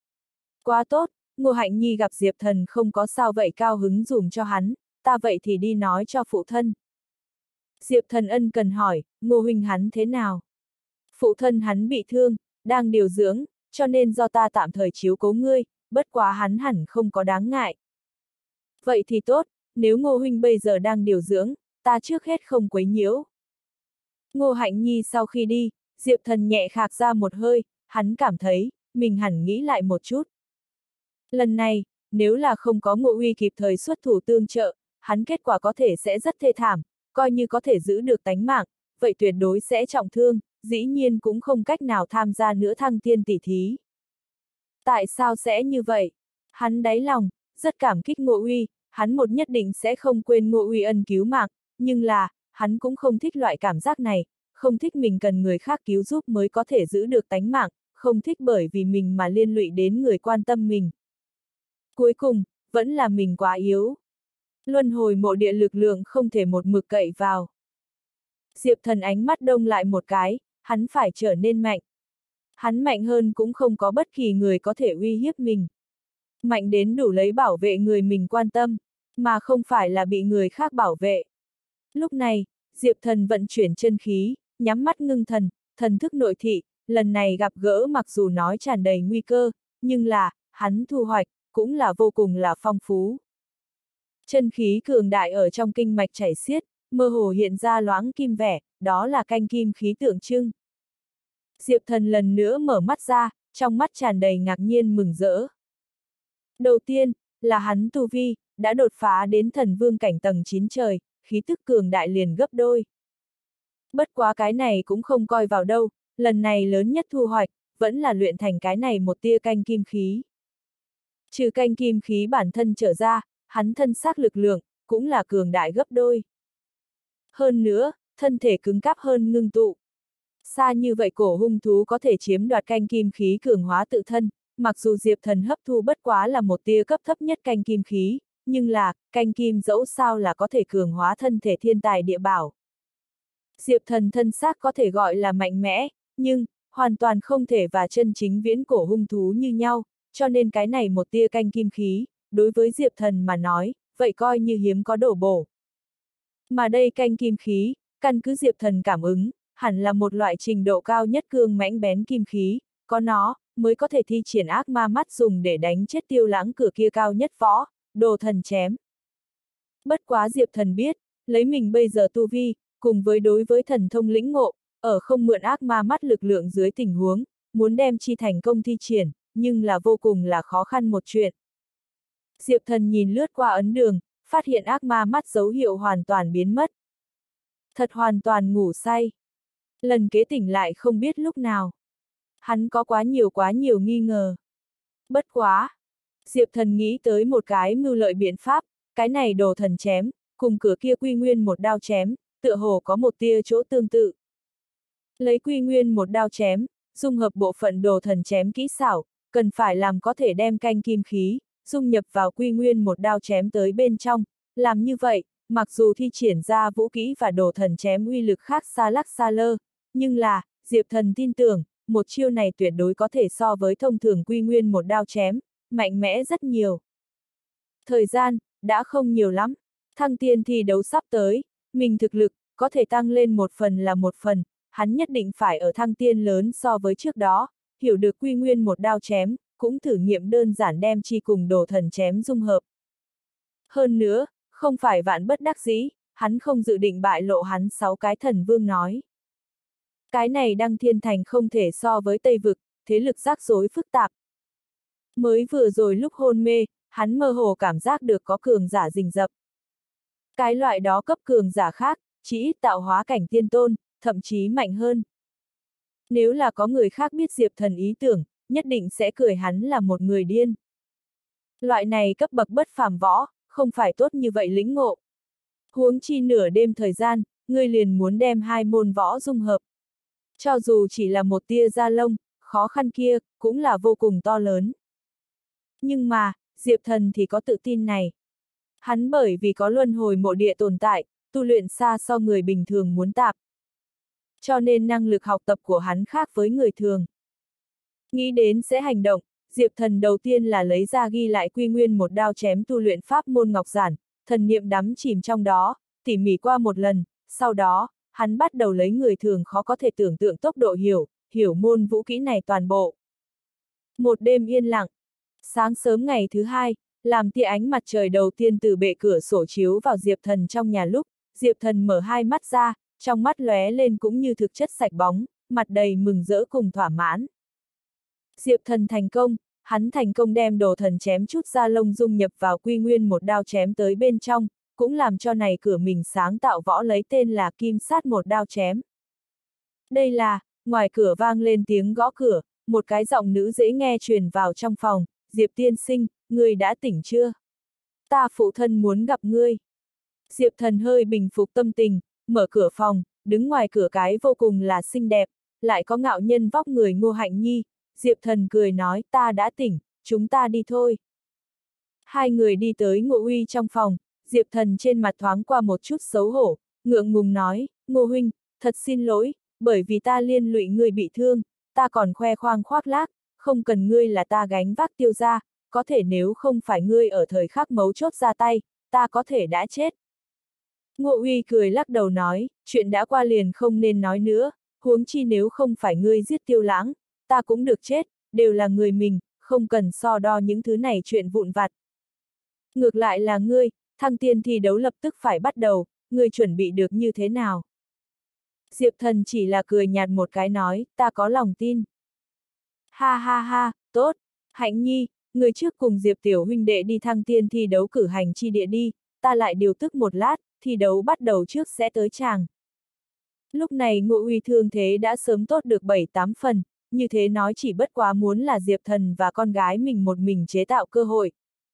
Quá tốt, Ngô Hạnh Nhi gặp Diệp Thần không có sao vậy cao hứng dùm cho hắn, ta vậy thì đi nói cho phụ thân. Diệp Thần ân cần hỏi, Ngô huynh hắn thế nào? Phụ thân hắn bị thương, đang điều dưỡng, cho nên do ta tạm thời chiếu cố ngươi, bất quá hắn hẳn không có đáng ngại. Vậy thì tốt, nếu Ngô huynh bây giờ đang điều dưỡng, ta trước hết không quấy nhiễu. Ngô Hạnh Nhi sau khi đi, Diệp Thần nhẹ khạc ra một hơi, hắn cảm thấy, mình hẳn nghĩ lại một chút. Lần này, nếu là không có Ngô Uy kịp thời xuất thủ tương trợ, hắn kết quả có thể sẽ rất thê thảm, coi như có thể giữ được tánh mạng, vậy tuyệt đối sẽ trọng thương, dĩ nhiên cũng không cách nào tham gia nữa thăng tiên tỷ thí. Tại sao sẽ như vậy? Hắn đáy lòng, rất cảm kích Ngô Uy, hắn một nhất định sẽ không quên Ngô Uy ân cứu mạng, nhưng là, hắn cũng không thích loại cảm giác này, không thích mình cần người khác cứu giúp mới có thể giữ được tánh mạng, không thích bởi vì mình mà liên lụy đến người quan tâm mình. Cuối cùng, vẫn là mình quá yếu. Luân hồi mộ địa lực lượng không thể một mực cậy vào. Diệp Thần ánh mắt đông lại một cái, hắn phải trở nên mạnh. Hắn mạnh hơn cũng không có bất kỳ người có thể uy hiếp mình. Mạnh đến đủ lấy bảo vệ người mình quan tâm, mà không phải là bị người khác bảo vệ. Lúc này, Diệp Thần vận chuyển chân khí, nhắm mắt ngưng thần, thần thức nội thị, lần này gặp gỡ mặc dù nói tràn đầy nguy cơ, nhưng là, hắn thu hoạch, cũng là vô cùng là phong phú. Chân khí cường đại ở trong kinh mạch chảy xiết, mơ hồ hiện ra loáng kim vẻ, đó là canh kim khí tượng trưng. Diệp Thần lần nữa mở mắt ra, trong mắt tràn đầy ngạc nhiên mừng rỡ. Đầu tiên, là hắn tu vi, đã đột phá đến thần vương cảnh tầng 9 trời, khí tức cường đại liền gấp đôi. Bất quá cái này cũng không coi vào đâu, lần này lớn nhất thu hoạch, vẫn là luyện thành cái này một tia canh kim khí. Trừ canh kim khí bản thân trở ra, hắn thân xác lực lượng, cũng là cường đại gấp đôi. Hơn nữa, thân thể cứng cáp hơn ngưng tụ. Xa như vậy cổ hung thú có thể chiếm đoạt canh kim khí cường hóa tự thân, mặc dù Diệp Thần hấp thu bất quá là một tia cấp thấp nhất canh kim khí, nhưng là, canh kim dẫu sao là có thể cường hóa thân thể thiên tài địa bảo. Diệp Thần thân xác có thể gọi là mạnh mẽ, nhưng, hoàn toàn không thể và chân chính viễn cổ hung thú như nhau, cho nên cái này một tia canh kim khí, đối với Diệp Thần mà nói, vậy coi như hiếm có đổ bổ. Mà đây canh kim khí, căn cứ Diệp Thần cảm ứng, hẳn là một loại trình độ cao nhất cương mãnh bén kim khí, có nó, mới có thể thi triển ác ma mắt dùng để đánh chết Tiêu Lãng cửa kia cao nhất võ, Đồ Thần chém. Bất quá Diệp Thần biết, lấy mình bây giờ tu vi, cùng với đối với thần thông lĩnh ngộ, ở không mượn ác ma mắt lực lượng dưới tình huống, muốn đem chi thành công thi triển, nhưng là vô cùng là khó khăn một chuyện. Diệp Thần nhìn lướt qua ấn đường, phát hiện ác ma mắt dấu hiệu hoàn toàn biến mất. Thật hoàn toàn ngủ say. Lần kế tỉnh lại không biết lúc nào. Hắn có quá nhiều nghi ngờ. Bất quá. Diệp Thần nghĩ tới một cái mưu lợi biện pháp, cái này Đồ Thần chém, cùng cửa kia Quy Nguyên một đao chém, tựa hồ có một tia chỗ tương tự. Lấy Quy Nguyên một đao chém, dung hợp bộ phận Đồ Thần chém kỹ xảo, cần phải làm có thể đem canh kim khí, dung nhập vào Quy Nguyên một đao chém tới bên trong, làm như vậy, mặc dù thi triển ra vũ kỹ và Đồ Thần chém uy lực khác xa lắc xa lơ, nhưng là, Diệp Thần tin tưởng, một chiêu này tuyệt đối có thể so với thông thường Quy Nguyên một đao chém, mạnh mẽ rất nhiều. Thời gian, đã không nhiều lắm, thăng tiên thi đấu sắp tới, mình thực lực, có thể tăng lên một phần là một phần, hắn nhất định phải ở thăng tiên lớn so với trước đó, hiểu được Quy Nguyên một đao chém, cũng thử nghiệm đơn giản đem chi cùng Đồ Thần chém dung hợp. Hơn nữa, không phải vạn bất đắc dĩ, hắn không dự định bại lộ hắn 6 cái thần vương nói. Cái này Đăng Thiên Thành không thể so với Tây Vực, thế lực rắc rối phức tạp. Mới vừa rồi lúc hôn mê, hắn mơ hồ cảm giác được có cường giả rình rập. Cái loại đó cấp cường giả khác, chỉ ít tạo hóa cảnh tiên tôn, thậm chí mạnh hơn. Nếu là có người khác biết Diệp Thần ý tưởng, nhất định sẽ cười hắn là một người điên. Loại này cấp bậc bất phàm võ, không phải tốt như vậy lĩnh ngộ. Huống chi nửa đêm thời gian, ngươi liền muốn đem hai môn võ dung hợp. Cho dù chỉ là một tia da lông, khó khăn kia, cũng là vô cùng to lớn. Nhưng mà, Diệp Thần thì có tự tin này. Hắn bởi vì có luân hồi mộ địa tồn tại, tu luyện xa so người bình thường muốn tạp. Cho nên năng lực học tập của hắn khác với người thường. Nghĩ đến sẽ hành động, Diệp Thần đầu tiên là lấy ra ghi lại Quy Nguyên một đao chém tu luyện pháp môn ngọc giản, thần niệm đắm chìm trong đó, tỉ mỉ qua một lần, sau đó, hắn bắt đầu lấy người thường khó có thể tưởng tượng tốc độ hiểu môn vũ kỹ này toàn bộ. Một đêm yên lặng, sáng sớm ngày thứ hai, làm tia ánh mặt trời đầu tiên từ bệ cửa sổ chiếu vào Diệp Thần trong nhà lúc, Diệp Thần mở hai mắt ra, trong mắt lóe lên cũng như thực chất sạch bóng, mặt đầy mừng rỡ cùng thỏa mãn. Diệp Thần thành công, hắn thành công đem Đồ Thần chém chút da lông dung nhập vào Quy Nguyên một đao chém tới bên trong, cũng làm cho này cửa mình sáng tạo võ lấy tên là Kim Sát một đao chém. Đây là, ngoài cửa vang lên tiếng gõ cửa, một cái giọng nữ dễ nghe truyền vào trong phòng, Diệp tiên sinh, ngươi đã tỉnh chưa? Ta phụ thân muốn gặp ngươi. Diệp Thần hơi bình phục tâm tình, mở cửa phòng, đứng ngoài cửa cái vô cùng là xinh đẹp, lại có ngạo nhân vóc người Ngô Hạnh Nhi. Diệp Thần cười nói, ta đã tỉnh, chúng ta đi thôi. Hai người đi tới Ngô Uy trong phòng, Diệp Thần trên mặt thoáng qua một chút xấu hổ, ngượng ngùng nói, Ngô huynh, thật xin lỗi, bởi vì ta liên lụy ngươi bị thương, ta còn khoe khoang khoác lác, không cần ngươi là ta gánh vác Tiêu gia, có thể nếu không phải ngươi ở thời khắc mấu chốt ra tay, ta có thể đã chết. Ngô Uy cười lắc đầu nói, chuyện đã qua liền không nên nói nữa, huống chi nếu không phải ngươi giết Tiêu Lãng, ta cũng được chết, đều là người mình, không cần so đo những thứ này chuyện vụn vặt. Ngược lại là ngươi, thăng tiên thi đấu lập tức phải bắt đầu, ngươi chuẩn bị được như thế nào? Diệp Thần chỉ là cười nhạt một cái nói, ta có lòng tin. Ha ha ha, tốt, Hạnh Nhi, ngươi trước cùng Diệp tiểu huynh đệ đi thăng tiên thi đấu cử hành chi địa đi, ta lại điều tức một lát, thi đấu bắt đầu trước sẽ tới chàng. Lúc này Ngô Uy thương thế đã sớm tốt được 7-8 phần, như thế nói chỉ bất quá muốn là Diệp Thần và con gái mình một mình chế tạo cơ hội.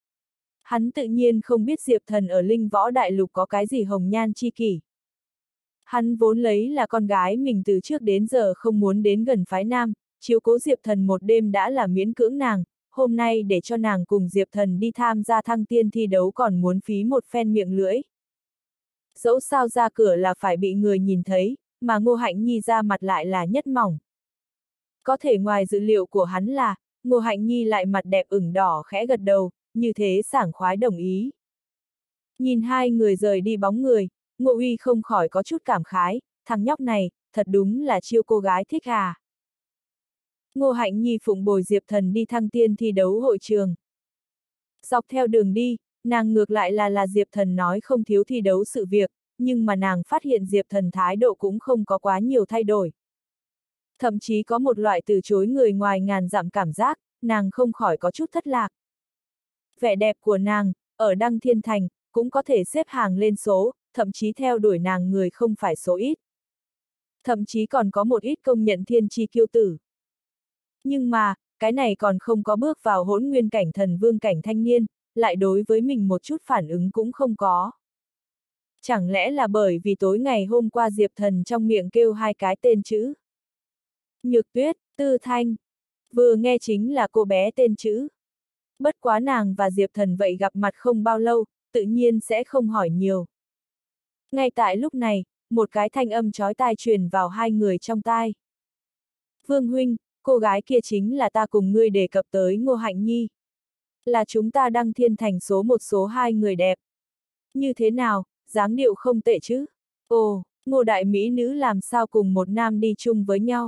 Hắn tự nhiên không biết Diệp Thần ở Linh Võ Đại Lục có cái gì hồng nhan chi kỷ. Hắn vốn lấy là con gái mình từ trước đến giờ không muốn đến gần phái nam, chiếu cố Diệp Thần một đêm đã là miễn cưỡng nàng, hôm nay để cho nàng cùng Diệp Thần đi tham gia thăng tiên thi đấu còn muốn phí một phen miệng lưỡi. Dẫu sao ra cửa là phải bị người nhìn thấy, mà Ngô Hạnh Nhi ra mặt lại là nhất mỏng. Có thể ngoài dự liệu của hắn là, Ngô Hạnh Nhi lại mặt đẹp ửng đỏ khẽ gật đầu, như thế sảng khoái đồng ý. Nhìn hai người rời đi bóng người, Ngô Uy không khỏi có chút cảm khái, thằng nhóc này, thật đúng là chiêu cô gái thích à. Ngô Hạnh Nhi phụng bồi Diệp Thần đi thăng tiên thi đấu hội trường. Dọc theo đường đi, nàng ngược lại là Diệp Thần nói không thiếu thi đấu sự việc, nhưng mà nàng phát hiện Diệp Thần thái độ cũng không có quá nhiều thay đổi. Thậm chí có một loại từ chối người ngoài ngàn dặm cảm giác, nàng không khỏi có chút thất lạc. Vẻ đẹp của nàng, ở Đăng Thiên Thành, cũng có thể xếp hàng lên số, thậm chí theo đuổi nàng người không phải số ít. Thậm chí còn có một ít công nhận thiên chi kiêu tử. Nhưng mà, cái này còn không có bước vào hỗn nguyên cảnh thần vương cảnh thanh niên, lại đối với mình một chút phản ứng cũng không có. Chẳng lẽ là bởi vì tối ngày hôm qua Diệp Thần trong miệng kêu hai cái tên chữ? Nhược Tuyết, Tư Thanh. Vừa nghe chính là cô bé tên chữ. Bất quá nàng và Diệp Thần vậy gặp mặt không bao lâu, tự nhiên sẽ không hỏi nhiều. Ngay tại lúc này, một cái thanh âm chói tai truyền vào hai người trong tai. Vương huynh, cô gái kia chính là ta cùng ngươi đề cập tới Ngô Hạnh Nhi. Là chúng ta Đăng Thiên Thành số một số hai người đẹp. Như thế nào, dáng điệu không tệ chứ? Ồ, Ngô đại mỹ nữ làm sao cùng một nam đi chung với nhau?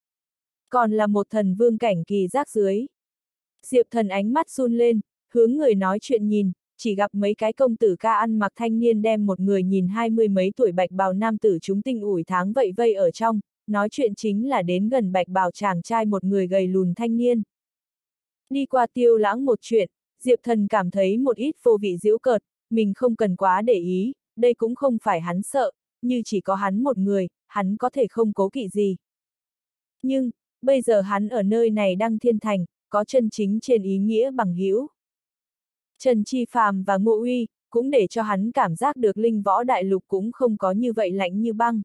Còn là một thần vương cảnh kỳ rác dưới. Diệp Thần ánh mắt run lên, hướng người nói chuyện nhìn, chỉ gặp mấy cái công tử ca ăn mặc thanh niên đem một người nhìn 20 mấy tuổi bạch bào nam tử chúng tinh ủi tháng vậy vây ở trong, nói chuyện chính là đến gần bạch bào chàng trai một người gầy lùn thanh niên. Đi qua Tiêu Lãng một chuyện, Diệp Thần cảm thấy một ít vô vị giễu cợt, mình không cần quá để ý, đây cũng không phải hắn sợ, như chỉ có hắn một người, hắn có thể không cố kỵ gì. Nhưng, bây giờ hắn ở nơi này Đăng Thiên Thành, có chân chính trên ý nghĩa bằng hữu. Trần Chi Phàm và Ngô Uy, cũng để cho hắn cảm giác được Linh Võ Đại Lục cũng không có như vậy lạnh như băng.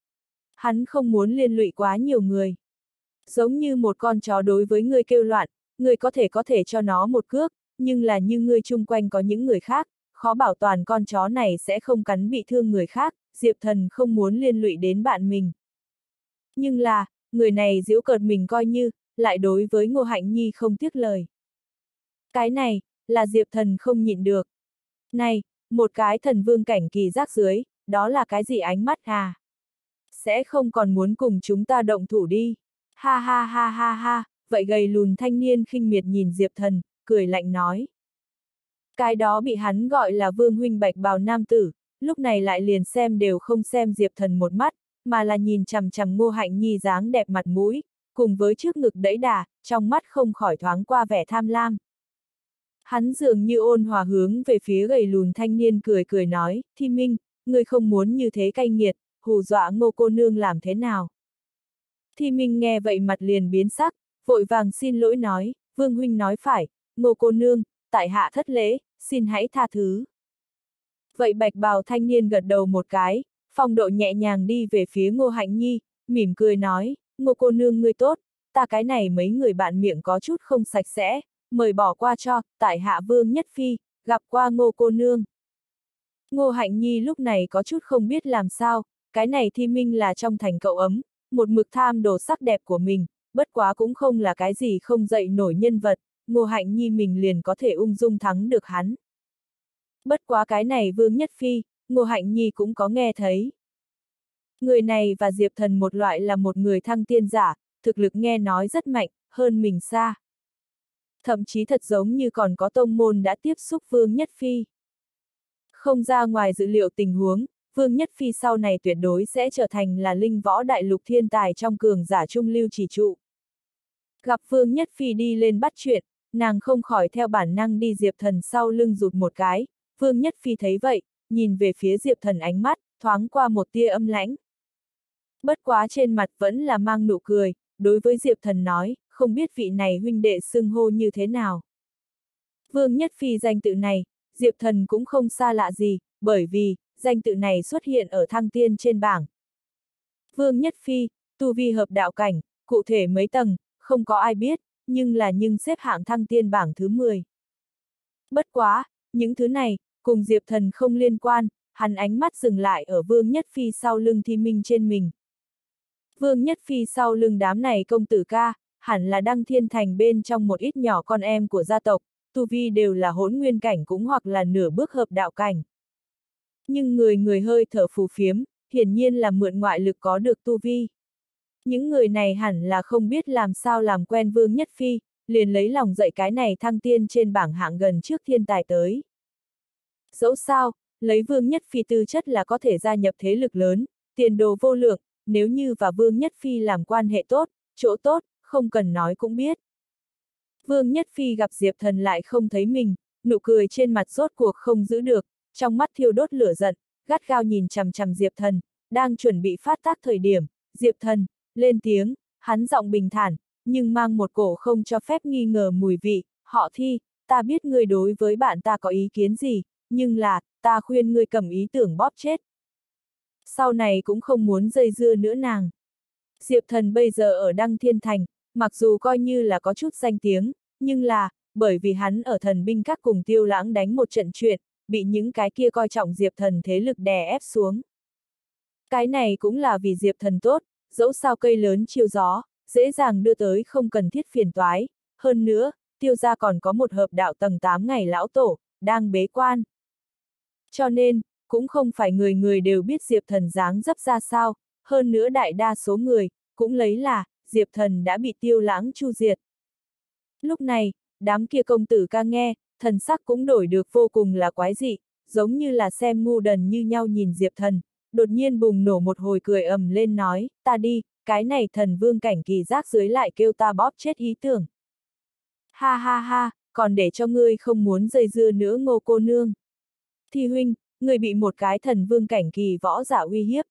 Hắn không muốn liên lụy quá nhiều người. Giống như một con chó đối với người kêu loạn, người có thể cho nó một cước, nhưng là như người chung quanh có những người khác, khó bảo toàn con chó này sẽ không cắn bị thương người khác, Diệp Thần không muốn liên lụy đến bạn mình. Nhưng là, người này giễu cợt mình coi như, lại đối với Ngô Hạnh Nhi không tiếc lời. Cái này, là Diệp Thần không nhịn được. Này, một cái thần vương cảnh kỳ rác dưới, đó là cái gì ánh mắt à? Sẽ không còn muốn cùng chúng ta động thủ đi. Ha ha ha ha ha, vậy gầy lùn thanh niên khinh miệt nhìn Diệp Thần, cười lạnh nói. Cái đó bị hắn gọi là vương huynh bạch bào nam tử, lúc này lại liền xem đều không xem Diệp Thần một mắt, mà là nhìn chằm chằm Ngô Hạnh Nhi dáng đẹp mặt mũi, cùng với trước ngực đẫy đà, trong mắt không khỏi thoáng qua vẻ tham lam. Hắn dường như ôn hòa hướng về phía gầy lùn thanh niên cười cười nói, Thi Minh, ngươi không muốn như thế cay nghiệt, hù dọa Ngô cô nương làm thế nào? Thi Minh nghe vậy mặt liền biến sắc, vội vàng xin lỗi nói, Vương huynh nói phải, Ngô cô nương, tại hạ thất lễ, xin hãy tha thứ. Vậy bạch bào thanh niên gật đầu một cái, phong độ nhẹ nhàng đi về phía Ngô Hạnh Nhi, mỉm cười nói, Ngô cô nương ngươi tốt, ta cái này mấy người bạn miệng có chút không sạch sẽ, mời bỏ qua cho, tại hạ Vương Nhất Phi, gặp qua Ngô cô nương. Ngô Hạnh Nhi lúc này có chút không biết làm sao, cái này Thi Minh là trong thành cậu ấm, một mực tham đồ sắc đẹp của mình, bất quá cũng không là cái gì không dậy nổi nhân vật, Ngô Hạnh Nhi mình liền có thể ung dung thắng được hắn. Bất quá cái này Vương Nhất Phi, Ngô Hạnh Nhi cũng có nghe thấy. Người này và Diệp Thần một loại là một người thăng tiên giả, thực lực nghe nói rất mạnh, hơn mình xa. Thậm chí thật giống như còn có tông môn đã tiếp xúc Vương Nhất Phi. Không ra ngoài dự liệu tình huống, Vương Nhất Phi sau này tuyệt đối sẽ trở thành là linh võ đại lục thiên tài trong cường giả trung lưu chỉ trụ. Gặp Vương Nhất Phi đi lên bắt chuyện, nàng không khỏi theo bản năng đi Diệp Thần sau lưng rụt một cái, Vương Nhất Phi thấy vậy, nhìn về phía Diệp Thần ánh mắt, thoáng qua một tia âm lãnh. Bất quá trên mặt vẫn là mang nụ cười, đối với Diệp Thần nói, không biết vị này huynh đệ xưng hô như thế nào. Vương Nhất Phi danh tự này, Diệp Thần cũng không xa lạ gì, bởi vì, danh tự này xuất hiện ở thăng tiên trên bảng. Vương Nhất Phi, tu vi hợp đạo cảnh, cụ thể mấy tầng, không có ai biết, nhưng xếp hạng thăng tiên bảng thứ 10. Bất quá, những thứ này, cùng Diệp Thần không liên quan, hắn ánh mắt dừng lại ở Vương Nhất Phi sau lưng Thi Minh trên mình. Vương Nhất Phi sau lưng đám này công tử ca, hẳn là Đăng Thiên Thành bên trong một ít nhỏ con em của gia tộc, tu vi đều là hỗn nguyên cảnh cũng hoặc là nửa bước hợp đạo cảnh. Nhưng người hơi thở phù phiếm, hiển nhiên là mượn ngoại lực có được tu vi. Những người này hẳn là không biết làm sao làm quen Vương Nhất Phi, liền lấy lòng dạy cái này thăng tiên trên bảng hạng gần trước thiên tài tới. Dẫu sao, lấy Vương Nhất Phi tư chất là có thể gia nhập thế lực lớn, tiền đồ vô lượng, nếu như và Vương Nhất Phi làm quan hệ tốt, chỗ tốt, không cần nói cũng biết. Vương Nhất Phi gặp Diệp Thần lại không thấy mình, nụ cười trên mặt rốt cuộc không giữ được, trong mắt thiêu đốt lửa giận, gắt gao nhìn chằm chằm Diệp Thần, đang chuẩn bị phát tác thời điểm, Diệp Thần, lên tiếng, hắn giọng bình thản, nhưng mang một cổ không cho phép nghi ngờ mùi vị, họ Thi, ta biết ngươi đối với bạn ta có ý kiến gì, nhưng là, ta khuyên ngươi cầm ý tưởng bóp chết. Sau này cũng không muốn dây dưa nữa nàng. Diệp Thần bây giờ ở Đăng Thiên Thành, mặc dù coi như là có chút danh tiếng, nhưng là, bởi vì hắn ở thần binh các cùng Tiêu Lãng đánh một trận chuyện, bị những cái kia coi trọng Diệp Thần thế lực đè ép xuống. Cái này cũng là vì Diệp Thần tốt, dẫu sao cây lớn chiêu gió, dễ dàng đưa tới không cần thiết phiền toái. Hơn nữa, Tiêu gia còn có một hợp đạo tầng 8 ngày lão tổ, đang bế quan. Cho nên, cũng không phải người người đều biết Diệp Thần dáng dấp ra sao, hơn nữa đại đa số người, cũng lấy là, Diệp Thần đã bị Tiêu Lãng chu diệt. Lúc này, đám kia công tử ca nghe, thần sắc cũng đổi được vô cùng là quái dị, giống như là xem ngu đần như nhau nhìn Diệp Thần, đột nhiên bùng nổ một hồi cười ầm lên nói, ta đi, cái này thần vương cảnh kỳ giác dưới lại kêu ta bóp chết ý tưởng. Ha ha ha, còn để cho ngươi không muốn dây dưa nữa Ngô cô nương. Thi huynh, ngươi bị một cái thần vương cảnh kỳ võ giả uy hiếp.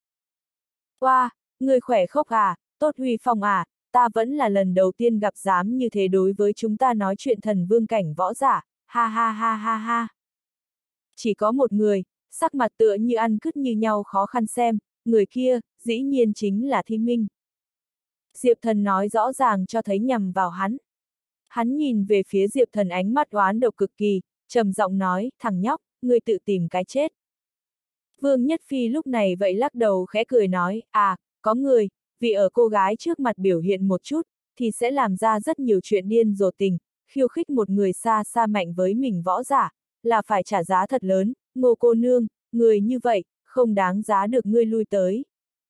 Wow, ngươi khỏe khốc à, tốt huy phong à, ta vẫn là lần đầu tiên gặp dám như thế đối với chúng ta nói chuyện thần vương cảnh võ giả, ha ha ha ha ha. Chỉ có một người, sắc mặt tựa như ăn cứt như nhau khó khăn xem, người kia, dĩ nhiên chính là Thi Minh. Diệp Thần nói rõ ràng cho thấy nhằm vào hắn. Hắn nhìn về phía Diệp Thần ánh mắt oán độc cực kỳ, trầm giọng nói, thằng nhóc, ngươi tự tìm cái chết. Vương Nhất Phi lúc này vậy lắc đầu khẽ cười nói, à, có người, vì ở cô gái trước mặt biểu hiện một chút, thì sẽ làm ra rất nhiều chuyện điên rồ tình, khiêu khích một người xa xa mạnh với mình võ giả, là phải trả giá thật lớn, Ngô cô nương, người như vậy, không đáng giá được ngươi lui tới.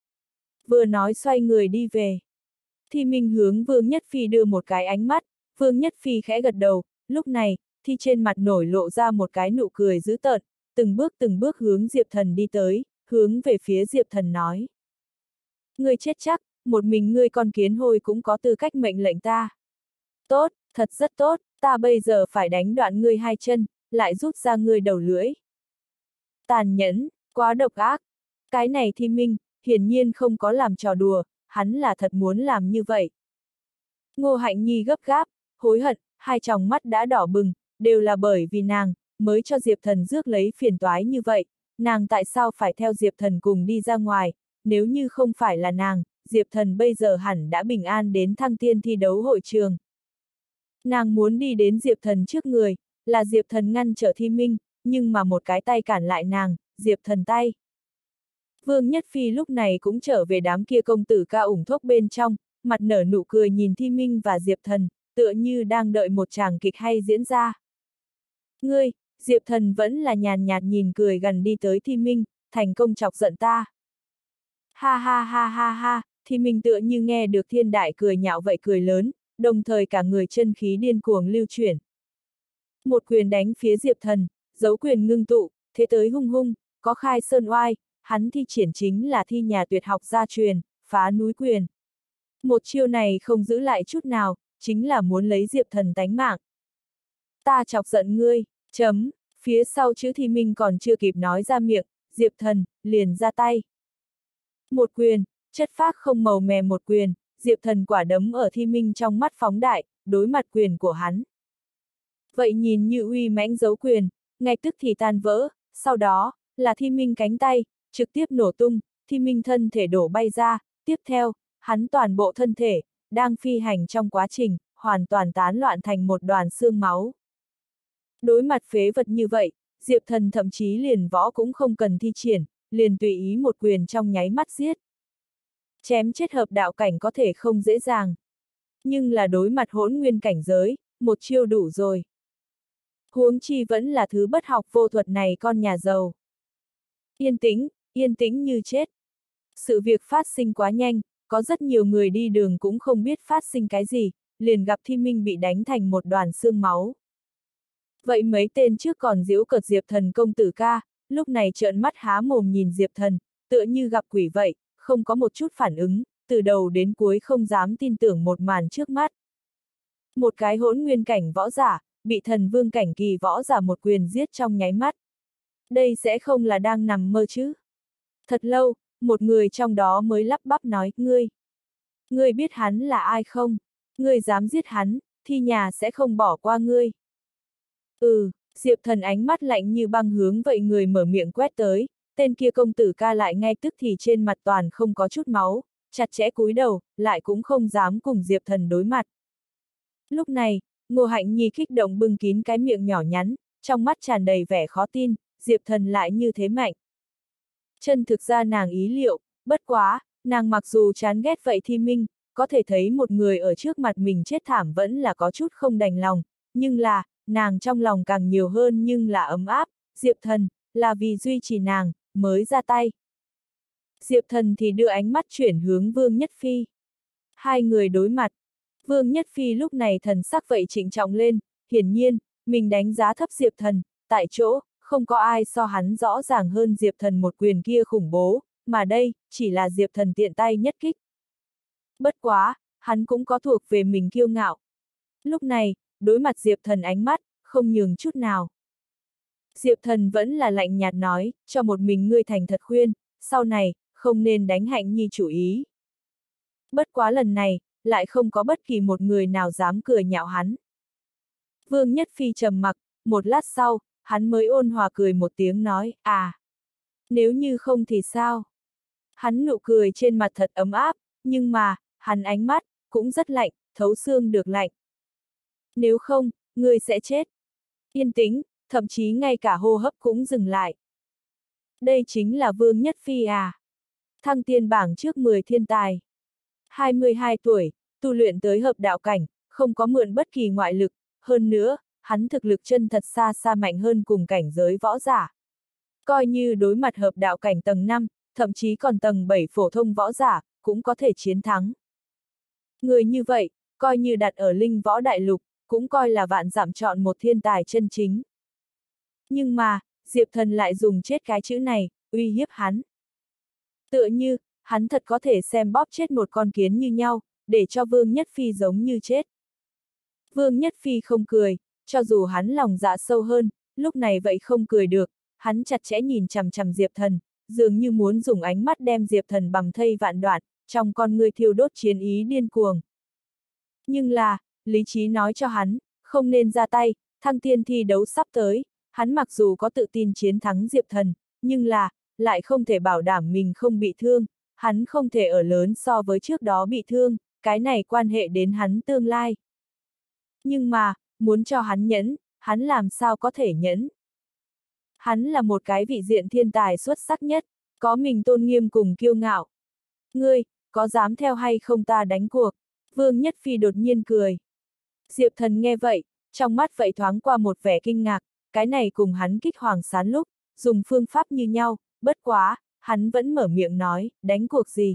Vừa nói xoay người đi về. Thi Minh hướng Vương Nhất Phi đưa một cái ánh mắt, Vương Nhất Phi khẽ gật đầu, lúc này, Thi trên mặt nổi lộ ra một cái nụ cười dữ tợn, từng bước hướng Diệp Thần đi tới, hướng về phía Diệp Thần nói. Ngươi chết chắc, một mình ngươi con kiến hôi cũng có tư cách mệnh lệnh ta. Tốt, thật rất tốt, ta bây giờ phải đánh đoạn ngươi hai chân, lại rút ra ngươi đầu lưỡi. Tàn nhẫn, quá độc ác. Cái này Thi Minh, hiển nhiên không có làm trò đùa, hắn là thật muốn làm như vậy. Ngô Hạnh Nhi gấp gáp, hối hận, hai tròng mắt đã đỏ bừng, đều là bởi vì nàng, mới cho Diệp Thần rước lấy phiền toái như vậy, nàng tại sao phải theo Diệp Thần cùng đi ra ngoài, nếu như không phải là nàng, Diệp Thần bây giờ hẳn đã bình an đến Thăng Tiên thi đấu hội trường. Nàng muốn đi đến Diệp Thần trước người, là Diệp Thần ngăn trở Thi Minh, nhưng mà một cái tay cản lại nàng, Diệp Thần tay. Vương Nhất Phi lúc này cũng trở về đám kia công tử ca ủng thốc bên trong, mặt nở nụ cười nhìn Thi Minh và Diệp Thần, tựa như đang đợi một tràng kịch hay diễn ra. Ngươi, Diệp Thần vẫn là nhàn nhạt nhìn cười gần đi tới Thi Minh, thành công chọc giận ta. Ha ha ha ha ha, Thi Minh tựa như nghe được thiên đại cười nhạo vậy cười lớn, đồng thời cả người chân khí điên cuồng lưu chuyển. Một quyền đánh phía Diệp Thần, dấu quyền ngưng tụ, thế tới hung hung, có khai sơn oai, hắn thi triển chính là thi nhà tuyệt học gia truyền, phá núi quyền. Một chiêu này không giữ lại chút nào, chính là muốn lấy Diệp Thần tánh mạng. Ta chọc giận ngươi, chấm, phía sau chữ Thi Minh còn chưa kịp nói ra miệng, Diệp Thần, liền ra tay. Một quyền, chất phác không màu mè một quyền, Diệp Thần quả đấm ở Thi Minh trong mắt phóng đại, đối mặt quyền của hắn. Vậy nhìn như uy mãnh dấu quyền, ngay tức thì tan vỡ, sau đó, là Thi Minh cánh tay, trực tiếp nổ tung, Thi Minh thân thể đổ bay ra, tiếp theo, hắn toàn bộ thân thể, đang phi hành trong quá trình, hoàn toàn tán loạn thành một đoàn xương máu. Đối mặt phế vật như vậy, Diệp Thần thậm chí liền võ cũng không cần thi triển, liền tùy ý một quyền trong nháy mắt giết. Chém chết hợp đạo cảnh có thể không dễ dàng. Nhưng là đối mặt hỗn nguyên cảnh giới, một chiêu đủ rồi. Huống chi vẫn là thứ bất học vô thuật này con nhà giàu. Yên tĩnh như chết. Sự việc phát sinh quá nhanh, có rất nhiều người đi đường cũng không biết phát sinh cái gì, liền gặp Thi Minh bị đánh thành một đoàn xương máu. Vậy mấy tên trước còn giễu cợt Diệp Thần công tử ca, lúc này trợn mắt há mồm nhìn Diệp Thần, tựa như gặp quỷ vậy, không có một chút phản ứng, từ đầu đến cuối không dám tin tưởng một màn trước mắt. Một cái hỗn nguyên cảnh võ giả, bị thần vương cảnh kỳ võ giả một quyền giết trong nháy mắt. Đây sẽ không là đang nằm mơ chứ. Thật lâu, một người trong đó mới lắp bắp nói, ngươi biết hắn là ai không? Ngươi dám giết hắn, thì nhà sẽ không bỏ qua ngươi. Diệp Thần ánh mắt lạnh như băng hướng vậy người mở miệng quét tới, tên kia công tử ca lại ngay tức thì trên mặt toàn không có chút máu, chặt chẽ cúi đầu, lại cũng không dám cùng Diệp Thần đối mặt. Lúc này, Ngô Hạnh Nhi kích động bưng kín cái miệng nhỏ nhắn, trong mắt tràn đầy vẻ khó tin, Diệp Thần lại như thế mạnh. Chân thực ra nàng ý liệu, bất quá, nàng mặc dù chán ghét vậy Thi Minh, có thể thấy một người ở trước mặt mình chết thảm vẫn là có chút không đành lòng, nhưng là, nàng trong lòng càng nhiều hơn nhưng là ấm áp, Diệp Thần, là vì duy trì nàng, mới ra tay. Diệp Thần thì đưa ánh mắt chuyển hướng Vương Nhất Phi. Hai người đối mặt. Vương Nhất Phi lúc này thần sắc vậy trịnh trọng lên, hiển nhiên, mình đánh giá thấp Diệp Thần, tại chỗ, không có ai so hắn rõ ràng hơn Diệp Thần một quyền kia khủng bố, mà đây, chỉ là Diệp Thần tiện tay nhất kích. Bất quá, hắn cũng có thuộc về mình kiêu ngạo. Lúc này, đối mặt Diệp Thần ánh mắt, không nhường chút nào. Diệp Thần vẫn là lạnh nhạt nói, cho một mình ngươi thành thật khuyên, sau này, không nên đánh Hạnh Nhi chủ ý. Bất quá lần này, lại không có bất kỳ một người nào dám cười nhạo hắn. Vương Nhất Phi trầm mặc, một lát sau, hắn mới ôn hòa cười một tiếng nói, nếu như không thì sao? Hắn nụ cười trên mặt thật ấm áp, nhưng mà, hắn ánh mắt, cũng rất lạnh, thấu xương được lạnh. Nếu không, ngươi sẽ chết. Yên tĩnh, thậm chí ngay cả hô hấp cũng dừng lại. Đây chính là Vương Nhất Phi à? Thăng tiên bảng trước 10 thiên tài. 22 tuổi, tu luyện tới hợp đạo cảnh, không có mượn bất kỳ ngoại lực, hơn nữa, hắn thực lực chân thật xa xa mạnh hơn cùng cảnh giới võ giả. Coi như đối mặt hợp đạo cảnh tầng 5, thậm chí còn tầng 7 phổ thông võ giả, cũng có thể chiến thắng. Người như vậy, coi như đặt ở linh võ đại lục, cũng coi là vạn dặm chọn một thiên tài chân chính. Nhưng mà, Diệp Thần lại dùng chết cái chữ này, uy hiếp hắn. Tựa như, hắn thật có thể xem bóp chết một con kiến như nhau, để cho Vương Nhất Phi giống như chết. Vương Nhất Phi không cười, cho dù hắn lòng dạ sâu hơn, lúc này vậy không cười được, hắn chặt chẽ nhìn chằm chằm Diệp Thần, dường như muốn dùng ánh mắt đem Diệp Thần bằm thây vạn đoạn, trong con người thiêu đốt chiến ý điên cuồng. Nhưng là, lý trí nói cho hắn, không nên ra tay, thăng tiên thi đấu sắp tới, hắn mặc dù có tự tin chiến thắng Diệp Thần, nhưng là, lại không thể bảo đảm mình không bị thương, hắn không thể ở lớn so với trước đó bị thương, cái này quan hệ đến hắn tương lai. Nhưng mà, muốn cho hắn nhẫn, hắn làm sao có thể nhẫn? Hắn là một cái vị diện thiên tài xuất sắc nhất, có mình tôn nghiêm cùng kiêu ngạo. Ngươi, có dám theo hay không ta đánh cuộc? Vương Nhất Phi đột nhiên cười. Diệp Thần nghe vậy, trong mắt vậy thoáng qua một vẻ kinh ngạc, cái này cùng hắn kích Hoàng Sán lúc, dùng phương pháp như nhau, bất quá, hắn vẫn mở miệng nói, đánh cuộc gì?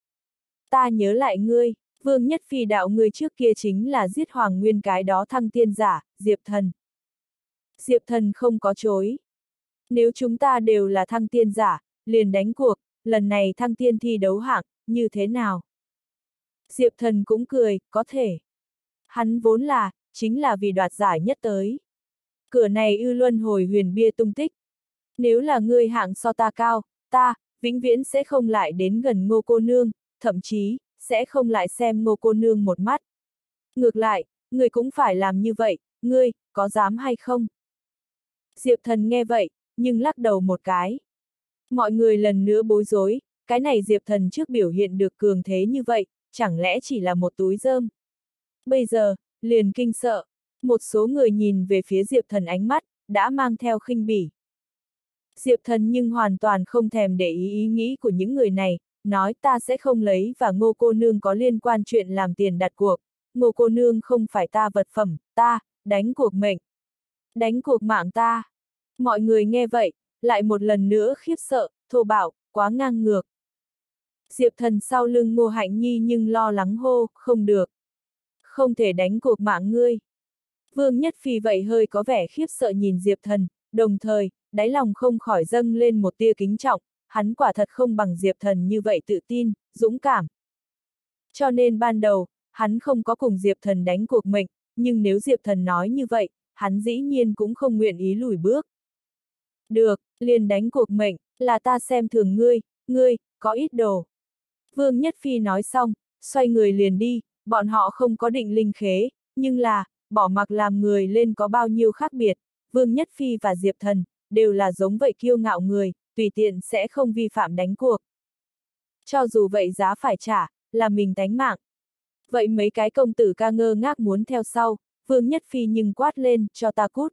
Ta nhớ lại ngươi, Vương Nhất Phi đạo ngươi trước kia chính là giết Hoàng Nguyên cái đó thăng tiên giả, Diệp Thần. Diệp Thần không có chối. Nếu chúng ta đều là thăng tiên giả, liền đánh cuộc, lần này thăng tiên thi đấu hạng, như thế nào? Diệp Thần cũng cười, có thể. Hắn vốn là, chính là vì đoạt giải nhất tới. Cửa này ư luân hồi huyền bia tung tích. Nếu là ngươi hạng so ta cao, ta, vĩnh viễn sẽ không lại đến gần Ngô cô nương, thậm chí, sẽ không lại xem Ngô cô nương một mắt. Ngược lại, ngươi cũng phải làm như vậy, ngươi, có dám hay không? Diệp Thần nghe vậy, nhưng lắc đầu một cái. Mọi người lần nữa bối rối, cái này Diệp Thần trước biểu hiện được cường thế như vậy, chẳng lẽ chỉ là một túi rơm? Bây giờ, liền kinh sợ, một số người nhìn về phía Diệp Thần ánh mắt, đã mang theo khinh bỉ. Diệp Thần nhưng hoàn toàn không thèm để ý nghĩ của những người này, nói ta sẽ không lấy và Ngô cô nương có liên quan chuyện làm tiền đặt cuộc, Ngô cô nương không phải ta vật phẩm, ta, đánh cuộc mệnh. Đánh cuộc mạng ta. Mọi người nghe vậy, lại một lần nữa khiếp sợ, thô bạo, quá ngang ngược. Diệp Thần sau lưng Ngô Hạnh Nhi nhưng lo lắng hô, không được. Không thể đánh cuộc mạng ngươi. Vương Nhất Phi vậy hơi có vẻ khiếp sợ nhìn Diệp Thần, đồng thời, đáy lòng không khỏi dâng lên một tia kính trọng, hắn quả thật không bằng Diệp Thần như vậy tự tin, dũng cảm. Cho nên ban đầu, hắn không có cùng Diệp Thần đánh cuộc mệnh, nhưng nếu Diệp Thần nói như vậy, hắn dĩ nhiên cũng không nguyện ý lùi bước. Được, liền đánh cuộc mệnh, là ta xem thường ngươi, có ít đồ. Vương Nhất Phi nói xong, xoay người liền đi, bọn họ không có định linh khế, nhưng là, bỏ mặc làm người lên có bao nhiêu khác biệt, Vương Nhất Phi và Diệp Thần, đều là giống vậy kiêu ngạo người, tùy tiện sẽ không vi phạm đánh cuộc. Cho dù vậy giá phải trả, là mình tánh mạng. Vậy mấy cái công tử ca ngơ ngác muốn theo sau, Vương Nhất Phi nhưng quát lên, cho ta cút.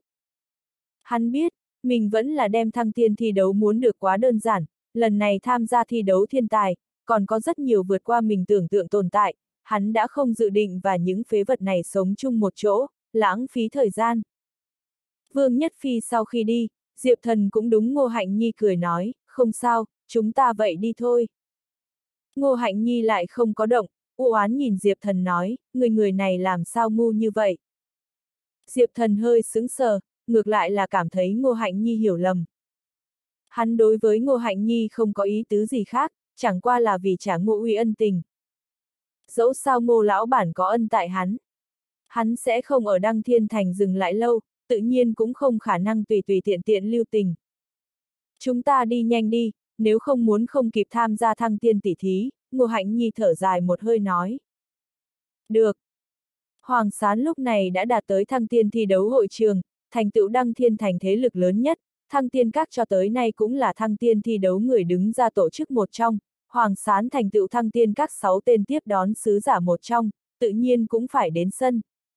Hắn biết, mình vẫn là đem thăng tiên thi đấu muốn được quá đơn giản, lần này tham gia thi đấu thiên tài, còn có rất nhiều vượt qua mình tưởng tượng tồn tại, hắn đã không dự định và những phế vật này sống chung một chỗ, lãng phí thời gian. Vương Nhất Phi sau khi đi, Diệp Thần cũng đúng Ngô Hạnh Nhi cười nói, không sao, chúng ta vậy đi thôi. Ngô Hạnh Nhi lại không có động, u oán nhìn Diệp Thần nói, người này làm sao ngu như vậy. Diệp Thần hơi sững sờ, ngược lại là cảm thấy Ngô Hạnh Nhi hiểu lầm. Hắn đối với Ngô Hạnh Nhi không có ý tứ gì khác, chẳng qua là vì trả Ngô Uy ân tình. Dẫu sao Ngô lão bản có ân tại hắn sẽ không ở Đăng Thiên Thành dừng lại lâu, tự nhiên cũng không khả năng tùy tùy tiện tiện lưu tình. Chúng ta đi nhanh đi, nếu không muốn không kịp tham gia thăng tiên tỷ thí, Ngô Hạnh Nhi thở dài một hơi nói. Được. Hoàng Sán lúc này đã đạt tới thăng tiên thi đấu hội trường, thành tựu Đăng Thiên Thành thế lực lớn nhất, thăng tiên các cho tới nay cũng là thăng tiên thi đấu người đứng ra tổ chức một trong, Hoàng Sán thành tựu thăng tiên các 6 tên tiếp đón sứ giả một trong, tự nhiên cũng phải đến sân.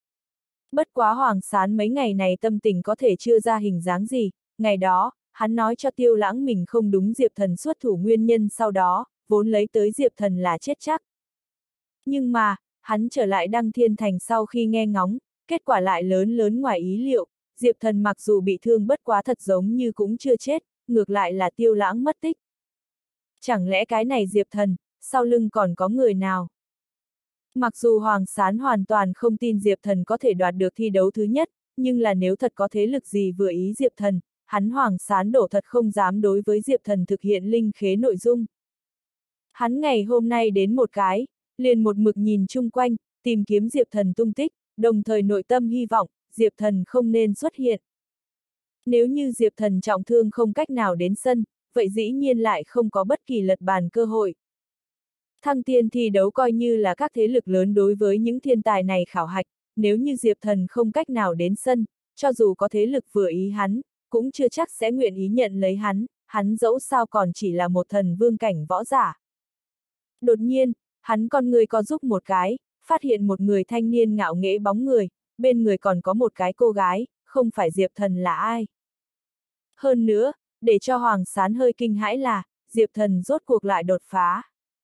Bất quá Hoàng Sán mấy ngày này tâm tình có thể chưa ra hình dáng gì, ngày đó, hắn nói cho Tiêu Lãng mình không đúng Diệp Thần xuất thủ nguyên nhân sau đó, vốn lấy tới Diệp Thần là chết chắc. Nhưng mà, hắn trở lại Đăng Thiên Thành sau khi nghe ngóng, kết quả lại lớn lớn ngoài ý liệu, Diệp Thần mặc dù bị thương bất quá thật giống như cũng chưa chết, ngược lại là Tiêu Lãng mất tích. Chẳng lẽ cái này Diệp Thần, sau lưng còn có người nào? Mặc dù Hoàng Sán hoàn toàn không tin Diệp Thần có thể đoạt được thi đấu thứ nhất, nhưng là nếu thật có thế lực gì vừa ý Diệp Thần, hắn Hoàng Sán đổ thật không dám đối với Diệp Thần thực hiện linh khế nội dung. Hắn ngày hôm nay đến một cái, liền một mực nhìn chung quanh, tìm kiếm Diệp Thần tung tích, đồng thời nội tâm hy vọng, Diệp Thần không nên xuất hiện. Nếu như Diệp Thần trọng thương không cách nào đến sân, vậy dĩ nhiên lại không có bất kỳ lật bàn cơ hội. Thăng tiên thi đấu coi như là các thế lực lớn đối với những thiên tài này khảo hạch, nếu như Diệp Thần không cách nào đến sân, cho dù có thế lực vừa ý hắn, cũng chưa chắc sẽ nguyện ý nhận lấy hắn dẫu sao còn chỉ là một thần vương cảnh võ giả. Đột nhiên, hắn con người co rúm một cái, phát hiện một người thanh niên ngạo nghễ bóng người, bên người còn có một cái cô gái, không phải Diệp Thần là ai. Hơn nữa, để cho Hoàng Sán hơi kinh hãi là, Diệp Thần rốt cuộc lại đột phá.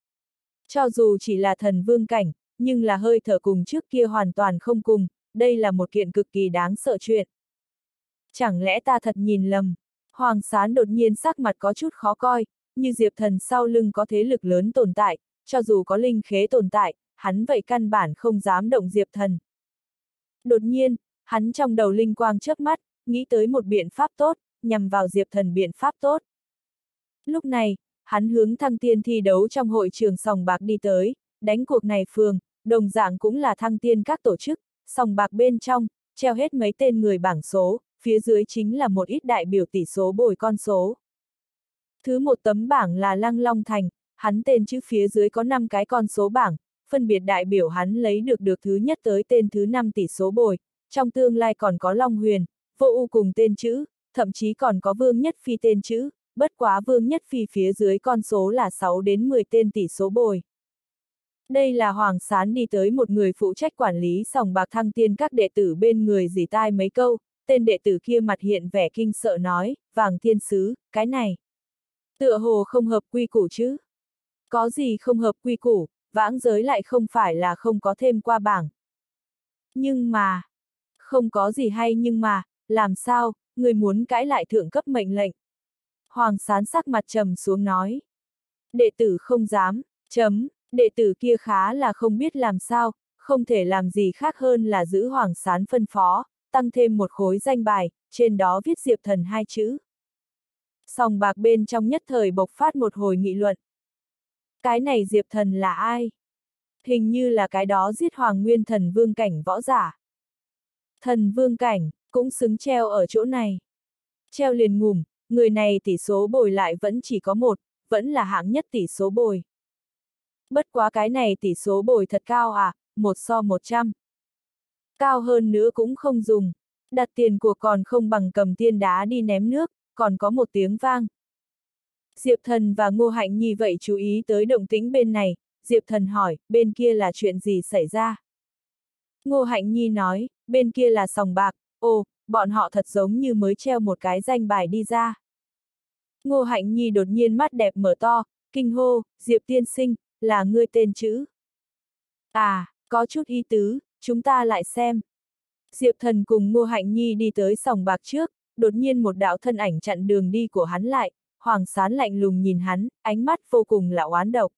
Cho dù chỉ là thần vương cảnh, nhưng là hơi thở cùng trước kia hoàn toàn không cùng, đây là một kiện cực kỳ đáng sợ chuyện. Chẳng lẽ ta thật nhìn lầm? Hoàng Sán đột nhiên sắc mặt có chút khó coi, như Diệp Thần sau lưng có thế lực lớn tồn tại, cho dù có linh khế tồn tại, hắn vậy căn bản không dám động Diệp Thần. Đột nhiên, hắn trong đầu linh quang chớp mắt, nghĩ tới một biện pháp tốt, nhằm vào Diệp Thần biện pháp tốt. Lúc này, hắn hướng thăng tiên thi đấu trong hội trường sòng bạc đi tới, đánh cuộc này phường, đồng dạng cũng là thăng tiên các tổ chức, sòng bạc bên trong, treo hết mấy tên người bảng số, phía dưới chính là một ít đại biểu tỷ số bồi con số. Thứ một tấm bảng là Lăng Long Thành, hắn tên chữ phía dưới có 5 cái con số bảng, phân biệt đại biểu hắn lấy được thứ nhất tới tên thứ 5 tỷ số bồi, trong tương lai còn có Long Huyền, Vô U cùng tên chữ, thậm chí còn có Vương Nhất Phi tên chữ, bất quá Vương Nhất Phi phía dưới con số là 6 đến 10 tên tỷ số bồi. Đây là Hoàng Sán đi tới một người phụ trách quản lý sòng bạc thăng tiên các đệ tử bên người rỉ tai mấy câu, tên đệ tử kia mặt hiện vẻ kinh sợ nói, Vàng Thiên Sứ, cái này. Tựa hồ không hợp quy củ chứ. Có gì không hợp quy củ, vãng giới lại không phải là không có thêm qua bảng. Nhưng mà, không có gì hay nhưng mà, làm sao, người muốn cãi lại thượng cấp mệnh lệnh. Hoàng Sán sắc mặt trầm xuống nói. Đệ tử không dám, đệ tử kia khá là không biết làm sao, không thể làm gì khác hơn là giữ Hoàng Sán phân phó, tăng thêm một khối danh bài, trên đó viết Diệp Thần 2 chữ. Sòng bạc bên trong nhất thời bộc phát một hồi nghị luận. Cái này Diệp Thần là ai? Hình như là cái đó giết Hoàng Nguyên thần vương cảnh võ giả. Thần vương cảnh, cũng xứng treo ở chỗ này. Treo liền ngủm, người này tỷ số bồi lại vẫn chỉ có một, vẫn là hạng nhất tỷ số bồi. Bất quá cái này tỷ số bồi thật cao à, 1/100. Cao hơn nữa cũng không dùng, đặt tiền cuộc còn không bằng cầm tiên đá đi ném nước, còn có một tiếng vang. Diệp Thần và Ngô Hạnh Nhi vậy chú ý tới động tĩnh bên này, Diệp Thần hỏi, bên kia là chuyện gì xảy ra? Ngô Hạnh Nhi nói, bên kia là sòng bạc, ồ, bọn họ thật giống như mới treo một cái danh bài đi ra. Ngô Hạnh Nhi đột nhiên mắt đẹp mở to, kinh hô, Diệp tiên sinh, là ngươi tên chữ. À, có chút ý tứ, chúng ta lại xem. Diệp Thần cùng Ngô Hạnh Nhi đi tới sòng bạc trước, đột nhiên một đạo thân ảnh chặn đường đi của hắn lại, Hoàng Sán lạnh lùng nhìn hắn, ánh mắt vô cùng là oán độc.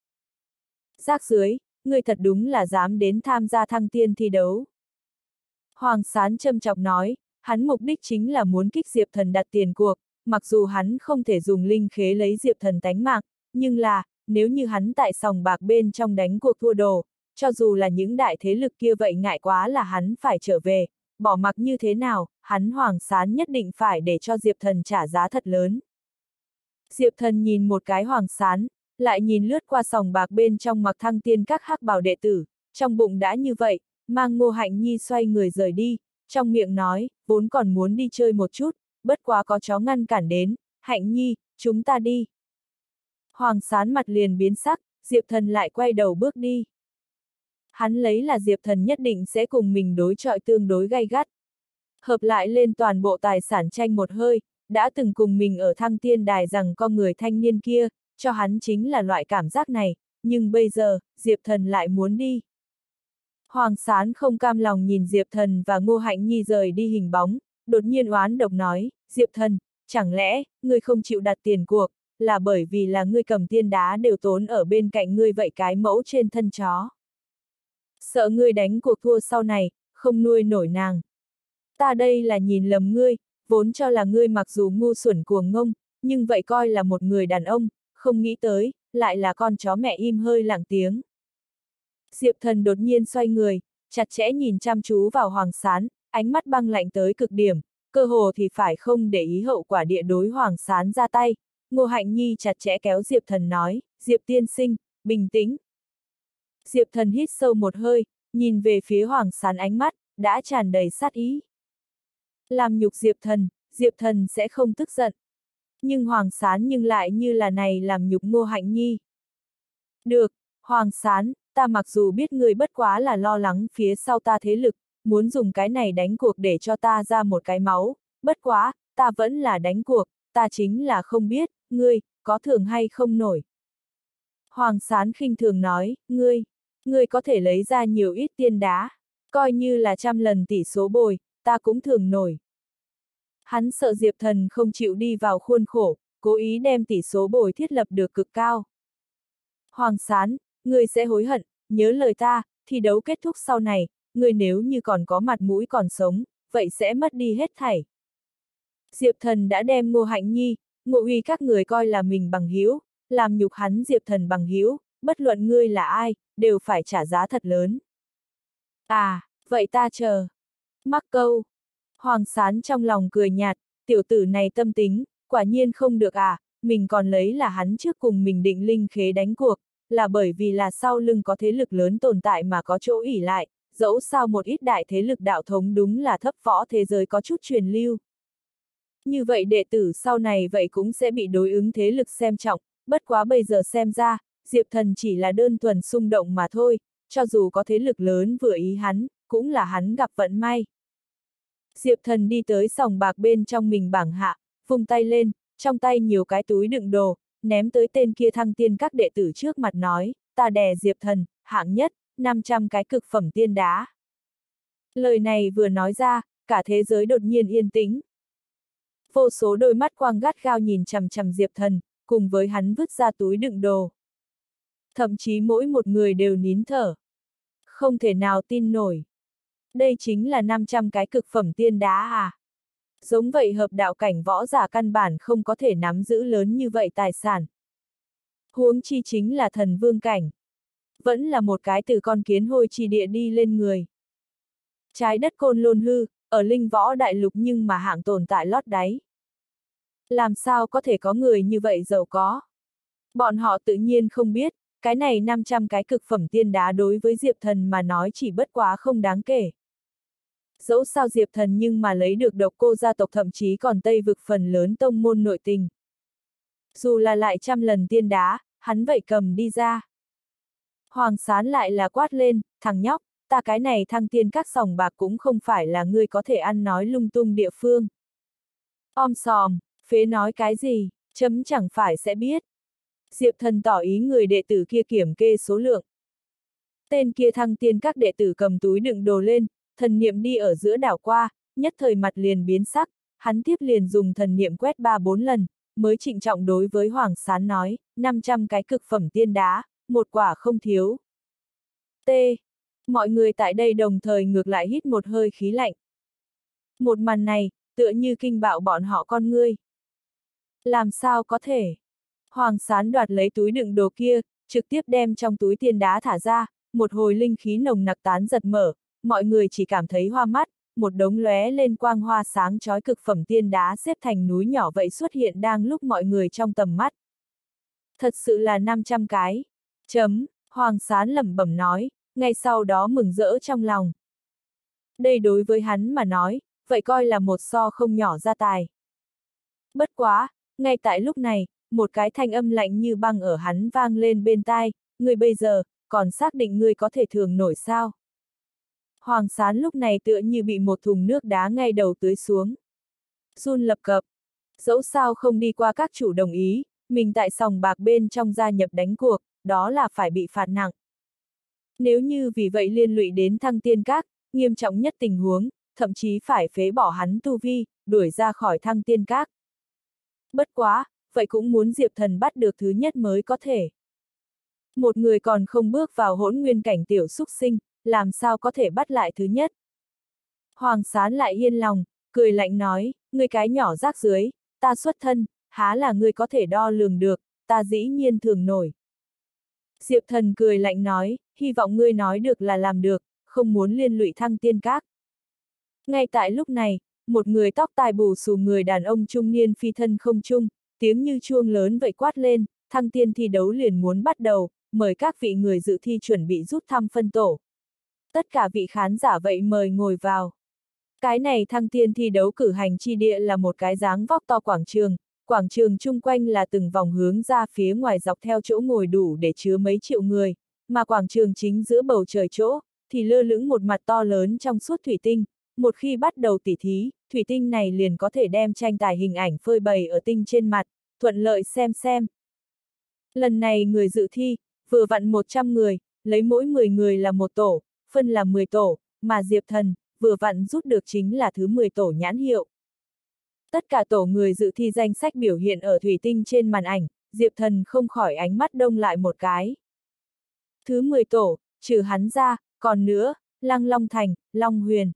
Rác dưới, ngươi thật đúng là dám đến tham gia thăng tiên thi đấu. Hoàng Sán châm chọc nói, hắn mục đích chính là muốn kích Diệp Thần đặt tiền cuộc, mặc dù hắn không thể dùng linh khế lấy Diệp Thần tánh mạng, nhưng là, nếu như hắn tại sòng bạc bên trong đánh cuộc thua đồ, cho dù là những đại thế lực kia vậy ngại quá là hắn phải trở về, bỏ mặc như thế nào, hắn Hoàng Sán nhất định phải để cho Diệp Thần trả giá thật lớn. Diệp Thần nhìn một cái Hoàng Sán, lại nhìn lướt qua sòng bạc bên trong mặc thăng tiên các hắc bào đệ tử, trong bụng đã như vậy, mang Ngô Hạnh Nhi xoay người rời đi, trong miệng nói, vốn còn muốn đi chơi một chút, bất quá có chó ngăn cản đến, Hạnh Nhi, chúng ta đi. Hoàng Sán mặt liền biến sắc, Diệp Thần lại quay đầu bước đi. Hắn lấy là Diệp Thần nhất định sẽ cùng mình đối chọi tương đối gay gắt. Hợp lại lên toàn bộ tài sản tranh một hơi, đã từng cùng mình ở thăng tiên đài rằng con người thanh niên kia, cho hắn chính là loại cảm giác này, nhưng bây giờ, Diệp Thần lại muốn đi. Hoàng Sán không cam lòng nhìn Diệp Thần và Ngô Hạnh Nhi rời đi hình bóng, đột nhiên oán độc nói, Diệp Thần, chẳng lẽ, ngươi không chịu đặt tiền cuộc, là bởi vì là ngươi cầm tiên đá đều tốn ở bên cạnh ngươi vậy cái mẫu trên thân chó. Sợ ngươi đánh cuộc thua sau này, không nuôi nổi nàng. Ta đây là nhìn lầm ngươi, vốn cho là ngươi mặc dù ngu xuẩn cuồng ngông, nhưng vậy coi là một người đàn ông, không nghĩ tới, lại là con chó mẹ im hơi lặng tiếng. Diệp Thần đột nhiên xoay người, chặt chẽ nhìn chăm chú vào Hoàng Sán, ánh mắt băng lạnh tới cực điểm, cơ hồ thì phải không để ý hậu quả địa đối Hoàng Sán ra tay. Ngô Hạnh Nhi chặt chẽ kéo Diệp Thần nói, Diệp tiên sinh, bình tĩnh. Diệp Thần hít sâu một hơi, nhìn về phía Hoàng Sán ánh mắt, đã tràn đầy sát ý. Làm nhục Diệp Thần sẽ không tức giận. Nhưng Hoàng Sán nhưng lại như là này làm nhục Ngô Hạnh Nhi. Được, Hoàng Sán, ta mặc dù biết người bất quá là lo lắng phía sau ta thế lực, muốn dùng cái này đánh cuộc để cho ta ra một cái máu, bất quá, ta vẫn là đánh cuộc, ta chính là không biết, ngươi, có thường hay không nổi. Hoàng Sán khinh thường nói, ngươi có thể lấy ra nhiều ít tiên đá, coi như là 100 lần tỷ số bồi, ta cũng thường nổi. Hắn sợ Diệp Thần không chịu đi vào khuôn khổ, cố ý đem tỷ số bồi thiết lập được cực cao. Hoàng Sán, ngươi sẽ hối hận, nhớ lời ta, thi đấu kết thúc sau này, ngươi nếu như còn có mặt mũi còn sống, vậy sẽ mất đi hết thảy. Diệp Thần đã đem Ngô Hạnh Nhi, Ngô Uy các người coi là mình bằng hữu, làm nhục hắn Diệp Thần bằng hữu, bất luận ngươi là ai, đều phải trả giá thật lớn. À, vậy ta chờ. Mắc câu. Hoàng Sán trong lòng cười nhạt, tiểu tử này tâm tính, quả nhiên không được à, mình còn lấy là hắn trước cùng mình định linh khế đánh cuộc, là bởi vì là sau lưng có thế lực lớn tồn tại mà có chỗ ỷ lại, dẫu sao một ít đại thế lực đạo thống đúng là thấp võ thế giới có chút truyền lưu. Như vậy đệ tử sau này vậy cũng sẽ bị đối ứng thế lực xem trọng, bất quá bây giờ xem ra, Diệp Thần chỉ là đơn thuần xung động mà thôi, cho dù có thế lực lớn vừa ý hắn, cũng là hắn gặp vận may. Diệp Thần đi tới sòng bạc bên trong mình bảng hạ, vung tay lên, trong tay nhiều cái túi đựng đồ, ném tới tên kia thăng tiên các đệ tử trước mặt nói, ta đè Diệp Thần, hạng nhất, 500 cái cực phẩm tiên đá. Lời này vừa nói ra, cả thế giới đột nhiên yên tĩnh. Vô số đôi mắt quang gắt gao nhìn chằm chằm Diệp Thần, cùng với hắn vứt ra túi đựng đồ. Thậm chí mỗi một người đều nín thở. Không thể nào tin nổi. Đây chính là 500 cái cực phẩm tiên đá à? Giống vậy hợp đạo cảnh võ giả căn bản không có thể nắm giữ lớn như vậy tài sản. Huống chi chính là thần vương cảnh. Vẫn là một cái từ con kiến hôi chi địa đi lên người. Trái đất Côn Lôn hư, ở linh võ đại lục nhưng mà hạng tồn tại lót đáy. Làm sao có thể có người như vậy giàu có? Bọn họ tự nhiên không biết, cái này 500 cái cực phẩm tiên đá đối với Diệp Thần mà nói chỉ bất quá không đáng kể. Dẫu sao Diệp Thần nhưng mà lấy được Độc Cô gia tộc thậm chí còn Tây vực phần lớn tông môn nội tình. Dù là lại 100 lần tiên đá, hắn vậy cầm đi ra. Hoàng Sán lại là quát lên, thằng nhóc, ta cái này thăng tiên các sòng bạc cũng không phải là ngươi có thể ăn nói lung tung địa phương. Om sòm, phế nói cái gì, chấm chẳng phải sẽ biết. Diệp Thần tỏ ý người đệ tử kia kiểm kê số lượng. Tên kia thăng tiên các đệ tử cầm túi đựng đồ lên, thần niệm đi ở giữa đảo qua, nhất thời mặt liền biến sắc, hắn tiếp liền dùng thần niệm quét 3-4 lần, mới trịnh trọng đối với Hoàng Sán nói, 500 cái cực phẩm tiên đá, một quả không thiếu. T. Mọi người tại đây đồng thời ngược lại hít một hơi khí lạnh. Một màn này, tựa như kinh bạo bọn họ con ngươi. Làm sao có thể? Hoàng Sán đoạt lấy túi đựng đồ kia, trực tiếp đem trong túi tiên đá thả ra, một hồi linh khí nồng nặc tán giật mở, mọi người chỉ cảm thấy hoa mắt, một đống lóe lên quang hoa sáng chói cực phẩm tiên đá xếp thành núi nhỏ vậy xuất hiện đang lúc mọi người trong tầm mắt. Thật sự là 500 cái. Hoàng Sán lẩm bẩm nói, ngay sau đó mừng rỡ trong lòng. Đây đối với hắn mà nói, vậy coi là một so không nhỏ gia tài. Bất quá, ngay tại lúc này, một cái thanh âm lạnh như băng ở hắn vang lên bên tai, ngươi bây giờ, còn xác định ngươi có thể thường nổi sao? Hoàng Sán lúc này tựa như bị một thùng nước đá ngay đầu tưới xuống. Run lập cập. Dẫu sao không đi qua các chủ đồng ý, mình tại sòng bạc bên trong gia nhập đánh cuộc, đó là phải bị phạt nặng. Nếu như vì vậy liên lụy đến thăng tiên các, nghiêm trọng nhất tình huống, thậm chí phải phế bỏ hắn tu vi, đuổi ra khỏi thăng tiên các. Bất quá, vậy cũng muốn Diệp Thần bắt được thứ nhất mới có thể. Một người còn không bước vào hỗn nguyên cảnh tiểu súc sinh, làm sao có thể bắt lại thứ nhất. Hoàng Sán lại yên lòng, cười lạnh nói, ngươi cái nhỏ rác dưới, ta xuất thân, há là ngươi có thể đo lường được, ta dĩ nhiên thường nổi. Diệp Thần cười lạnh nói, hy vọng ngươi nói được là làm được, không muốn liên lụy thăng tiên các. Ngay tại lúc này, một người tóc tai bù xù người đàn ông trung niên phi thân không trung, tiếng như chuông lớn vậy quát lên, thăng tiên thi đấu liền muốn bắt đầu, mời các vị người dự thi chuẩn bị rút thăm phân tổ. Tất cả vị khán giả vậy mời ngồi vào. Cái này Thăng Tiên thi đấu cử hành chi địa là một cái dáng vóc to quảng trường chung quanh là từng vòng hướng ra phía ngoài dọc theo chỗ ngồi đủ để chứa mấy triệu người, mà quảng trường chính giữa bầu trời chỗ, thì lơ lửng một mặt to lớn trong suốt thủy tinh, một khi bắt đầu tỉ thí, thủy tinh này liền có thể đem tranh tài hình ảnh phơi bày ở tinh trên mặt, thuận lợi xem. Lần này người dự thi, vừa vặn 100 người, lấy mỗi 10 người là một tổ, phân là 10 tổ, mà Diệp Thần, vừa vặn rút được chính là thứ 10 tổ nhãn hiệu. Tất cả tổ người dự thi danh sách biểu hiện ở thủy tinh trên màn ảnh, Diệp Thần không khỏi ánh mắt đông lại một cái. Thứ 10 tổ, trừ hắn ra, còn nữa, Lăng Long Thành, Long Huyền.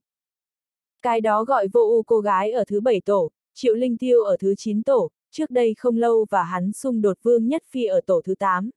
Cái đó gọi Vô Ưu cô gái ở thứ 7 tổ, Triệu Linh Tiêu ở thứ 9 tổ, trước đây không lâu và hắn xung đột Vương Nhất Phi ở tổ thứ 8.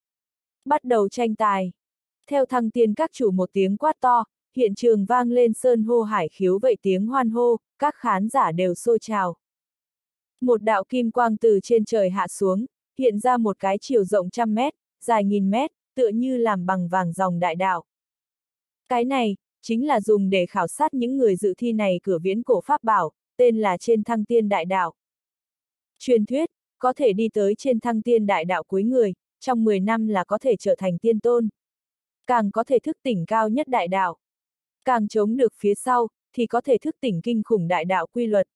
Bắt đầu tranh tài. Theo Thăng Tiên các chủ một tiếng quát to, hiện trường vang lên sơn hô hải khiếu vậy tiếng hoan hô, các khán giả đều sôi trào. Một đạo kim quang từ trên trời hạ xuống, hiện ra một cái chiều rộng 100 mét, dài 1000 mét, tựa như làm bằng vàng ròng đại đạo. Cái này, chính là dùng để khảo sát những người dự thi này cửa viễn cổ pháp bảo, tên là trên Thăng Tiên đại đạo. Truyền thuyết, có thể đi tới trên Thăng Tiên đại đạo cuối người, trong 10 năm là có thể trở thành tiên tôn. Càng có thể thức tỉnh cao nhất đại đạo. Càng chống được phía sau, thì có thể thức tỉnh kinh khủng đại đạo quy luật.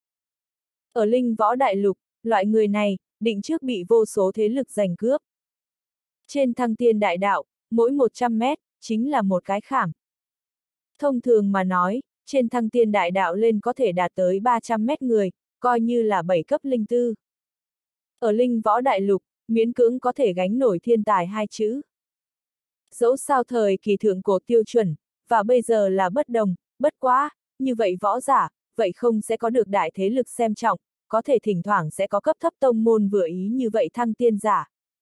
Ở Linh Võ Đại Lục, loại người này, định trước bị vô số thế lực giành cướp. Trên Thăng Tiên đại đạo, mỗi 100 mét, chính là một cái khảm. Thông thường mà nói, trên Thăng Tiên đại đạo lên có thể đạt tới 300 mét người, coi như là 7 cấp linh tư. Ở Linh Võ Đại Lục, miễn cưỡng có thể gánh nổi thiên tài 2 chữ. Dẫu sao thời kỳ thượng cổ tiêu chuẩn, và bây giờ là bất đồng, bất quá, như vậy võ giả, vậy không sẽ có được đại thế lực xem trọng, có thể thỉnh thoảng sẽ có cấp thấp tông môn vừa ý như vậy thăng tiên giả.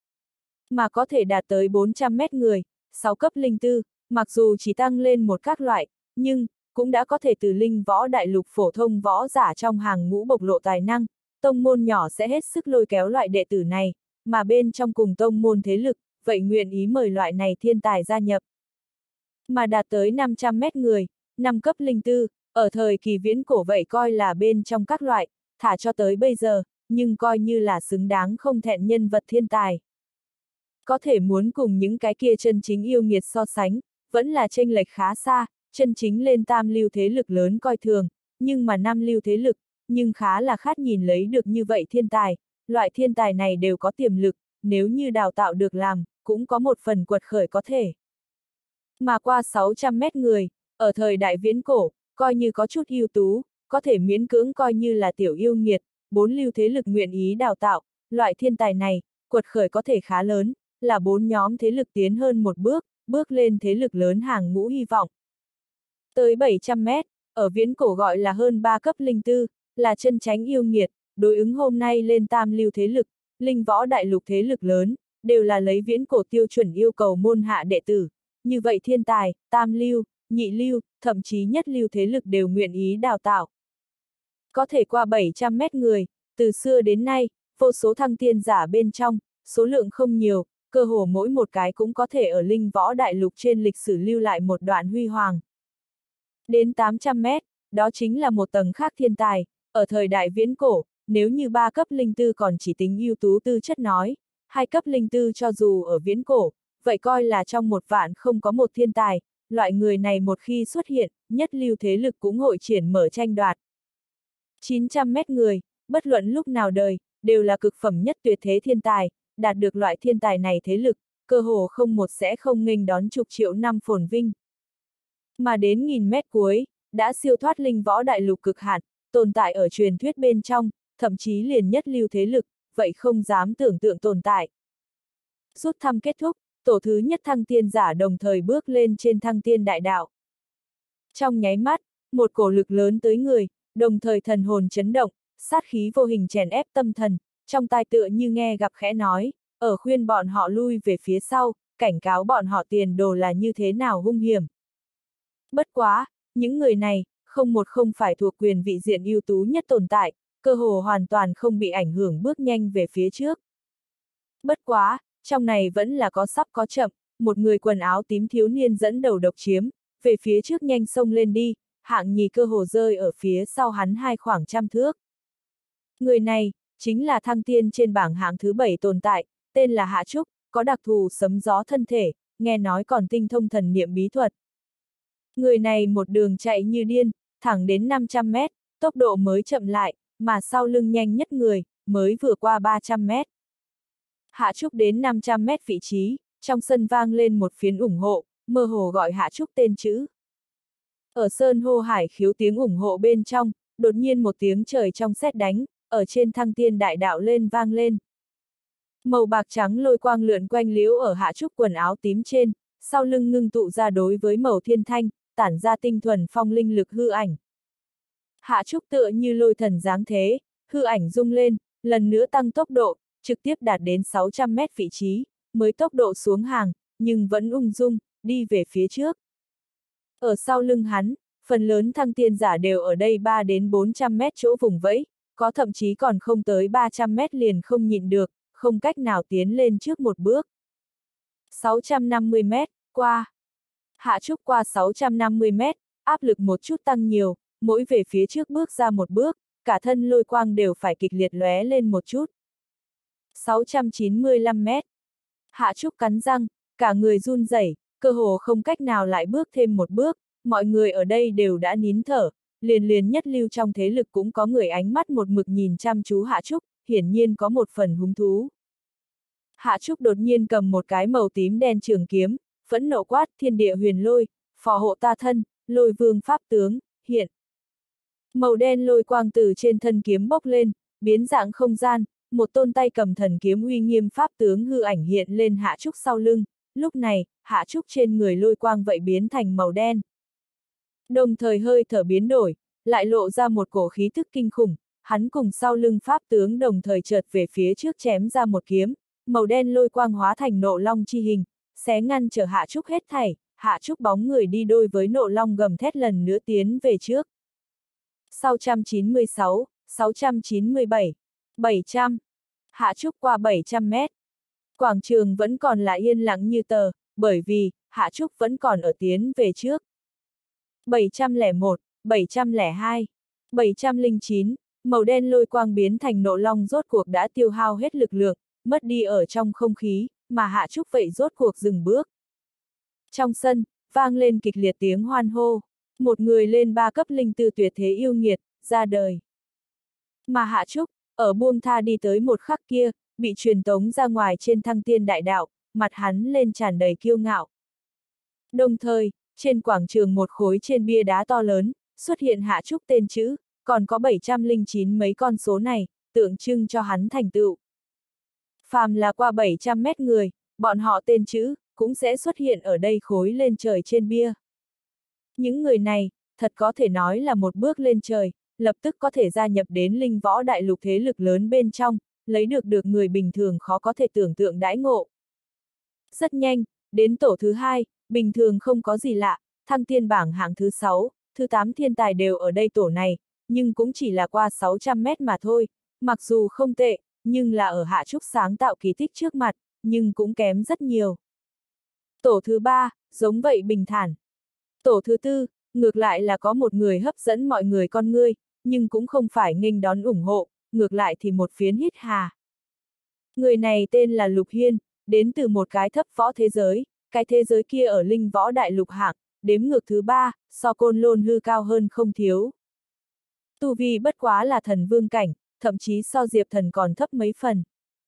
Mà có thể đạt tới 400 mét người, 6 cấp linh tư, mặc dù chỉ tăng lên một các loại, nhưng, cũng đã có thể từ Linh Võ Đại Lục phổ thông võ giả trong hàng ngũ bộc lộ tài năng, tông môn nhỏ sẽ hết sức lôi kéo loại đệ tử này, mà bên trong cùng tông môn thế lực, vậy nguyện ý mời loại này thiên tài gia nhập. Mà đạt tới 500 mét người, 5 cấp linh tư, ở thời kỳ viễn cổ vậy coi là bên trong các loại, thả cho tới bây giờ, nhưng coi như là xứng đáng không thẹn nhân vật thiên tài. Có thể muốn cùng những cái kia chân chính yêu nghiệt so sánh, vẫn là chênh lệch khá xa, chân chính lên tam lưu thế lực lớn coi thường, nhưng mà năm lưu thế lực, nhưng khá là khát nhìn lấy được như vậy thiên tài, loại thiên tài này đều có tiềm lực, nếu như đào tạo được làm, cũng có một phần quật khởi có thể. Mà qua 600 mét người, ở thời đại viễn cổ, coi như có chút ưu tú, có thể miễn cưỡng coi như là tiểu yêu nghiệt, 4 lưu thế lực nguyện ý đào tạo, loại thiên tài này, quật khởi có thể khá lớn, là 4 nhóm thế lực tiến hơn một bước, bước lên thế lực lớn hàng ngũ hy vọng. Tới 700 mét, ở viễn cổ gọi là hơn 3 cấp linh tư, là chân chánh yêu nghiệt, đối ứng hôm nay lên tam lưu thế lực, Linh Võ Đại Lục thế lực lớn, đều là lấy viễn cổ tiêu chuẩn yêu cầu môn hạ đệ tử. Như vậy thiên tài, tam lưu, nhị lưu, thậm chí nhất lưu thế lực đều nguyện ý đào tạo. Có thể qua 700 mét người, từ xưa đến nay, vô số thăng tiên giả bên trong, số lượng không nhiều, cơ hồ mỗi một cái cũng có thể ở Linh Võ Đại Lục trên lịch sử lưu lại một đoạn huy hoàng. Đến 800 mét, đó chính là một tầng khác thiên tài, ở thời đại viễn cổ, nếu như 3 cấp linh tư còn chỉ tính ưu tú tư chất nói, 2 cấp linh tư cho dù ở viễn cổ, vậy coi là trong 1 vạn không có một thiên tài, loại người này một khi xuất hiện, nhất lưu thế lực cũng hội triển mở tranh đoạt. 900 mét người, bất luận lúc nào đời, đều là cực phẩm nhất tuyệt thế thiên tài, đạt được loại thiên tài này thế lực, cơ hồ không một sẽ không nghênh đón chục triệu năm phồn vinh. Mà đến 1000 mét cuối, đã siêu thoát Linh Võ Đại Lục cực hạn, tồn tại ở truyền thuyết bên trong, thậm chí liền nhất lưu thế lực, vậy không dám tưởng tượng tồn tại. Rút thăm kết thúc, tổ thứ nhất thăng tiên giả đồng thời bước lên trên Thăng Tiên đại đạo. Trong nháy mắt, một cổ lực lớn tới người, đồng thời thần hồn chấn động, sát khí vô hình chèn ép tâm thần, trong tai tựa như nghe gặp khẽ nói, ở khuyên bọn họ lui về phía sau, cảnh cáo bọn họ tiền đồ là như thế nào hung hiểm. Bất quá, những người này, không phải thuộc quyền vị diện ưu tú nhất tồn tại, cơ hồ hoàn toàn không bị ảnh hưởng bước nhanh về phía trước. Bất quá, trong này vẫn là có sắp có chậm, một người quần áo tím thiếu niên dẫn đầu độc chiếm, về phía trước nhanh xông lên đi, hạng nhì cơ hồ rơi ở phía sau hắn khoảng trăm thước. Người này, chính là thăng tiên trên bảng hạng thứ 7 tồn tại, tên là Hạ Trúc, có đặc thù sấm gió thân thể, nghe nói còn tinh thông thần niệm bí thuật. Người này một đường chạy như điên, thẳng đến 500 mét, tốc độ mới chậm lại, mà sau lưng nhanh nhất người, mới vừa qua 300 mét. Hạ Trúc đến 500 mét vị trí, trong sân vang lên một phiến ủng hộ, mơ hồ gọi Hạ Trúc tên chữ. Ở sơn hô hải khiếu tiếng ủng hộ bên trong, đột nhiên một tiếng trời trong sét đánh, ở trên thăng tiên đại đạo lên vang lên. Màu bạc trắng lôi quang lượn quanh liễu ở Hạ Trúc quần áo tím trên, sau lưng ngưng tụ ra đối với màu thiên thanh, tản ra tinh thuần phong linh lực hư ảnh. Hạ Trúc tựa như lôi thần dáng thế, hư ảnh rung lên, lần nữa tăng tốc độ, trực tiếp đạt đến 600 mét vị trí, mới tốc độ xuống hàng, nhưng vẫn ung dung, đi về phía trước. Ở sau lưng hắn, phần lớn thăng tiên giả đều ở đây 3 đến 400 mét chỗ vùng vẫy, có thậm chí còn không tới 300 mét liền không nhịn được, không cách nào tiến lên trước một bước. 650 mét, qua. Hạ Trúc qua 650 mét, áp lực một chút tăng nhiều, mỗi về phía trước bước ra một bước, cả thân lôi quang đều phải kịch liệt lóe lên một chút. 695 mét. Hạ Trúc cắn răng, cả người run rẩy, cơ hồ không cách nào lại bước thêm một bước, mọi người ở đây đều đã nín thở, liền nhất lưu trong thế lực cũng có người ánh mắt một mực nhìn chăm chú Hạ Trúc, hiển nhiên có một phần hứng thú. Hạ Trúc đột nhiên cầm một cái màu tím đen trường kiếm, phẫn nộ quát thiên địa huyền lôi, phò hộ ta thân, lôi vương pháp tướng, hiện. Màu đen lôi quang từ trên thân kiếm bốc lên, biến dạng không gian, một tôn tay cầm thần kiếm uy nghiêm pháp tướng hư ảnh hiện lên Hạ Trúc sau lưng, lúc này, Hạ Trúc trên người lôi quang vậy biến thành màu đen. Đồng thời hơi thở biến đổi, lại lộ ra một cổ khí thức kinh khủng, hắn cùng sau lưng pháp tướng đồng thời chợt về phía trước chém ra một kiếm, màu đen lôi quang hóa thành nộ long chi hình, xé ngăn trở Hạ Trúc hết thảy, Hạ Trúc bóng người đi đôi với nộ long gầm thét lần nữa tiến về trước. 696, 697, 700. Hạ Trúc qua 700 mét. Quảng trường vẫn còn là yên lặng như tờ, bởi vì, Hạ Trúc vẫn còn ở tiến về trước. 701, 702, 709, màu đen lôi quang biến thành nộ long rốt cuộc đã tiêu hao hết lực lượng, mất đi ở trong không khí, mà Hạ Trúc vậy rốt cuộc dừng bước. Trong sân, vang lên kịch liệt tiếng hoan hô, một người lên 3 cấp linh tư tuyệt thế yêu nghiệt, ra đời. Mà Hạ Trúc, ở buông tha đi tới một khắc kia, bị truyền tống ra ngoài trên thăng tiên đại đạo, mặt hắn lên tràn đầy kiêu ngạo. Đồng thời, trên quảng trường một khối trên bia đá to lớn, xuất hiện Hạ Trúc tên chữ, còn có 709 mấy con số này, tượng trưng cho hắn thành tựu. Phàm là qua 700 mét người, bọn họ tên chữ, cũng sẽ xuất hiện ở đây khối lên trời trên bia. Những người này, thật có thể nói là một bước lên trời, lập tức có thể gia nhập đến linh võ đại lục thế lực lớn bên trong, lấy được người bình thường khó có thể tưởng tượng đãi ngộ. Rất nhanh, đến tổ thứ 2, bình thường không có gì lạ, thăng tiên bảng hạng thứ 6, thứ 8 thiên tài đều ở đây tổ này, nhưng cũng chỉ là qua 600 mét mà thôi, mặc dù không tệ, nhưng là ở Hạ Trúc sáng tạo kỳ tích trước mặt, nhưng cũng kém rất nhiều. Tổ thứ 3, giống vậy bình thản. Tổ thứ 4, ngược lại là có một người hấp dẫn mọi người con ngươi, nhưng cũng không phải nghênh đón ủng hộ, ngược lại thì một phiến hít hà. Người này tên là Lục Hiên, đến từ một cái thấp võ thế giới, cái thế giới kia ở linh võ đại lục hạng, đếm ngược thứ 3, so Côn Lôn hư cao hơn không thiếu. Tu vi bất quá là thần vương cảnh, thậm chí so Diệp Thần còn thấp mấy phần.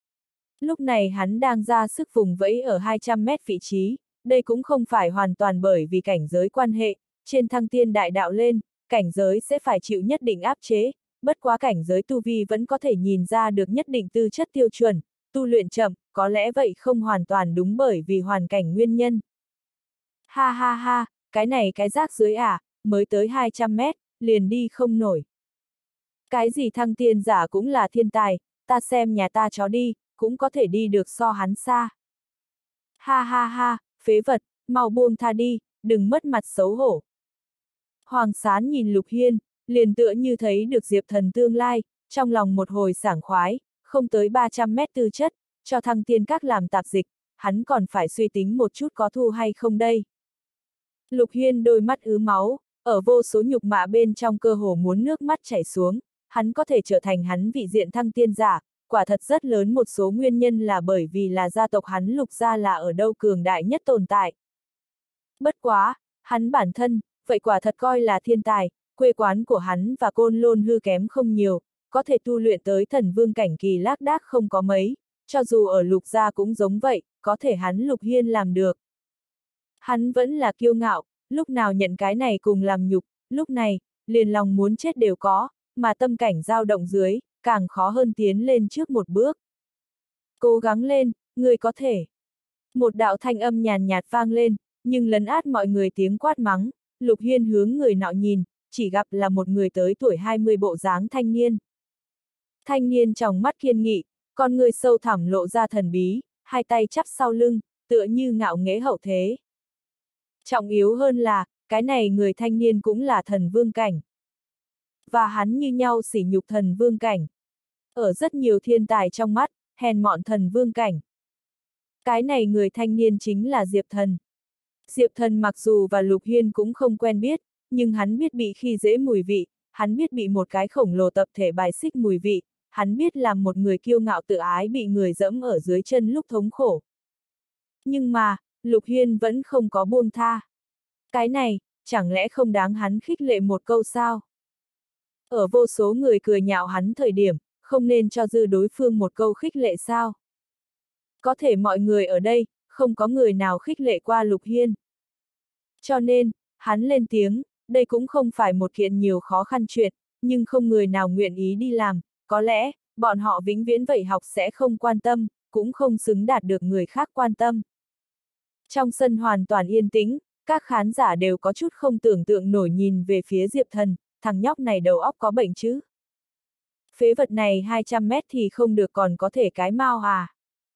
Lúc này hắn đang ra sức vùng vẫy ở 200 mét vị trí, đây cũng không phải hoàn toàn bởi vì cảnh giới quan hệ, trên thăng tiên đại đạo lên, cảnh giới sẽ phải chịu nhất định áp chế, bất quá cảnh giới tu vi vẫn có thể nhìn ra được nhất định tư chất tiêu chuẩn, tu luyện chậm, có lẽ vậy không hoàn toàn đúng bởi vì hoàn cảnh nguyên nhân. Ha ha ha, cái này cái rác dưới mới tới 200 mét, liền đi không nổi. Cái gì thăng tiên giả cũng là thiên tài, ta xem nhà ta chó đi, cũng có thể đi được so hắn xa. Ha ha ha, phế vật, mau buông tha đi, đừng mất mặt xấu hổ. Hoàng Sán nhìn Lục Hiên, liền tựa như thấy được Diệp Thần tương lai, trong lòng một hồi sảng khoái, không tới 300 mét tư chất, cho Thăng Tiên Các làm tạp dịch, hắn còn phải suy tính một chút có thu hay không đây. Lục Hiên đôi mắt ứ máu, ở vô số nhục mạ bên trong cơ hồ muốn nước mắt chảy xuống, hắn có thể trở thành hắn vị diện thăng tiên giả, quả thật rất lớn một số nguyên nhân là bởi vì là gia tộc hắn Lục gia là ở đâu cường đại nhất tồn tại. Bất quá, hắn bản thân, vậy quả thật coi là thiên tài, quê quán của hắn và Côn Lôn Hư kém không nhiều, có thể tu luyện tới thần vương cảnh kỳ lác đác không có mấy, cho dù ở Lục gia cũng giống vậy, có thể hắn Lục Hiên làm được. Hắn vẫn là kiêu ngạo, lúc nào nhận cái này cùng làm nhục, lúc này, liền lòng muốn chết đều có, mà tâm cảnh dao động dưới, càng khó hơn tiến lên trước một bước. Cố gắng lên, người có thể. Một đạo thanh âm nhàn nhạt vang lên, nhưng lấn át mọi người tiếng quát mắng, Lục Hiên hướng người nọ nhìn, chỉ gặp là một người tới tuổi 20 bộ dáng thanh niên. Thanh niên trong mắt kiên nghị, con người sâu thẳm lộ ra thần bí, hai tay chắp sau lưng, tựa như ngạo nghễ hậu thế. Trọng yếu hơn là, cái này người thanh niên cũng là thần vương cảnh. Và hắn như nhau sỉ nhục thần vương cảnh. Ở rất nhiều thiên tài trong mắt, hèn mọn thần vương cảnh. Cái này người thanh niên chính là Diệp Thần. Diệp Thần mặc dù và Lục Hiên cũng không quen biết, nhưng hắn biết bị khi dễ mùi vị, hắn biết bị một cái khổng lồ tập thể bài xích mùi vị, hắn biết làm một người kiêu ngạo tự ái bị người dẫm ở dưới chân lúc thống khổ. Nhưng mà, Lục Hiên vẫn không có buông tha. Cái này, chẳng lẽ không đáng hắn khích lệ một câu sao? Ở vô số người cười nhạo hắn thời điểm, không nên cho dư đối phương một câu khích lệ sao? Có thể mọi người ở đây, không có người nào khích lệ qua Lục Hiên. Cho nên, hắn lên tiếng, đây cũng không phải một kiện nhiều khó khăn chuyện, nhưng không người nào nguyện ý đi làm, có lẽ, bọn họ vĩnh viễn vậy học sẽ không quan tâm, cũng không xứng đạt được người khác quan tâm. Trong sân hoàn toàn yên tĩnh, các khán giả đều có chút không tưởng tượng nổi nhìn về phía Diệp Thần, thằng nhóc này đầu óc có bệnh chứ. Phế vật này 200 mét thì không được còn có thể cái mau à.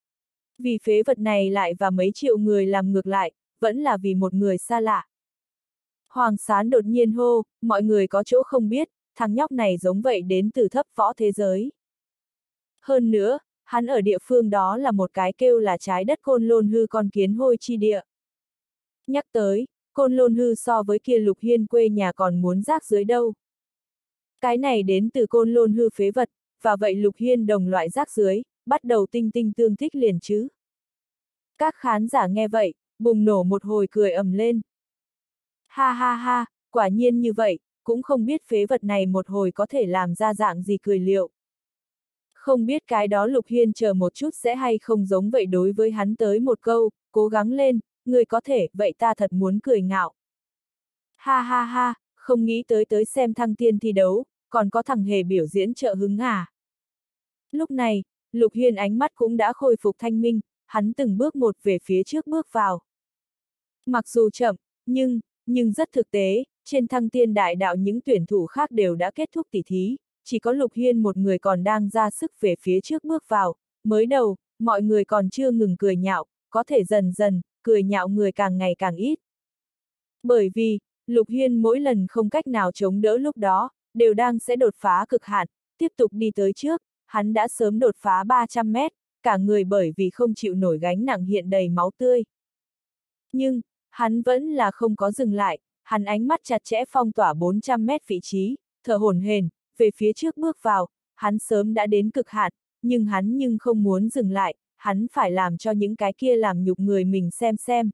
Vì phế vật này lại và mấy triệu người làm ngược lại, vẫn là vì một người xa lạ. Hoàng Sán đột nhiên hô, mọi người có chỗ không biết, thằng nhóc này giống vậy đến từ thấp võ thế giới. Hơn nữa, hắn ở địa phương đó là một cái kêu là trái đất Côn Lôn Hư con kiến hôi chi địa. Nhắc tới, Côn Lôn Hư so với kia Lục Hiên quê nhà còn muốn rác dưới đâu. Cái này đến từ Côn Lôn Hư phế vật, và vậy Lục Hiên đồng loại rác dưới, bắt đầu tinh tinh tương thích liền chứ. Các khán giả nghe vậy, bùng nổ một hồi cười ầm lên. Ha ha ha, quả nhiên như vậy, cũng không biết phế vật này một hồi có thể làm ra dạng gì cười liệu. Không biết cái đó Lục Hiên chờ một chút sẽ hay không giống vậy đối với hắn tới một câu, cố gắng lên, người có thể, vậy ta thật muốn cười ngạo. Ha ha ha, không nghĩ tới xem thăng tiên thi đấu, còn có thằng hề biểu diễn trợ hứng à. Lúc này, Lục Hiên ánh mắt cũng đã khôi phục thanh minh, hắn từng bước một về phía trước bước vào. Mặc dù chậm, nhưng rất thực tế, trên thăng tiên đại đạo những tuyển thủ khác đều đã kết thúc tỉ thí, chỉ có Lục Hiên một người còn đang ra sức về phía trước bước vào, mới đầu, mọi người còn chưa ngừng cười nhạo, có thể dần dần, cười nhạo người càng ngày càng ít. Bởi vì, Lục Hiên mỗi lần không cách nào chống đỡ lúc đó, đều đang sẽ đột phá cực hạn, tiếp tục đi tới trước, hắn đã sớm đột phá 300 mét, cả người bởi vì không chịu nổi gánh nặng hiện đầy máu tươi. Nhưng, hắn vẫn là không có dừng lại, hắn ánh mắt chặt chẽ phong tỏa 400 mét vị trí, thở hổn hển, về phía trước bước vào, hắn sớm đã đến cực hạn, nhưng hắn không muốn dừng lại, hắn phải làm cho những cái kia làm nhục người mình xem.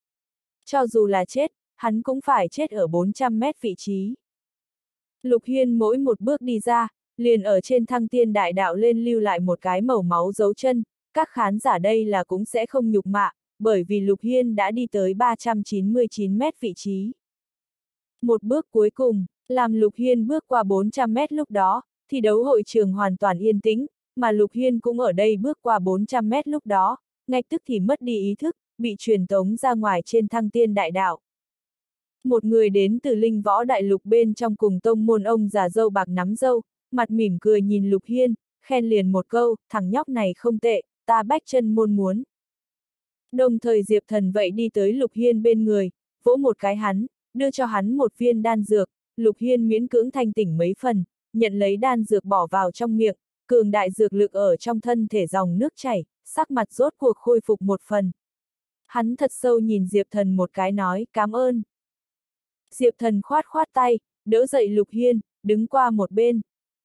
Cho dù là chết, hắn cũng phải chết ở 400 mét vị trí. Lục Hiên mỗi một bước đi ra, liền ở trên thăng tiên đại đạo lên lưu lại một cái màu máu dấu chân, các khán giả đây là cũng sẽ không nhục mạ, bởi vì Lục Hiên đã đi tới 399 mét vị trí. Một bước cuối cùng, làm Lục Hiên bước qua 400 mét lúc đó, thi đấu hội trường hoàn toàn yên tĩnh, mà Lục Hiên cũng ở đây bước qua 400 mét lúc đó, ngay tức thì mất đi ý thức, bị truyền tống ra ngoài trên thăng tiên đại đạo. Một người đến từ Linh Võ Đại Lục bên trong cùng tông môn ông già râu bạc nắm râu, mặt mỉm cười nhìn Lục Hiên, khen liền một câu, thằng nhóc này không tệ, ta bách chân môn muốn. Đồng thời Diệp Thần vậy đi tới Lục Hiên bên người, vỗ một cái hắn, đưa cho hắn một viên đan dược, Lục Hiên miễn cưỡng thanh tỉnh mấy phần, nhận lấy đan dược bỏ vào trong miệng, cường đại dược lực ở trong thân thể dòng nước chảy, sắc mặt rốt cuộc khôi phục một phần. Hắn thật sâu nhìn Diệp Thần một cái nói, cảm ơn. Diệp Thần khoát khoát tay, đỡ dậy Lục Hiên, đứng qua một bên.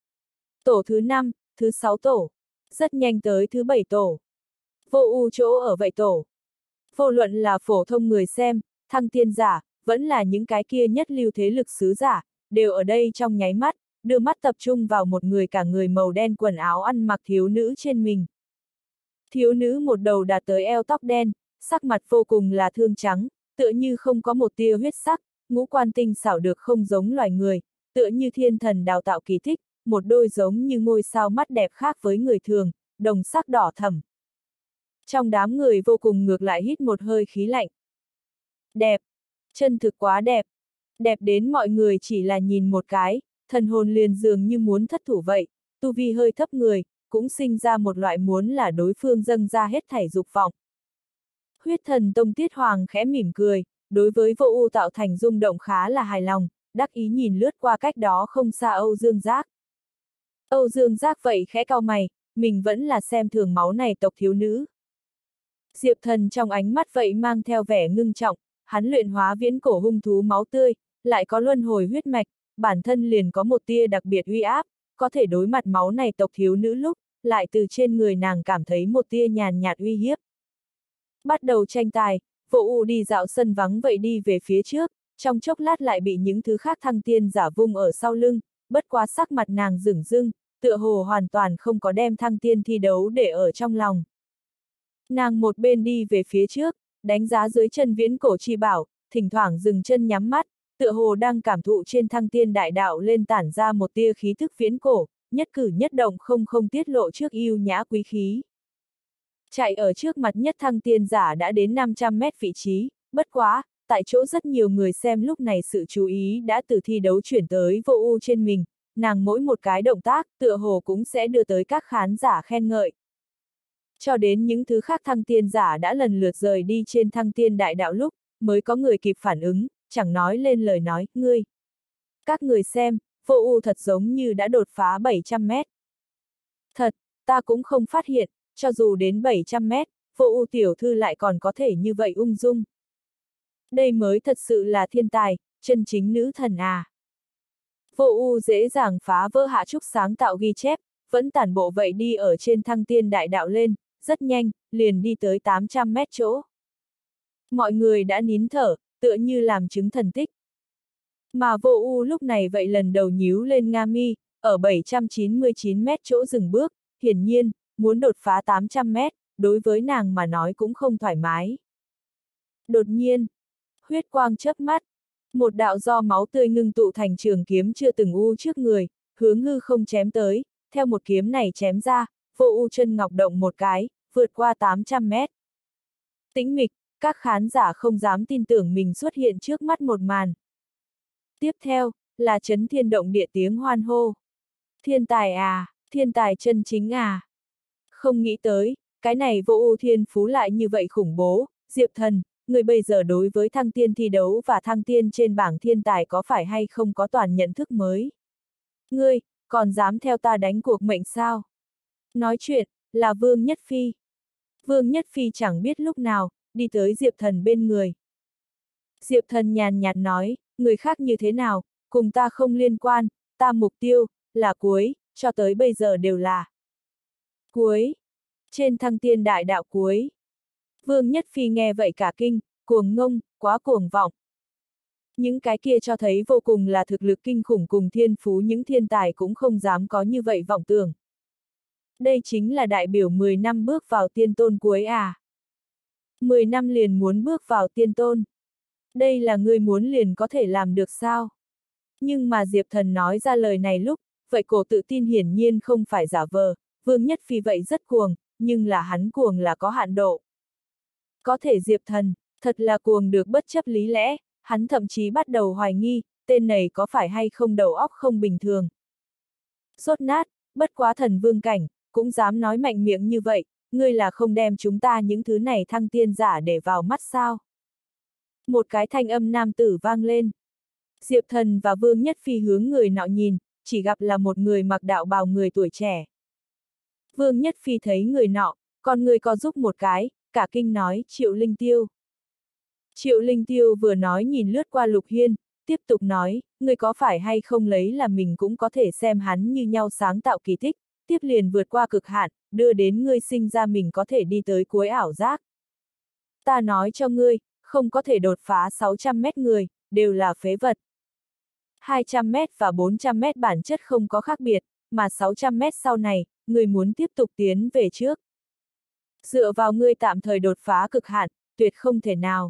Tổ thứ 5, thứ 6 tổ. Rất nhanh tới thứ 7 tổ. Vô ưu chỗ ở vậy tổ. Vô luận là phổ thông người xem, thăng tiên giả, vẫn là những cái kia nhất lưu thế lực sứ giả, đều ở đây trong nháy mắt, đưa mắt tập trung vào một người cả người màu đen quần áo ăn mặc thiếu nữ trên mình. Thiếu nữ một đầu đạt tới eo tóc đen, sắc mặt vô cùng là thương trắng, tựa như không có một tia huyết sắc, ngũ quan tinh xảo được không giống loài người, tựa như thiên thần đào tạo kỳ tích, một đôi giống như ngôi sao mắt đẹp khác với người thường, đồng sắc đỏ thẫm. Trong đám người vô cùng ngược lại hít một hơi khí lạnh. Đẹp, chân thực quá đẹp, đẹp đến mọi người chỉ là nhìn một cái, thần hồn liền dường như muốn thất thủ vậy, tu vi hơi thấp người, cũng sinh ra một loại muốn là đối phương dâng ra hết thảy dục vọng. Huyết Thần Tông Tiết Hoàng khẽ mỉm cười, đối với Vô Ưu tạo thành rung động khá là hài lòng, đắc ý nhìn lướt qua cách đó không xa Âu Dương Giác. Âu Dương Giác vậy khẽ cau mày, mình vẫn là xem thường máu này tộc thiếu nữ. Diệp Thần trong ánh mắt vậy mang theo vẻ ngưng trọng, hắn luyện hóa viễn cổ hung thú máu tươi, lại có luân hồi huyết mạch, bản thân liền có một tia đặc biệt uy áp, có thể đối mặt máu này tộc thiếu nữ lúc, lại từ trên người nàng cảm thấy một tia nhàn nhạt uy hiếp. Bắt đầu tranh tài, Vô Ưu đi dạo sân vắng vậy đi về phía trước, trong chốc lát lại bị những thứ khác thăng tiên giả vung ở sau lưng, bất quá sắc mặt nàng dửng dưng, tựa hồ hoàn toàn không có đem thăng tiên thi đấu để ở trong lòng. Nàng một bên đi về phía trước, đánh giá dưới chân viễn cổ chi bảo, thỉnh thoảng dừng chân nhắm mắt, tựa hồ đang cảm thụ trên thăng tiên đại đạo lên tản ra một tia khí thức viễn cổ, nhất cử nhất động không tiết lộ trước yêu nhã quý khí. Chạy ở trước mặt nhất thăng tiên giả đã đến 500 mét vị trí, bất quá, tại chỗ rất nhiều người xem lúc này sự chú ý đã từ thi đấu chuyển tới Vô Ưu trên mình, nàng mỗi một cái động tác, tựa hồ cũng sẽ đưa tới các khán giả khen ngợi. Cho đến những thứ khác thăng tiên giả đã lần lượt rời đi trên thăng tiên đại đạo lúc, mới có người kịp phản ứng, chẳng nói lên lời nói, ngươi. Các người xem, Vô Ưu thật giống như đã đột phá 700 mét. Thật, ta cũng không phát hiện, cho dù đến 700 mét, Vô Ưu tiểu thư lại còn có thể như vậy ung dung. Đây mới thật sự là thiên tài, chân chính nữ thần à. Vô Ưu dễ dàng phá vỡ Hạ Trúc sáng tạo ghi chép, vẫn tản bộ vậy đi ở trên thăng tiên đại đạo lên, rất nhanh, liền đi tới 800 mét chỗ. Mọi người đã nín thở, tựa như làm chứng thần tích. Mà Vô Ưu lúc này vậy lần đầu nhíu lên nga mi, ở 799 mét chỗ dừng bước, hiển nhiên, muốn đột phá 800 mét, đối với nàng mà nói cũng không thoải mái. Đột nhiên, huyết quang chớp mắt, một đạo do máu tươi ngưng tụ thành trường kiếm chưa từng u trước người, hướng hư không chém tới, theo một kiếm này chém ra, Vô Ưu chân ngọc động một cái, vượt qua 800 mét. Tĩnh mịch, các khán giả không dám tin tưởng mình xuất hiện trước mắt một màn. Tiếp theo, là chấn thiên động địa tiếng hoan hô. Thiên tài à, thiên tài chân chính à. Không nghĩ tới, cái này Vô Ưu thiên phú lại như vậy khủng bố, Diệp Thần, người bây giờ đối với thăng tiên thi đấu và thăng tiên trên bảng thiên tài có phải hay không có toàn nhận thức mới? Ngươi, còn dám theo ta đánh cuộc mệnh sao? Nói chuyện, là Vương Nhất Phi. Vương Nhất Phi chẳng biết lúc nào, đi tới Diệp Thần bên người. Diệp Thần nhàn nhạt nói, người khác như thế nào, cùng ta không liên quan, ta mục tiêu, là cuối, cho tới bây giờ đều là cuối. Trên thăng tiên đại đạo cuối. Vương Nhất Phi nghe vậy cả kinh, cuồng ngông, quá cuồng vọng. Những cái kia cho thấy vô cùng là thực lực kinh khủng cùng thiên phú, những thiên tài cũng không dám có như vậy vọng tưởng. Đây chính là đại biểu 10 năm bước vào tiên tôn cuối à. 10 năm liền muốn bước vào tiên tôn. Đây là ngươi muốn liền có thể làm được sao? Nhưng mà Diệp Thần nói ra lời này lúc, vậy cổ tự tin hiển nhiên không phải giả vờ, Vương Nhất Phi vậy rất cuồng, nhưng là hắn cuồng là có hạn độ. Có thể Diệp Thần, thật là cuồng được bất chấp lý lẽ, hắn thậm chí bắt đầu hoài nghi, tên này có phải hay không đầu óc không bình thường. Sốt nát, bất quá thần vương cảnh, cũng dám nói mạnh miệng như vậy, ngươi là không đem chúng ta những thứ này thăng tiên giả để vào mắt sao? Một cái thanh âm nam tử vang lên. Diệp Thần và Vương Nhất Phi hướng người nọ nhìn, chỉ gặp là một người mặc đạo bào người tuổi trẻ. Vương Nhất Phi thấy người nọ, con người co giúp một cái, cả kinh nói Triệu Linh Tiêu. Triệu Linh Tiêu vừa nói nhìn lướt qua Lục Hiên, tiếp tục nói, người có phải hay không lấy là mình cũng có thể xem hắn như nhau sáng tạo kỳ tích, tiếp liền vượt qua cực hạn, đưa đến ngươi sinh ra mình có thể đi tới cuối ảo giác. Ta nói cho ngươi, không có thể đột phá 600 mét người, đều là phế vật. 200 mét và 400 mét bản chất không có khác biệt, mà 600 mét sau này, người muốn tiếp tục tiến về trước. Dựa vào ngươi tạm thời đột phá cực hạn, tuyệt không thể nào.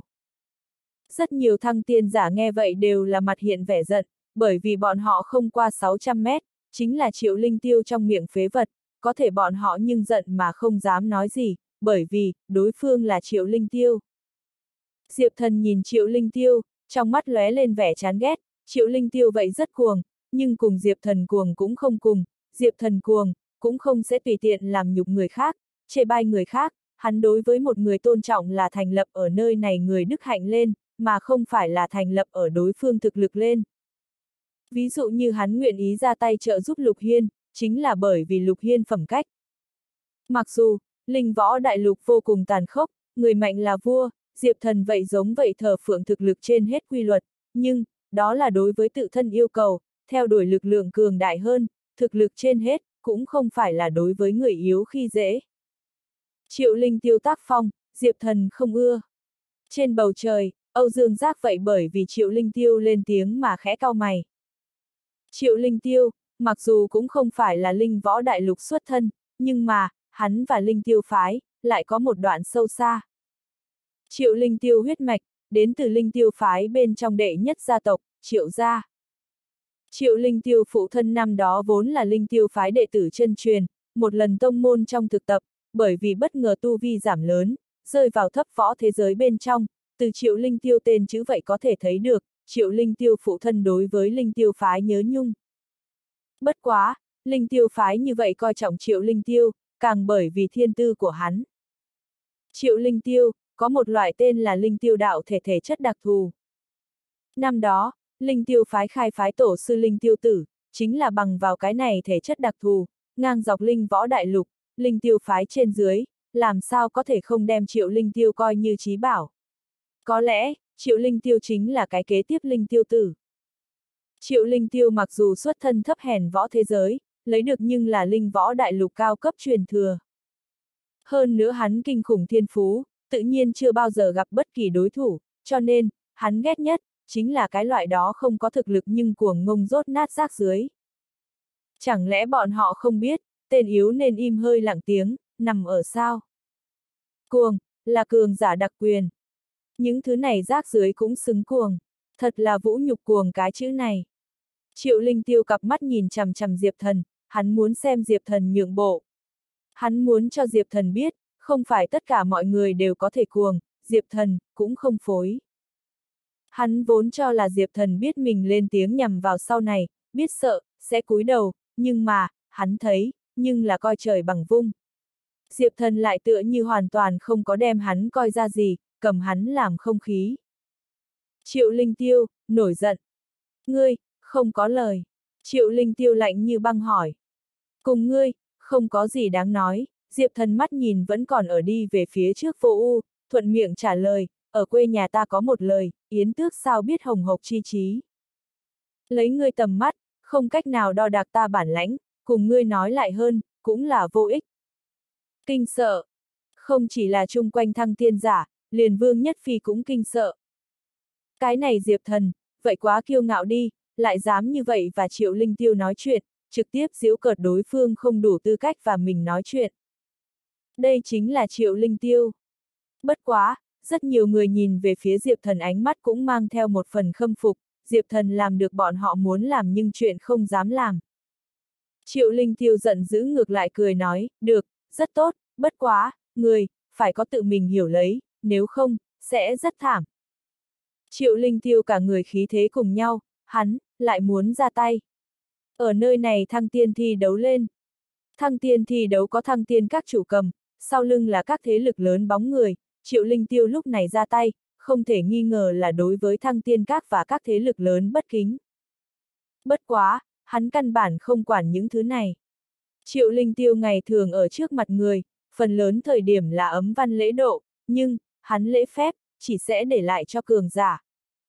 Rất nhiều thăng tiên giả nghe vậy đều là mặt hiện vẻ giận, bởi vì bọn họ không qua 600 mét, chính là Triệu Linh Tiêu trong miệng phế vật, có thể bọn họ nhưng giận mà không dám nói gì, bởi vì, đối phương là Triệu Linh Tiêu. Diệp Thần nhìn Triệu Linh Tiêu, trong mắt lóe lên vẻ chán ghét, Triệu Linh Tiêu vậy rất cuồng, nhưng cùng Diệp Thần cuồng cũng không cùng, Diệp Thần cuồng, cũng không sẽ tùy tiện làm nhục người khác, chê bai người khác, hắn đối với một người tôn trọng là thành lập ở nơi này người đức hạnh lên, mà không phải là thành lập ở đối phương thực lực lên. Ví dụ như hắn nguyện ý ra tay trợ giúp Lục Hiên, chính là bởi vì Lục Hiên phẩm cách. Mặc dù, linh võ đại lục vô cùng tàn khốc, người mạnh là vua, Diệp Thần vậy giống vậy thờ phượng thực lực trên hết quy luật, nhưng, đó là đối với tự thân yêu cầu, theo đuổi lực lượng cường đại hơn, thực lực trên hết, cũng không phải là đối với người yếu khi dễ. Triệu Linh Tiêu tác phong, Diệp Thần không ưa. Trên bầu trời, Âu Dương Giác vậy bởi vì Triệu Linh Tiêu lên tiếng mà khẽ cau mày. Triệu Linh Tiêu, mặc dù cũng không phải là linh võ đại lục xuất thân, nhưng mà, hắn và Linh Tiêu phái, lại có một đoạn sâu xa. Triệu Linh Tiêu huyết mạch, đến từ Linh Tiêu phái bên trong đệ nhất gia tộc, Triệu gia. Triệu Linh Tiêu phụ thân năm đó vốn là Linh Tiêu phái đệ tử chân truyền, một lần tông môn trong thực tập, bởi vì bất ngờ tu vi giảm lớn, rơi vào thấp võ thế giới bên trong, từ Triệu Linh Tiêu tên chữ vậy có thể thấy được, Triệu Linh Tiêu phụ thân đối với Linh Tiêu phái nhớ nhung. Bất quá, Linh Tiêu phái như vậy coi trọng Triệu Linh Tiêu, càng bởi vì thiên tư của hắn. Triệu Linh Tiêu, có một loại tên là Linh Tiêu đạo thể chất đặc thù. Năm đó, Linh Tiêu phái khai phái tổ sư Linh Tiêu Tử, chính là bằng vào cái này thể chất đặc thù, ngang dọc linh võ đại lục, Linh Tiêu phái trên dưới, làm sao có thể không đem Triệu Linh Tiêu coi như chí bảo. Có lẽ, Triệu Linh Tiêu chính là cái kế tiếp Linh Tiêu Tử. Triệu Linh Tiêu mặc dù xuất thân thấp hèn võ thế giới, lấy được nhưng là linh võ đại lục cao cấp truyền thừa. Hơn nữa hắn kinh khủng thiên phú, tự nhiên chưa bao giờ gặp bất kỳ đối thủ, cho nên, hắn ghét nhất, chính là cái loại đó không có thực lực nhưng cuồng ngông dốt nát rác dưới. Chẳng lẽ bọn họ không biết, tên yếu nên im hơi lặng tiếng, nằm ở sao? Cuồng, là cường giả đặc quyền. Những thứ này rác dưới cũng xứng cuồng, thật là vũ nhục cuồng cái chữ này. Triệu Linh Tiêu cặp mắt nhìn chằm chằm Diệp Thần, hắn muốn xem Diệp Thần nhượng bộ. Hắn muốn cho Diệp Thần biết, không phải tất cả mọi người đều có thể cuồng, Diệp Thần cũng không phối. Hắn vốn cho là Diệp Thần biết mình lên tiếng nhằm vào sau này, biết sợ, sẽ cúi đầu, nhưng mà, hắn thấy, nhưng là coi trời bằng vung. Diệp Thần lại tựa như hoàn toàn không có đem hắn coi ra gì, cầm hắn làm không khí. Triệu Linh Tiêu, nổi giận. Ngươi, không có lời. Triệu Linh Tiêu lạnh như băng hỏi. Cùng ngươi, không có gì đáng nói, Diệp Thần mắt nhìn vẫn còn ở đi về phía trước vô u, thuận miệng trả lời, ở quê nhà ta có một lời, yến tước sao biết hồng hộc chi trí. Lấy ngươi tầm mắt, không cách nào đo đạc ta bản lãnh, cùng ngươi nói lại hơn, cũng là vô ích. Kinh sợ. Không chỉ là chung quanh thăng tiên giả, liền Vương Nhất Phi cũng kinh sợ. Cái này Diệp Thần, vậy quá kiêu ngạo đi, lại dám như vậy và Triệu Linh Tiêu nói chuyện, trực tiếp giễu cợt đối phương không đủ tư cách và mình nói chuyện. Đây chính là Triệu Linh Tiêu. Bất quá, rất nhiều người nhìn về phía Diệp Thần ánh mắt cũng mang theo một phần khâm phục, Diệp Thần làm được bọn họ muốn làm nhưng chuyện không dám làm. Triệu Linh Tiêu giận dữ ngược lại cười nói, được, rất tốt, bất quá, người, phải có tự mình hiểu lấy, nếu không, sẽ rất thảm. Triệu Linh Tiêu cả người khí thế cùng nhau, hắn, lại muốn ra tay. Ở nơi này thăng tiên thi đấu lên. Thăng tiên thi đấu có thăng tiên các chủ cầm, sau lưng là các thế lực lớn bóng người, Triệu Linh Tiêu lúc này ra tay, không thể nghi ngờ là đối với thăng tiên các và các thế lực lớn bất kính. Bất quá, hắn căn bản không quản những thứ này. Triệu Linh Tiêu ngày thường ở trước mặt người, phần lớn thời điểm là ấm văn lễ độ, nhưng, hắn lễ phép, chỉ sẽ để lại cho cường giả.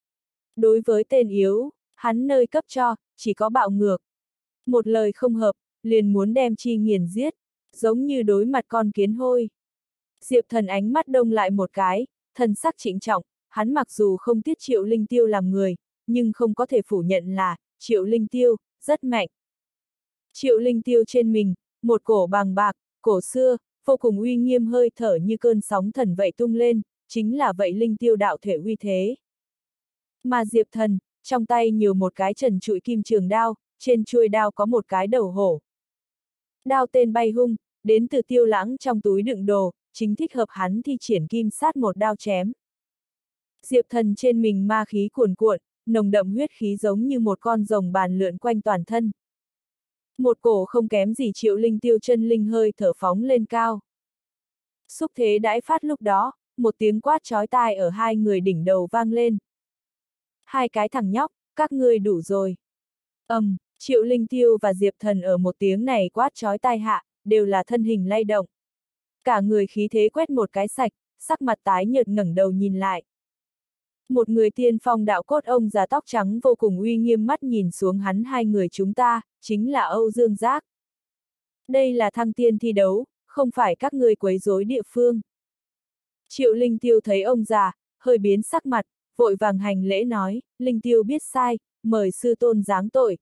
Đối với tên yếu, hắn nơi cấp cho, chỉ có bạo ngược. Một lời không hợp, liền muốn đem chi nghiền giết, giống như đối mặt con kiến hôi. Diệp Thần ánh mắt đông lại một cái, thần sắc trịnh trọng, hắn mặc dù không tiết Triệu Linh Tiêu làm người, nhưng không có thể phủ nhận là, Triệu Linh Tiêu, rất mạnh. Triệu Linh Tiêu trên mình, một cổ bàng bạc, cổ xưa, vô cùng uy nghiêm hơi thở như cơn sóng thần vậy tung lên, chính là vậy Linh Tiêu đạo thể uy thế. Mà Diệp Thần, trong tay nhiều một cái trần trụi kim trường đao, trên chuôi đao có một cái đầu hổ. Đao tên bay hung, đến từ Tiêu Lãng trong túi đựng đồ, chính thích hợp hắn thi triển kim sát một đao chém. Diệp Thần trên mình ma khí cuồn cuộn, nồng đậm huyết khí giống như một con rồng bàn lượn quanh toàn thân. Một cổ không kém gì Triệu Linh Tiêu chân linh hơi thở phóng lên cao. Xúc thế đãi phát lúc đó, một tiếng quát chói tai ở hai người đỉnh đầu vang lên. Hai cái thằng nhóc, các ngươi đủ rồi. Triệu Linh Tiêu và Diệp Thần ở một tiếng này quát chói tai hạ, đều là thân hình lay động. Cả người khí thế quét một cái sạch, sắc mặt tái nhợt ngẩng đầu nhìn lại. Một người tiên phong đạo cốt ông già tóc trắng vô cùng uy nghiêm mắt nhìn xuống hắn hai người chúng ta, chính là Âu Dương Giác. Đây là thăng tiên thi đấu, không phải các ngươi quấy rối địa phương. Triệu Linh Tiêu thấy ông già, hơi biến sắc mặt, vội vàng hành lễ nói, Linh Tiêu biết sai, mời sư tôn giáng tội.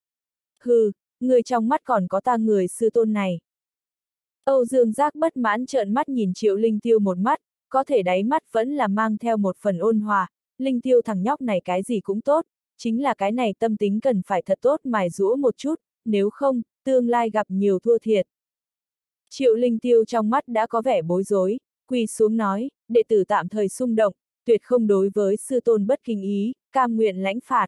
Hừ, người trong mắt còn có ta người sư tôn này. Âu Dương Giác bất mãn trợn mắt nhìn Triệu Linh Tiêu một mắt, có thể đáy mắt vẫn là mang theo một phần ôn hòa, Linh Tiêu thằng nhóc này cái gì cũng tốt, chính là cái này tâm tính cần phải thật tốt mài giũa một chút, nếu không, tương lai gặp nhiều thua thiệt. Triệu Linh Tiêu trong mắt đã có vẻ bối rối, quỳ xuống nói, đệ tử tạm thời xung động, tuyệt không đối với sư tôn bất kính ý, cam nguyện lãnh phạt.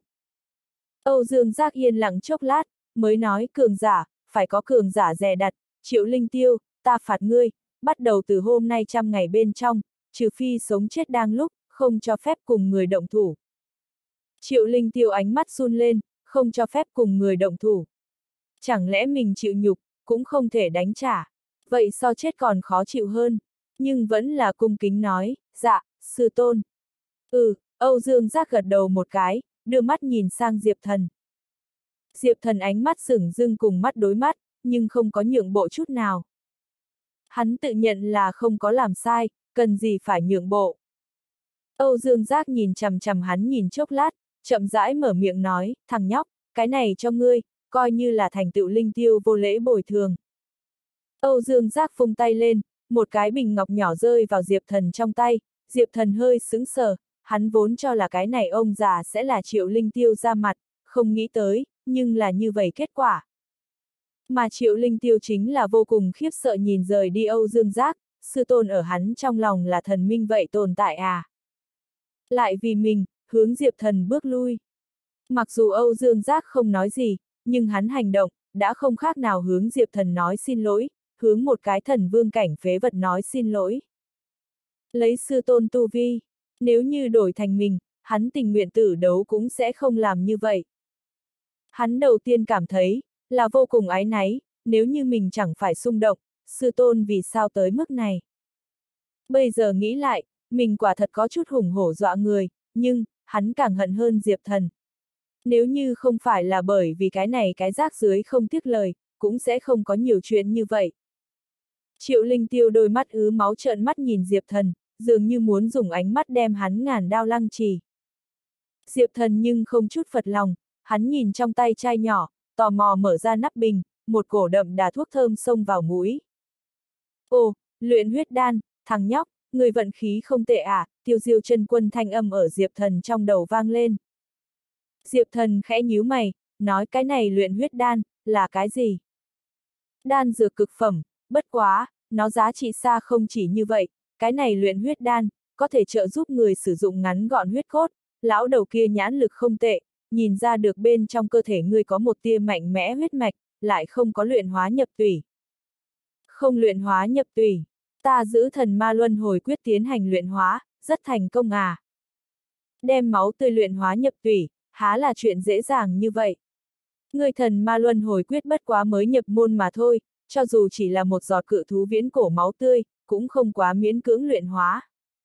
Âu Dương Giác yên lặng chốc lát, mới nói cường giả, phải có cường giả dè đặt, Triệu Linh Tiêu, ta phạt ngươi, bắt đầu từ hôm nay 100 ngày bên trong, trừ phi sống chết đang lúc, không cho phép cùng người động thủ. Triệu Linh Tiêu ánh mắt run lên, không cho phép cùng người động thủ. Chẳng lẽ mình chịu nhục, cũng không thể đánh trả, vậy so chết còn khó chịu hơn, nhưng vẫn là cung kính nói, dạ, sư tôn. Âu Dương Giác gật đầu một cái, đưa mắt nhìn sang Diệp Thần. Diệp Thần ánh mắt sửng dưng cùng mắt đối mắt, nhưng không có nhượng bộ chút nào. Hắn tự nhận là không có làm sai, cần gì phải nhượng bộ. Âu Dương Giác nhìn chằm chằm hắn nhìn chốc lát, chậm rãi mở miệng nói, thằng nhóc, cái này cho ngươi, coi như là thành tựu Linh Tiêu vô lễ bồi thường. Âu Dương Giác vung tay lên, một cái bình ngọc nhỏ rơi vào Diệp Thần trong tay, Diệp Thần hơi sững sờ, hắn vốn cho là cái này ông già sẽ là Triệu Linh Tiêu ra mặt, không nghĩ tới, nhưng là như vậy kết quả. Mà Triệu Linh Tiêu chính là vô cùng khiếp sợ nhìn rời đi Âu Dương Giác, sư tôn ở hắn trong lòng là thần minh vậy tồn tại à. Lại vì mình, hướng Diệp Thần bước lui. Mặc dù Âu Dương Giác không nói gì, nhưng hắn hành động, đã không khác nào hướng Diệp Thần nói xin lỗi, hướng một cái thần vương cảnh phế vật nói xin lỗi. Lấy sư tôn tu vi, nếu như đổi thành mình, hắn tình nguyện tử đấu cũng sẽ không làm như vậy. Hắn đầu tiên cảm thấy, là vô cùng áy náy, nếu như mình chẳng phải xung động, sư tôn vì sao tới mức này. Bây giờ nghĩ lại, mình quả thật có chút hùng hổ dọa người, nhưng, hắn càng hận hơn Diệp Thần. Nếu như không phải là bởi vì cái này cái rác dưới không tiếc lời, cũng sẽ không có nhiều chuyện như vậy. Triệu Linh Tiêu đôi mắt ứ máu trợn mắt nhìn Diệp Thần, dường như muốn dùng ánh mắt đem hắn ngàn đao lăng trì. Diệp Thần nhưng không chút phật lòng, hắn nhìn trong tay chai nhỏ, tò mò mở ra nắp bình, một cổ đậm đà thuốc thơm xông vào mũi. Ồ, luyện huyết đan, thằng nhóc, người vận khí không tệ à, Tiêu Diêu chân quân thanh âm ở Diệp Thần trong đầu vang lên. Diệp Thần khẽ nhíu mày, nói cái này luyện huyết đan, là cái gì? Đan dược cực phẩm, bất quá, nó giá trị xa không chỉ như vậy, cái này luyện huyết đan, có thể trợ giúp người sử dụng ngắn gọn huyết cốt, lão đầu kia nhãn lực không tệ, nhìn ra được bên trong cơ thể ngươi có một tia mạnh mẽ huyết mạch, lại không có luyện hóa nhập tủy. Không luyện hóa nhập tủy, ta giữ thần ma luân hồi quyết tiến hành luyện hóa, rất thành công à. Đem máu tươi luyện hóa nhập tủy, há là chuyện dễ dàng như vậy. Người thần ma luân hồi quyết bất quá mới nhập môn mà thôi, cho dù chỉ là một giọt cự thú viễn cổ máu tươi, cũng không quá miễn cưỡng luyện hóa.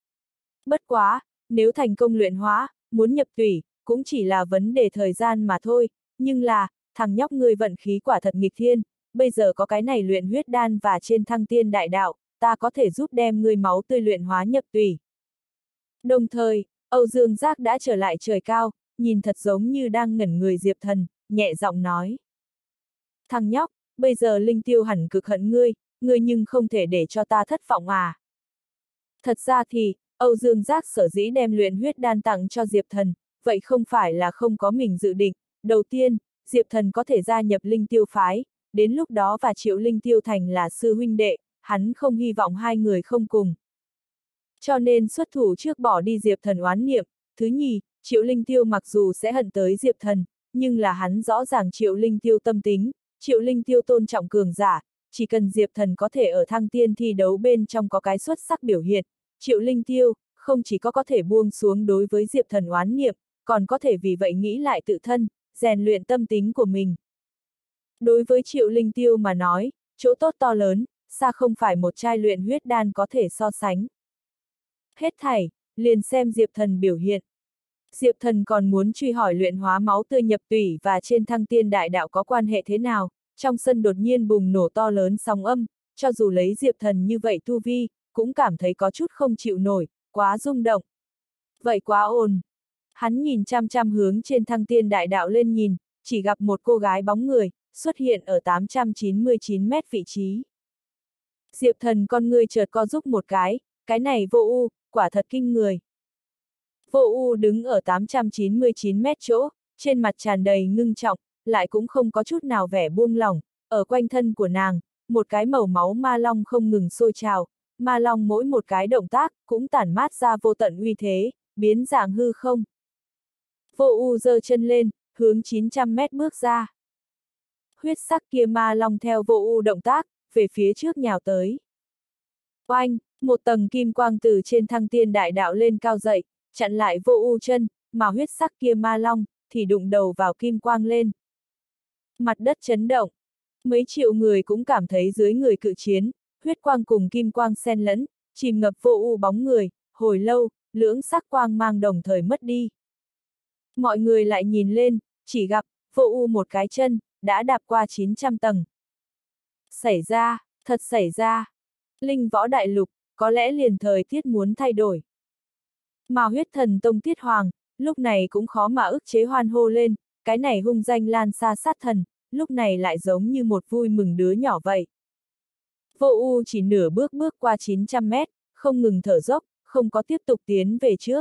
Bất quá, nếu thành công luyện hóa, muốn nhập tủy, cũng chỉ là vấn đề thời gian mà thôi, nhưng là, thằng nhóc ngươi vận khí quả thật nghịch thiên, bây giờ có cái này luyện huyết đan và trên thăng tiên đại đạo, ta có thể giúp đem ngươi máu tươi luyện hóa nhập tủy. Đồng thời, Âu Dương Giác đã trở lại trời cao, nhìn thật giống như đang ngẩn người Diệp Thần, nhẹ giọng nói. Thằng nhóc, bây giờ Linh Tiêu hẳn cực hận ngươi nhưng không thể để cho ta thất vọng à. Thật ra thì, Âu Dương Giác sở dĩ đem luyện huyết đan tặng cho Diệp Thần, vậy không phải là không có mình dự định. Đầu tiên, Diệp Thần có thể gia nhập Linh Tiêu phái, đến lúc đó và Triệu Linh Tiêu thành là sư huynh đệ, hắn không hy vọng hai người không cùng. Cho nên xuất thủ trước bỏ đi Diệp Thần oán niệm. Thứ nhì, Triệu Linh Tiêu mặc dù sẽ hận tới Diệp Thần, nhưng là hắn rõ ràng Triệu Linh Tiêu tâm tính, Triệu Linh Tiêu tôn trọng cường giả, chỉ cần Diệp Thần có thể ở thăng tiên thi đấu bên trong có cái xuất sắc biểu hiện, Triệu Linh Tiêu không chỉ có thể buông xuống đối với Diệp Thần oán niệm, còn có thể vì vậy nghĩ lại tự thân, rèn luyện tâm tính của mình. Đối với Triệu Linh Tiêu mà nói, chỗ tốt to lớn, xa không phải một chai luyện huyết đan có thể so sánh. Hết thảy, liền xem Diệp Thần biểu hiện. Diệp Thần còn muốn truy hỏi luyện hóa máu tươi nhập tủy và trên thăng tiên đại đạo có quan hệ thế nào, trong sân đột nhiên bùng nổ to lớn sóng âm, cho dù lấy Diệp Thần như vậy tu vi, cũng cảm thấy có chút không chịu nổi, quá rung động. Vậy quá ồn. Hắn nhìn chăm chăm hướng trên thăng tiên đại đạo lên nhìn, chỉ gặp một cô gái bóng người, xuất hiện ở 899 mét vị trí. Diệp Thần con ngươi chợt co rúm một cái này Vô U, quả thật kinh người. Vô U đứng ở 899 mét chỗ, trên mặt tràn đầy ngưng trọng, lại cũng không có chút nào vẻ buông lỏng, ở quanh thân của nàng, một cái màu máu ma long không ngừng sôi trào, ma long mỗi một cái động tác cũng tản mát ra vô tận uy thế, biến dạng hư không. Vô U giơ chân lên, hướng 900 mét bước ra. Huyết sắc kia ma long theo Vô U động tác, về phía trước nhào tới. Oanh, một tầng kim quang từ trên thăng tiên đại đạo lên cao dậy, chặn lại Vô U chân, mà huyết sắc kia ma long thì đụng đầu vào kim quang lên. Mặt đất chấn động. Mấy triệu người cũng cảm thấy dưới người cự chiến, huyết quang cùng kim quang xen lẫn, chìm ngập Vô U bóng người, hồi lâu, lưỡng sắc quang mang đồng thời mất đi. Mọi người lại nhìn lên, chỉ gặp, Vô U một cái chân, đã đạp qua 900 tầng. Thật xảy ra. Linh võ đại lục, có lẽ liền thời tiết muốn thay đổi. Mà huyết thần tông Tiết Hoàng, lúc này cũng khó mà ức chế hoan hô lên, cái này hung danh lan xa sát thần, lúc này lại giống như một vui mừng đứa nhỏ vậy. Vô U chỉ nửa bước bước qua 900 mét, không ngừng thở dốc, không có tiếp tục tiến về trước.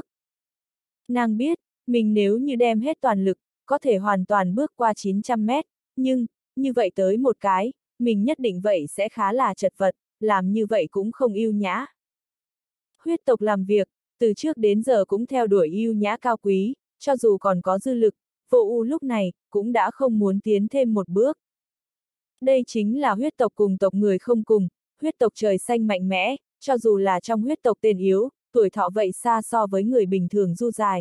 Nàng biết, mình nếu như đem hết toàn lực, có thể hoàn toàn bước qua 900 mét, nhưng, như vậy tới một cái, mình nhất định vậy sẽ khá là chật vật, làm như vậy cũng không ưu nhã. Huyết tộc làm việc, từ trước đến giờ cũng theo đuổi ưu nhã cao quý, cho dù còn có dư lực, Vô U lúc này, cũng đã không muốn tiến thêm một bước. Đây chính là huyết tộc cùng tộc người không cùng, huyết tộc trời xanh mạnh mẽ, cho dù là trong huyết tộc tên yếu, tuổi thọ vậy xa so với người bình thường du dài.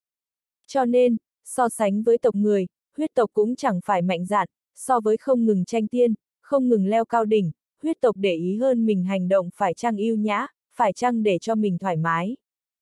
Cho nên, so sánh với tộc người, huyết tộc cũng chẳng phải mạnh dạn, so với không ngừng tranh tiên, không ngừng leo cao đỉnh, huyết tộc để ý hơn mình hành động phải chăng ưu nhã, phải chăng để cho mình thoải mái.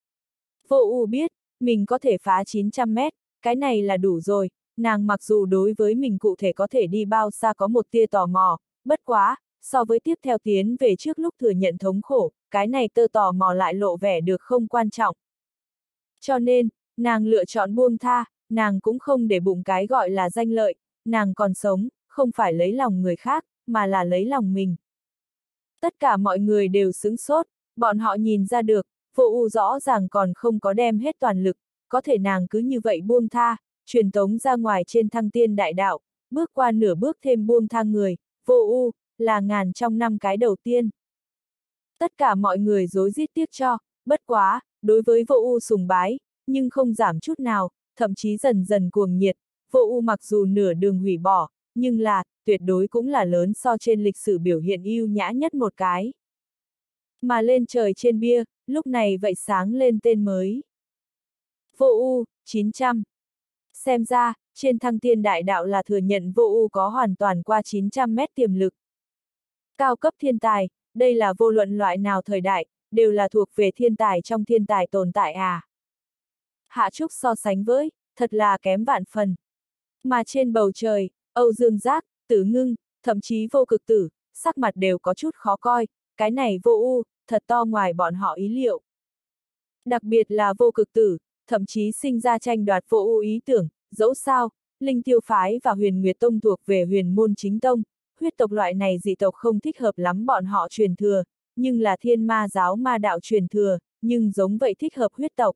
Vô U biết, mình có thể phá 900 mét, cái này là đủ rồi, nàng mặc dù đối với mình cụ thể có thể đi bao xa có một tia tò mò, bất quá, so với tiếp theo tiến về trước lúc thừa nhận thống khổ, cái này tơ tò mò lại lộ vẻ được không quan trọng. Cho nên, nàng lựa chọn buông tha, nàng cũng không để bụng cái gọi là danh lợi, nàng còn sống, không phải lấy lòng người khác, mà là lấy lòng mình. Tất cả mọi người đều sửng sốt, bọn họ nhìn ra được, Vô U rõ ràng còn không có đem hết toàn lực, có thể nàng cứ như vậy buông tha, truyền tống ra ngoài trên thăng tiên đại đạo, bước qua nửa bước thêm buông tha người, Vô U, là ngàn trong năm cái đầu tiên. Tất cả mọi người rối rít tiếc cho, bất quá, đối với Vô U sùng bái, nhưng không giảm chút nào, thậm chí dần dần cuồng nhiệt, Vô U mặc dù nửa đường hủy bỏ, nhưng là, tuyệt đối cũng là lớn so trên lịch sử biểu hiện ưu nhã nhất một cái. Mà lên trời trên bia, lúc này vậy sáng lên tên mới. Vô U, 900. Xem ra, trên thăng tiên đại đạo là thừa nhận Vô U có hoàn toàn qua 900 mét tiềm lực. Cao cấp thiên tài, đây là vô luận loại nào thời đại, đều là thuộc về thiên tài trong thiên tài tồn tại à. Hạ Trúc so sánh với, thật là kém vạn phần. Mà trên bầu trời, Âu Dương Giác, Tử Ngưng, thậm chí Vô Cực Tử, sắc mặt đều có chút khó coi, cái này Vô U, thật to ngoài bọn họ ý liệu. Đặc biệt là Vô Cực Tử, thậm chí sinh ra tranh đoạt Vô U ý tưởng, dẫu sao, Linh Tiêu Phái và Huyền Nguyệt Tông thuộc về huyền môn chính tông, huyết tộc loại này dị tộc không thích hợp lắm bọn họ truyền thừa, nhưng là Thiên Ma giáo ma đạo truyền thừa, nhưng giống vậy thích hợp huyết tộc.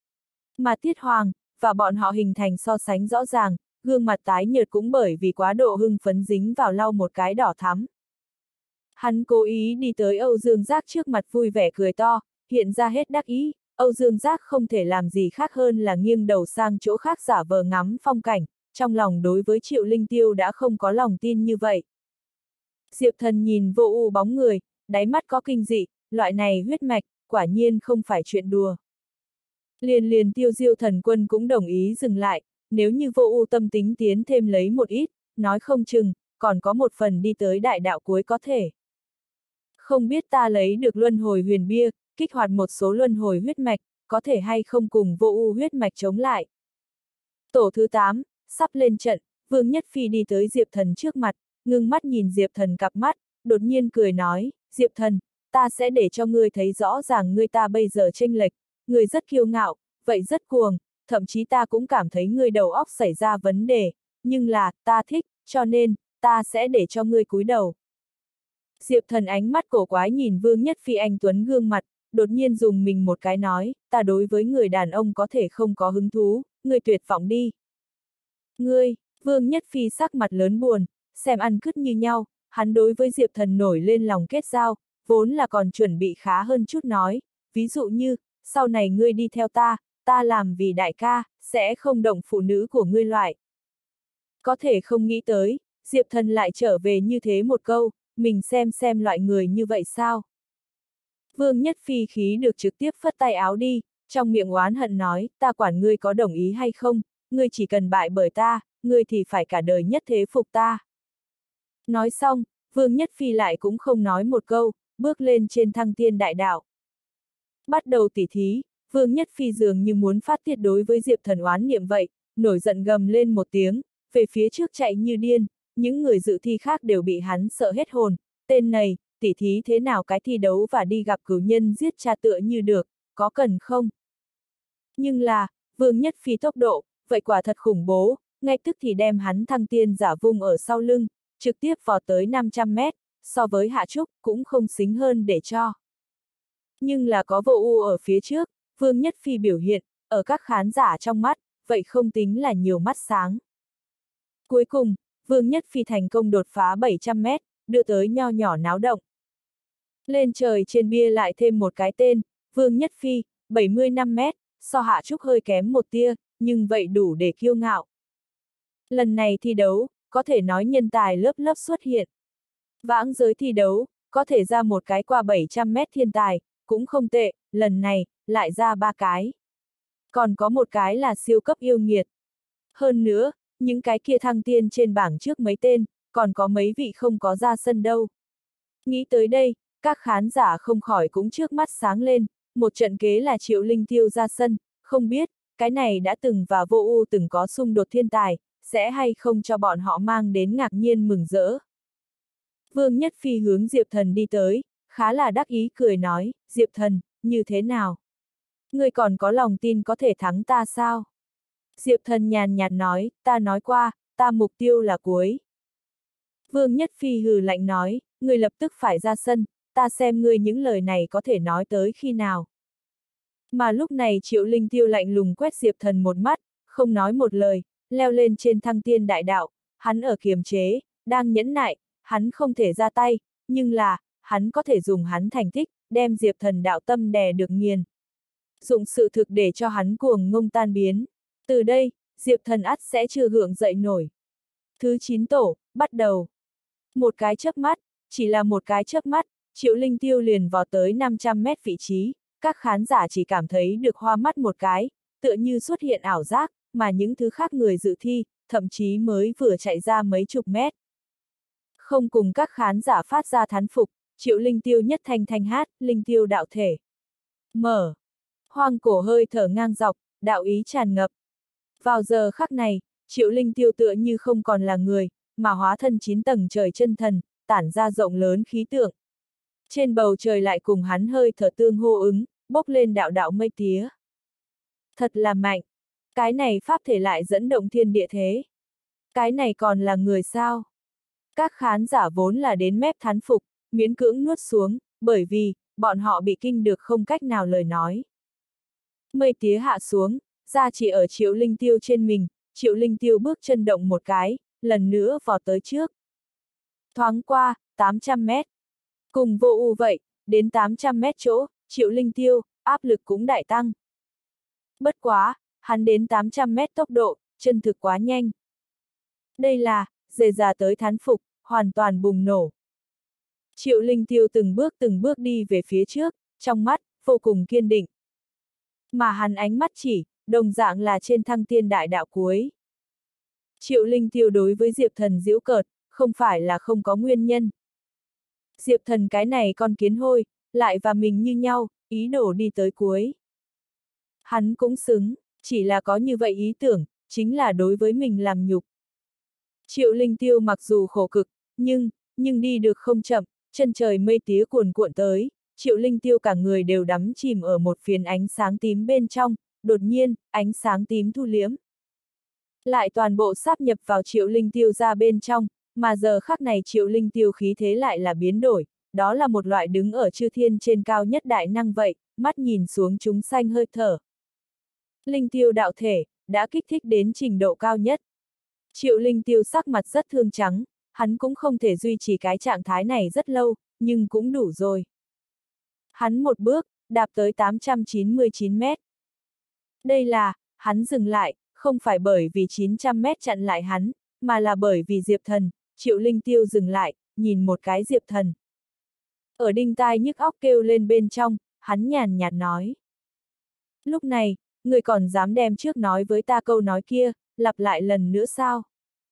Mà Tiết Hoàng, và bọn họ hình thành so sánh rõ ràng, gương mặt tái nhợt cũng bởi vì quá độ hưng phấn dính vào lau một cái đỏ thắm. Hắn cố ý đi tới Âu Dương Giác trước mặt vui vẻ cười to, hiện ra hết đắc ý, Âu Dương Giác không thể làm gì khác hơn là nghiêng đầu sang chỗ khác giả vờ ngắm phong cảnh, trong lòng đối với Triệu Linh Tiêu đã không có lòng tin như vậy. Diệp Thần nhìn Vô U bóng người, đáy mắt có kinh dị, loại này huyết mạch, quả nhiên không phải chuyện đùa. Liền Tiêu Diêu thần quân cũng đồng ý dừng lại, nếu như Vô U tâm tính tiến thêm lấy một ít, nói không chừng, còn có một phần đi tới đại đạo cuối có thể. Không biết ta lấy được luân hồi huyền bia, kích hoạt một số luân hồi huyết mạch, có thể hay không cùng Vô U huyết mạch chống lại. Tổ thứ 8, sắp lên trận, Vương Nhất Phi đi tới Diệp Thần trước mặt, ngưng mắt nhìn Diệp Thần cặp mắt, đột nhiên cười nói, Diệp Thần, ta sẽ để cho ngươi thấy rõ ràng ngươi ta bây giờ chênh lệch, ngươi rất kiêu ngạo, vậy rất cuồng, thậm chí ta cũng cảm thấy ngươi đầu óc xảy ra vấn đề, nhưng là, ta thích, cho nên, ta sẽ để cho ngươi cúi đầu. Diệp Thần ánh mắt cổ quái nhìn Vương Nhất Phi anh tuấn gương mặt, đột nhiên dùng mình một cái nói, ta đối với người đàn ông có thể không có hứng thú, ngươi tuyệt vọng đi. Ngươi, Vương Nhất Phi sắc mặt lớn buồn, xem ăn cứt như nhau, hắn đối với Diệp Thần nổi lên lòng kết giao, vốn là còn chuẩn bị khá hơn chút nói, ví dụ như, sau này ngươi đi theo ta, ta làm vì đại ca, sẽ không động phụ nữ của ngươi loại. Có thể không nghĩ tới, Diệp Thần lại trở về như thế một câu, mình xem loại người như vậy sao. Vương Nhất Phi khí được trực tiếp phất tay áo đi, trong miệng oán hận nói, ta quản ngươi có đồng ý hay không, ngươi chỉ cần bại bởi ta, ngươi thì phải cả đời nhất thế phục ta. Nói xong, Vương Nhất Phi lại cũng không nói một câu, bước lên trên thăng tiên đại đạo. Bắt đầu tỉ thí, Vương Nhất Phi dường như muốn phát tiết đối với Diệp Thần oán niệm vậy, nổi giận gầm lên một tiếng, về phía trước chạy như điên, những người dự thi khác đều bị hắn sợ hết hồn, tên này, tỉ thí thế nào cái thi đấu và đi gặp cửu nhân giết cha tựa như được, có cần không? Nhưng là, Vương Nhất Phi tốc độ, vậy quả thật khủng bố, ngay tức thì đem hắn thăng tiên giả vung ở sau lưng, trực tiếp vọt tới 500 mét, so với Hạ Trúc cũng không xính hơn để cho. Nhưng là có Vô U ở phía trước, Vương Nhất Phi biểu hiện, ở các khán giả trong mắt, vậy không tính là nhiều mắt sáng. Cuối cùng, Vương Nhất Phi thành công đột phá 700 mét, đưa tới nho nhỏ náo động. Lên trời trên bia lại thêm một cái tên, Vương Nhất Phi, 75 mét, so Hạ Trúc hơi kém một tia, nhưng vậy đủ để kiêu ngạo. Lần này thi đấu, có thể nói nhân tài lớp lớp xuất hiện. Vãng giới thi đấu, có thể ra một cái qua 700 mét thiên tài, cũng không tệ, lần này, lại ra 3 cái. Còn có một cái là siêu cấp yêu nghiệt. Hơn nữa, những cái kia thăng tiên trên bảng trước mấy tên, còn có mấy vị không có ra sân đâu. Nghĩ tới đây, các khán giả không khỏi cũng trước mắt sáng lên, một trận kế là Triệu Linh Tiêu ra sân, không biết, cái này đã từng và Vô U từng có xung đột thiên tài, sẽ hay không cho bọn họ mang đến ngạc nhiên mừng rỡ. Vương Nhất Phi hướng Diệp Thần đi tới, khá là đắc ý cười nói, Diệp Thần, như thế nào? Ngươi còn có lòng tin có thể thắng ta sao? Diệp Thần nhàn nhạt nói, ta nói qua, ta mục tiêu là cuối. Vương Nhất Phi hừ lạnh nói, ngươi lập tức phải ra sân, ta xem ngươi những lời này có thể nói tới khi nào. Mà lúc này Triệu Linh Tiêu lạnh lùng quét Diệp Thần một mắt, không nói một lời, leo lên trên thăng tiên đại đạo, hắn ở kiềm chế, đang nhẫn nại, hắn không thể ra tay, nhưng là, hắn có thể dùng hắn thành tích, đem Diệp Thần đạo tâm đè được nghiền. Dụng sự thực để cho hắn cuồng ngông tan biến. Từ đây, Diệp Thần ắt sẽ chưa gượng dậy nổi. Thứ 9 tổ, bắt đầu. Một cái chớp mắt, chỉ là một cái chớp mắt, Triệu Linh Tiêu liền vọt tới 500 mét vị trí, các khán giả chỉ cảm thấy được hoa mắt một cái, tựa như xuất hiện ảo giác, mà những thứ khác người dự thi, thậm chí mới vừa chạy ra mấy chục mét. Không cùng các khán giả phát ra thán phục, Triệu Linh Tiêu nhất thanh thanh hát, Linh Tiêu đạo thể. Mở. Hoang cổ hơi thở ngang dọc, đạo ý tràn ngập. Vào giờ khắc này, Triệu Linh Tiêu tựa như không còn là người, mà hóa thân 9 tầng trời chân thần, tản ra rộng lớn khí tượng. Trên bầu trời lại cùng hắn hơi thở tương hô ứng, bốc lên đạo đạo mây tía. Thật là mạnh. Cái này pháp thể lại dẫn động thiên địa thế. Cái này còn là người sao? Các khán giả vốn là đến mép thán phục, miễn cưỡng nuốt xuống, bởi vì, bọn họ bị kinh được không cách nào lời nói. Mây tía hạ xuống, ra chỉ ở Triệu Linh Tiêu trên mình, Triệu Linh Tiêu bước chân động một cái, lần nữa vọt tới trước. Thoáng qua, 800 mét. Cùng vô ưu vậy, đến 800 mét chỗ, Triệu Linh Tiêu, áp lực cũng đại tăng. Bất quá, hắn đến 800 mét tốc độ, chân thực quá nhanh. Đây là, dề già tới thán phục, hoàn toàn bùng nổ. Triệu Linh Tiêu từng bước đi về phía trước, trong mắt, vô cùng kiên định. Mà hắn ánh mắt chỉ, đồng dạng là trên thăng tiên đại đạo cuối. Triệu Linh Tiêu đối với Diệp Thần giễu cợt, không phải là không có nguyên nhân. Diệp Thần cái này con kiến hôi, lại và mình như nhau, ý đồ đi tới cuối. Hắn cũng xứng, chỉ là có như vậy ý tưởng, chính là đối với mình làm nhục. Triệu Linh Tiêu mặc dù khổ cực, nhưng đi được không chậm, chân trời mây tía cuồn cuộn tới, Triệu Linh Tiêu cả người đều đắm chìm ở một phiến ánh sáng tím bên trong, đột nhiên, ánh sáng tím thu liếm. Lại toàn bộ sáp nhập vào Triệu Linh Tiêu ra bên trong, mà giờ khắc này Triệu Linh Tiêu khí thế lại là biến đổi, đó là một loại đứng ở chư thiên trên cao nhất đại năng vậy, mắt nhìn xuống chúng sanh hơi thở. Linh Tiêu đạo thể, đã kích thích đến trình độ cao nhất. Triệu Linh Tiêu sắc mặt rất thương trắng, hắn cũng không thể duy trì cái trạng thái này rất lâu, nhưng cũng đủ rồi. Hắn một bước, đạp tới 899 mét. Đây là, hắn dừng lại, không phải bởi vì 900 mét chặn lại hắn, mà là bởi vì Diệp Thần. Triệu Linh Tiêu dừng lại, nhìn một cái Diệp Thần. Ở đinh tai nhức óc kêu lên bên trong, hắn nhàn nhạt nói. Lúc này, người còn dám đem trước nói với ta câu nói kia, lặp lại lần nữa sao?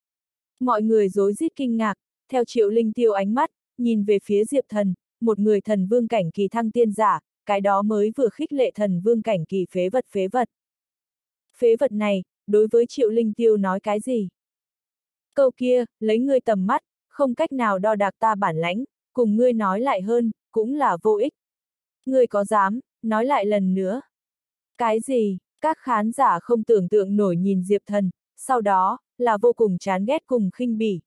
Mọi người rối rít kinh ngạc, theo Triệu Linh Tiêu ánh mắt, nhìn về phía Diệp Thần, một người thần vương cảnh kỳ thăng tiên giả, cái đó mới vừa khích lệ thần vương cảnh kỳ phế vật phế vật. Phế vật này, đối với Triệu Linh Tiêu nói cái gì? Câu kia, lấy ngươi tầm mắt, không cách nào đo đạc ta bản lãnh, cùng ngươi nói lại hơn, cũng là vô ích. Ngươi có dám, nói lại lần nữa. Cái gì? Các khán giả không tưởng tượng nổi nhìn Diệp Thần, sau đó, là vô cùng chán ghét cùng khinh bỉ.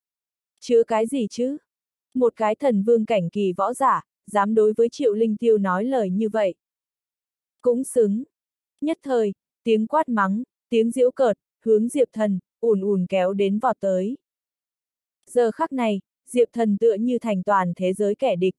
Chứ cái gì chứ? Một cái thần vương cảnh kỳ võ giả, dám đối với Triệu Linh Tiêu nói lời như vậy. Cũng xứng. Nhất thời, tiếng quát mắng, tiếng giễu cợt, hướng Diệp Thần, ùn ùn kéo đến vọt tới. Giờ khắc này, Diệp Thần tựa như thành toàn thế giới kẻ địch.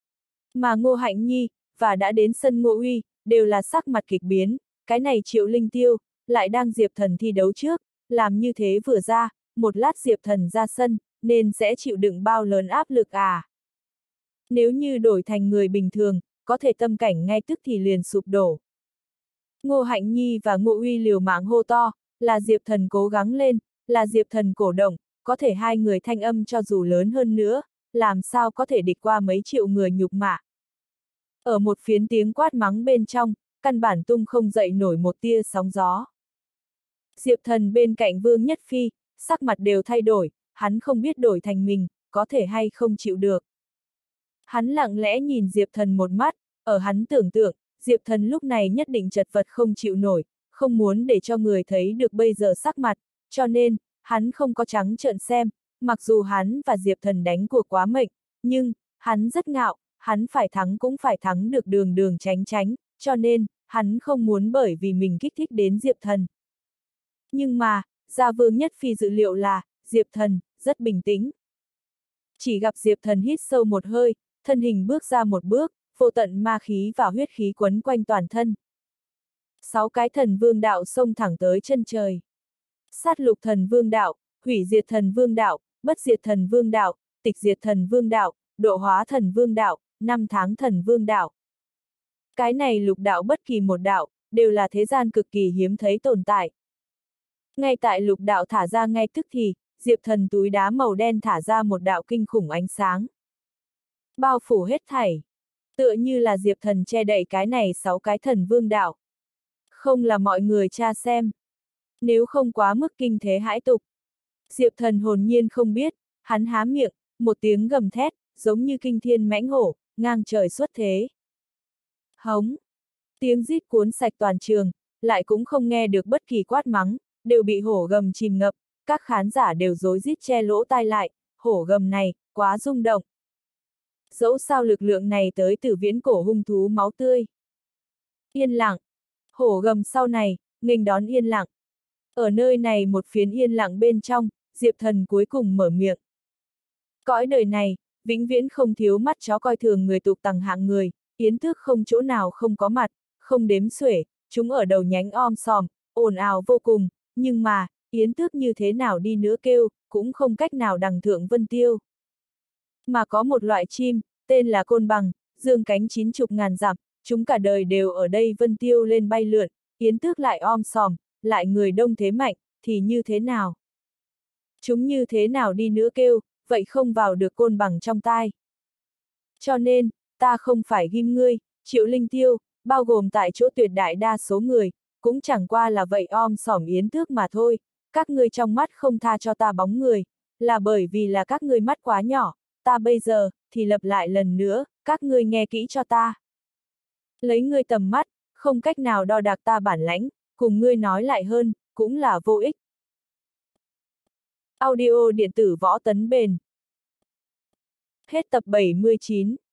Mà Ngô Hạnh Nhi, và đã đến sân Ngô Uy, đều là sắc mặt kịch biến, cái này Triệu Linh Tiêu, lại đang Diệp Thần thi đấu trước, làm như thế vừa ra, một lát Diệp Thần ra sân, nên sẽ chịu đựng bao lớn áp lực à. Nếu như đổi thành người bình thường, có thể tâm cảnh ngay tức thì liền sụp đổ. Ngô Hạnh Nhi và Ngô Uy liều mạng hô to, là Diệp Thần cố gắng lên, là Diệp Thần cổ động, có thể hai người thanh âm cho dù lớn hơn nữa, làm sao có thể địch qua mấy triệu người nhục mạ. Ở một phiến tiếng quát mắng bên trong, căn bản tung không dậy nổi một tia sóng gió. Diệp Thần bên cạnh Vương Nhất Phi, sắc mặt đều thay đổi, hắn không biết đổi thành mình, có thể hay không chịu được. Hắn lặng lẽ nhìn Diệp Thần một mắt, ở hắn tưởng tượng, Diệp Thần lúc này nhất định chật vật không chịu nổi, không muốn để cho người thấy được bây giờ sắc mặt, cho nên, hắn không có trắng trợn xem, mặc dù hắn và Diệp Thần đánh cuộc quá mệnh, nhưng, hắn rất ngạo, hắn phải thắng cũng phải thắng được đường đường tránh tránh, cho nên, hắn không muốn bởi vì mình kích thích đến Diệp Thần. Nhưng mà, ra Vương Nhất Phi dự liệu là, Diệp Thần, rất bình tĩnh. Chỉ gặp Diệp Thần hít sâu một hơi, thân hình bước ra một bước, vô tận ma khí và huyết khí quấn quanh toàn thân. 6 cái thần vương đạo xông thẳng tới chân trời. Sát lục thần vương đạo, hủy diệt thần vương đạo, bất diệt thần vương đạo, tịch diệt thần vương đạo, độ hóa thần vương đạo, 5 tháng thần vương đạo. Cái này lục đạo bất kỳ một đạo, đều là thế gian cực kỳ hiếm thấy tồn tại. Ngay tại lục đạo thả ra ngay tức thì, Diệp Thần túi đá màu đen thả ra một đạo kinh khủng ánh sáng. Bao phủ hết thảy. Tựa như là Diệp Thần che đậy cái này 6 cái thần vương đạo. Không là mọi người tra xem. Nếu không quá mức kinh thế hãi tục. Diệp Thần hồn nhiên không biết, hắn há miệng, một tiếng gầm thét, giống như kinh thiên mãnh hổ, ngang trời xuất thế. Hống! Tiếng rít cuốn sạch toàn trường, lại cũng không nghe được bất kỳ quát mắng, đều bị hổ gầm chìm ngập, các khán giả đều rối rít che lỗ tai lại, hổ gầm này, quá rung động. Dẫu sao lực lượng này tới từ viễn cổ hung thú máu tươi. Yên lặng. Hổ gầm sau này, nghênh đón yên lặng. Ở nơi này một phiến yên lặng bên trong, Diệp Thần cuối cùng mở miệng. Cõi đời này, vĩnh viễn không thiếu mắt chó coi thường người tục tằng hạng người, yến tước không chỗ nào không có mặt, không đếm xuể, chúng ở đầu nhánh om sòm, ồn ào vô cùng, nhưng mà, yến tước như thế nào đi nữa kêu, cũng không cách nào đằng thượng vân tiêu. Mà có một loại chim, tên là côn bằng, dương cánh 90 ngàn dặm, chúng cả đời đều ở đây vân tiêu lên bay lượn, yến tước lại om sòm, lại người đông thế mạnh, thì như thế nào? Chúng như thế nào đi nữa kêu, vậy không vào được côn bằng trong tai. Cho nên, ta không phải ghim ngươi, Triệu Linh Tiêu, bao gồm tại chỗ tuyệt đại đa số người, cũng chẳng qua là vậy om sòm yến tước mà thôi, các ngươi trong mắt không tha cho ta bóng người, là bởi vì là các ngươi mắt quá nhỏ, ta bây giờ, thì lặp lại lần nữa, các ngươi nghe kỹ cho ta. Lấy ngươi tầm mắt, không cách nào đo đạc ta bản lãnh, cùng ngươi nói lại hơn, cũng là vô ích. Audio điện tử võ tấn bền. Hết tập 79.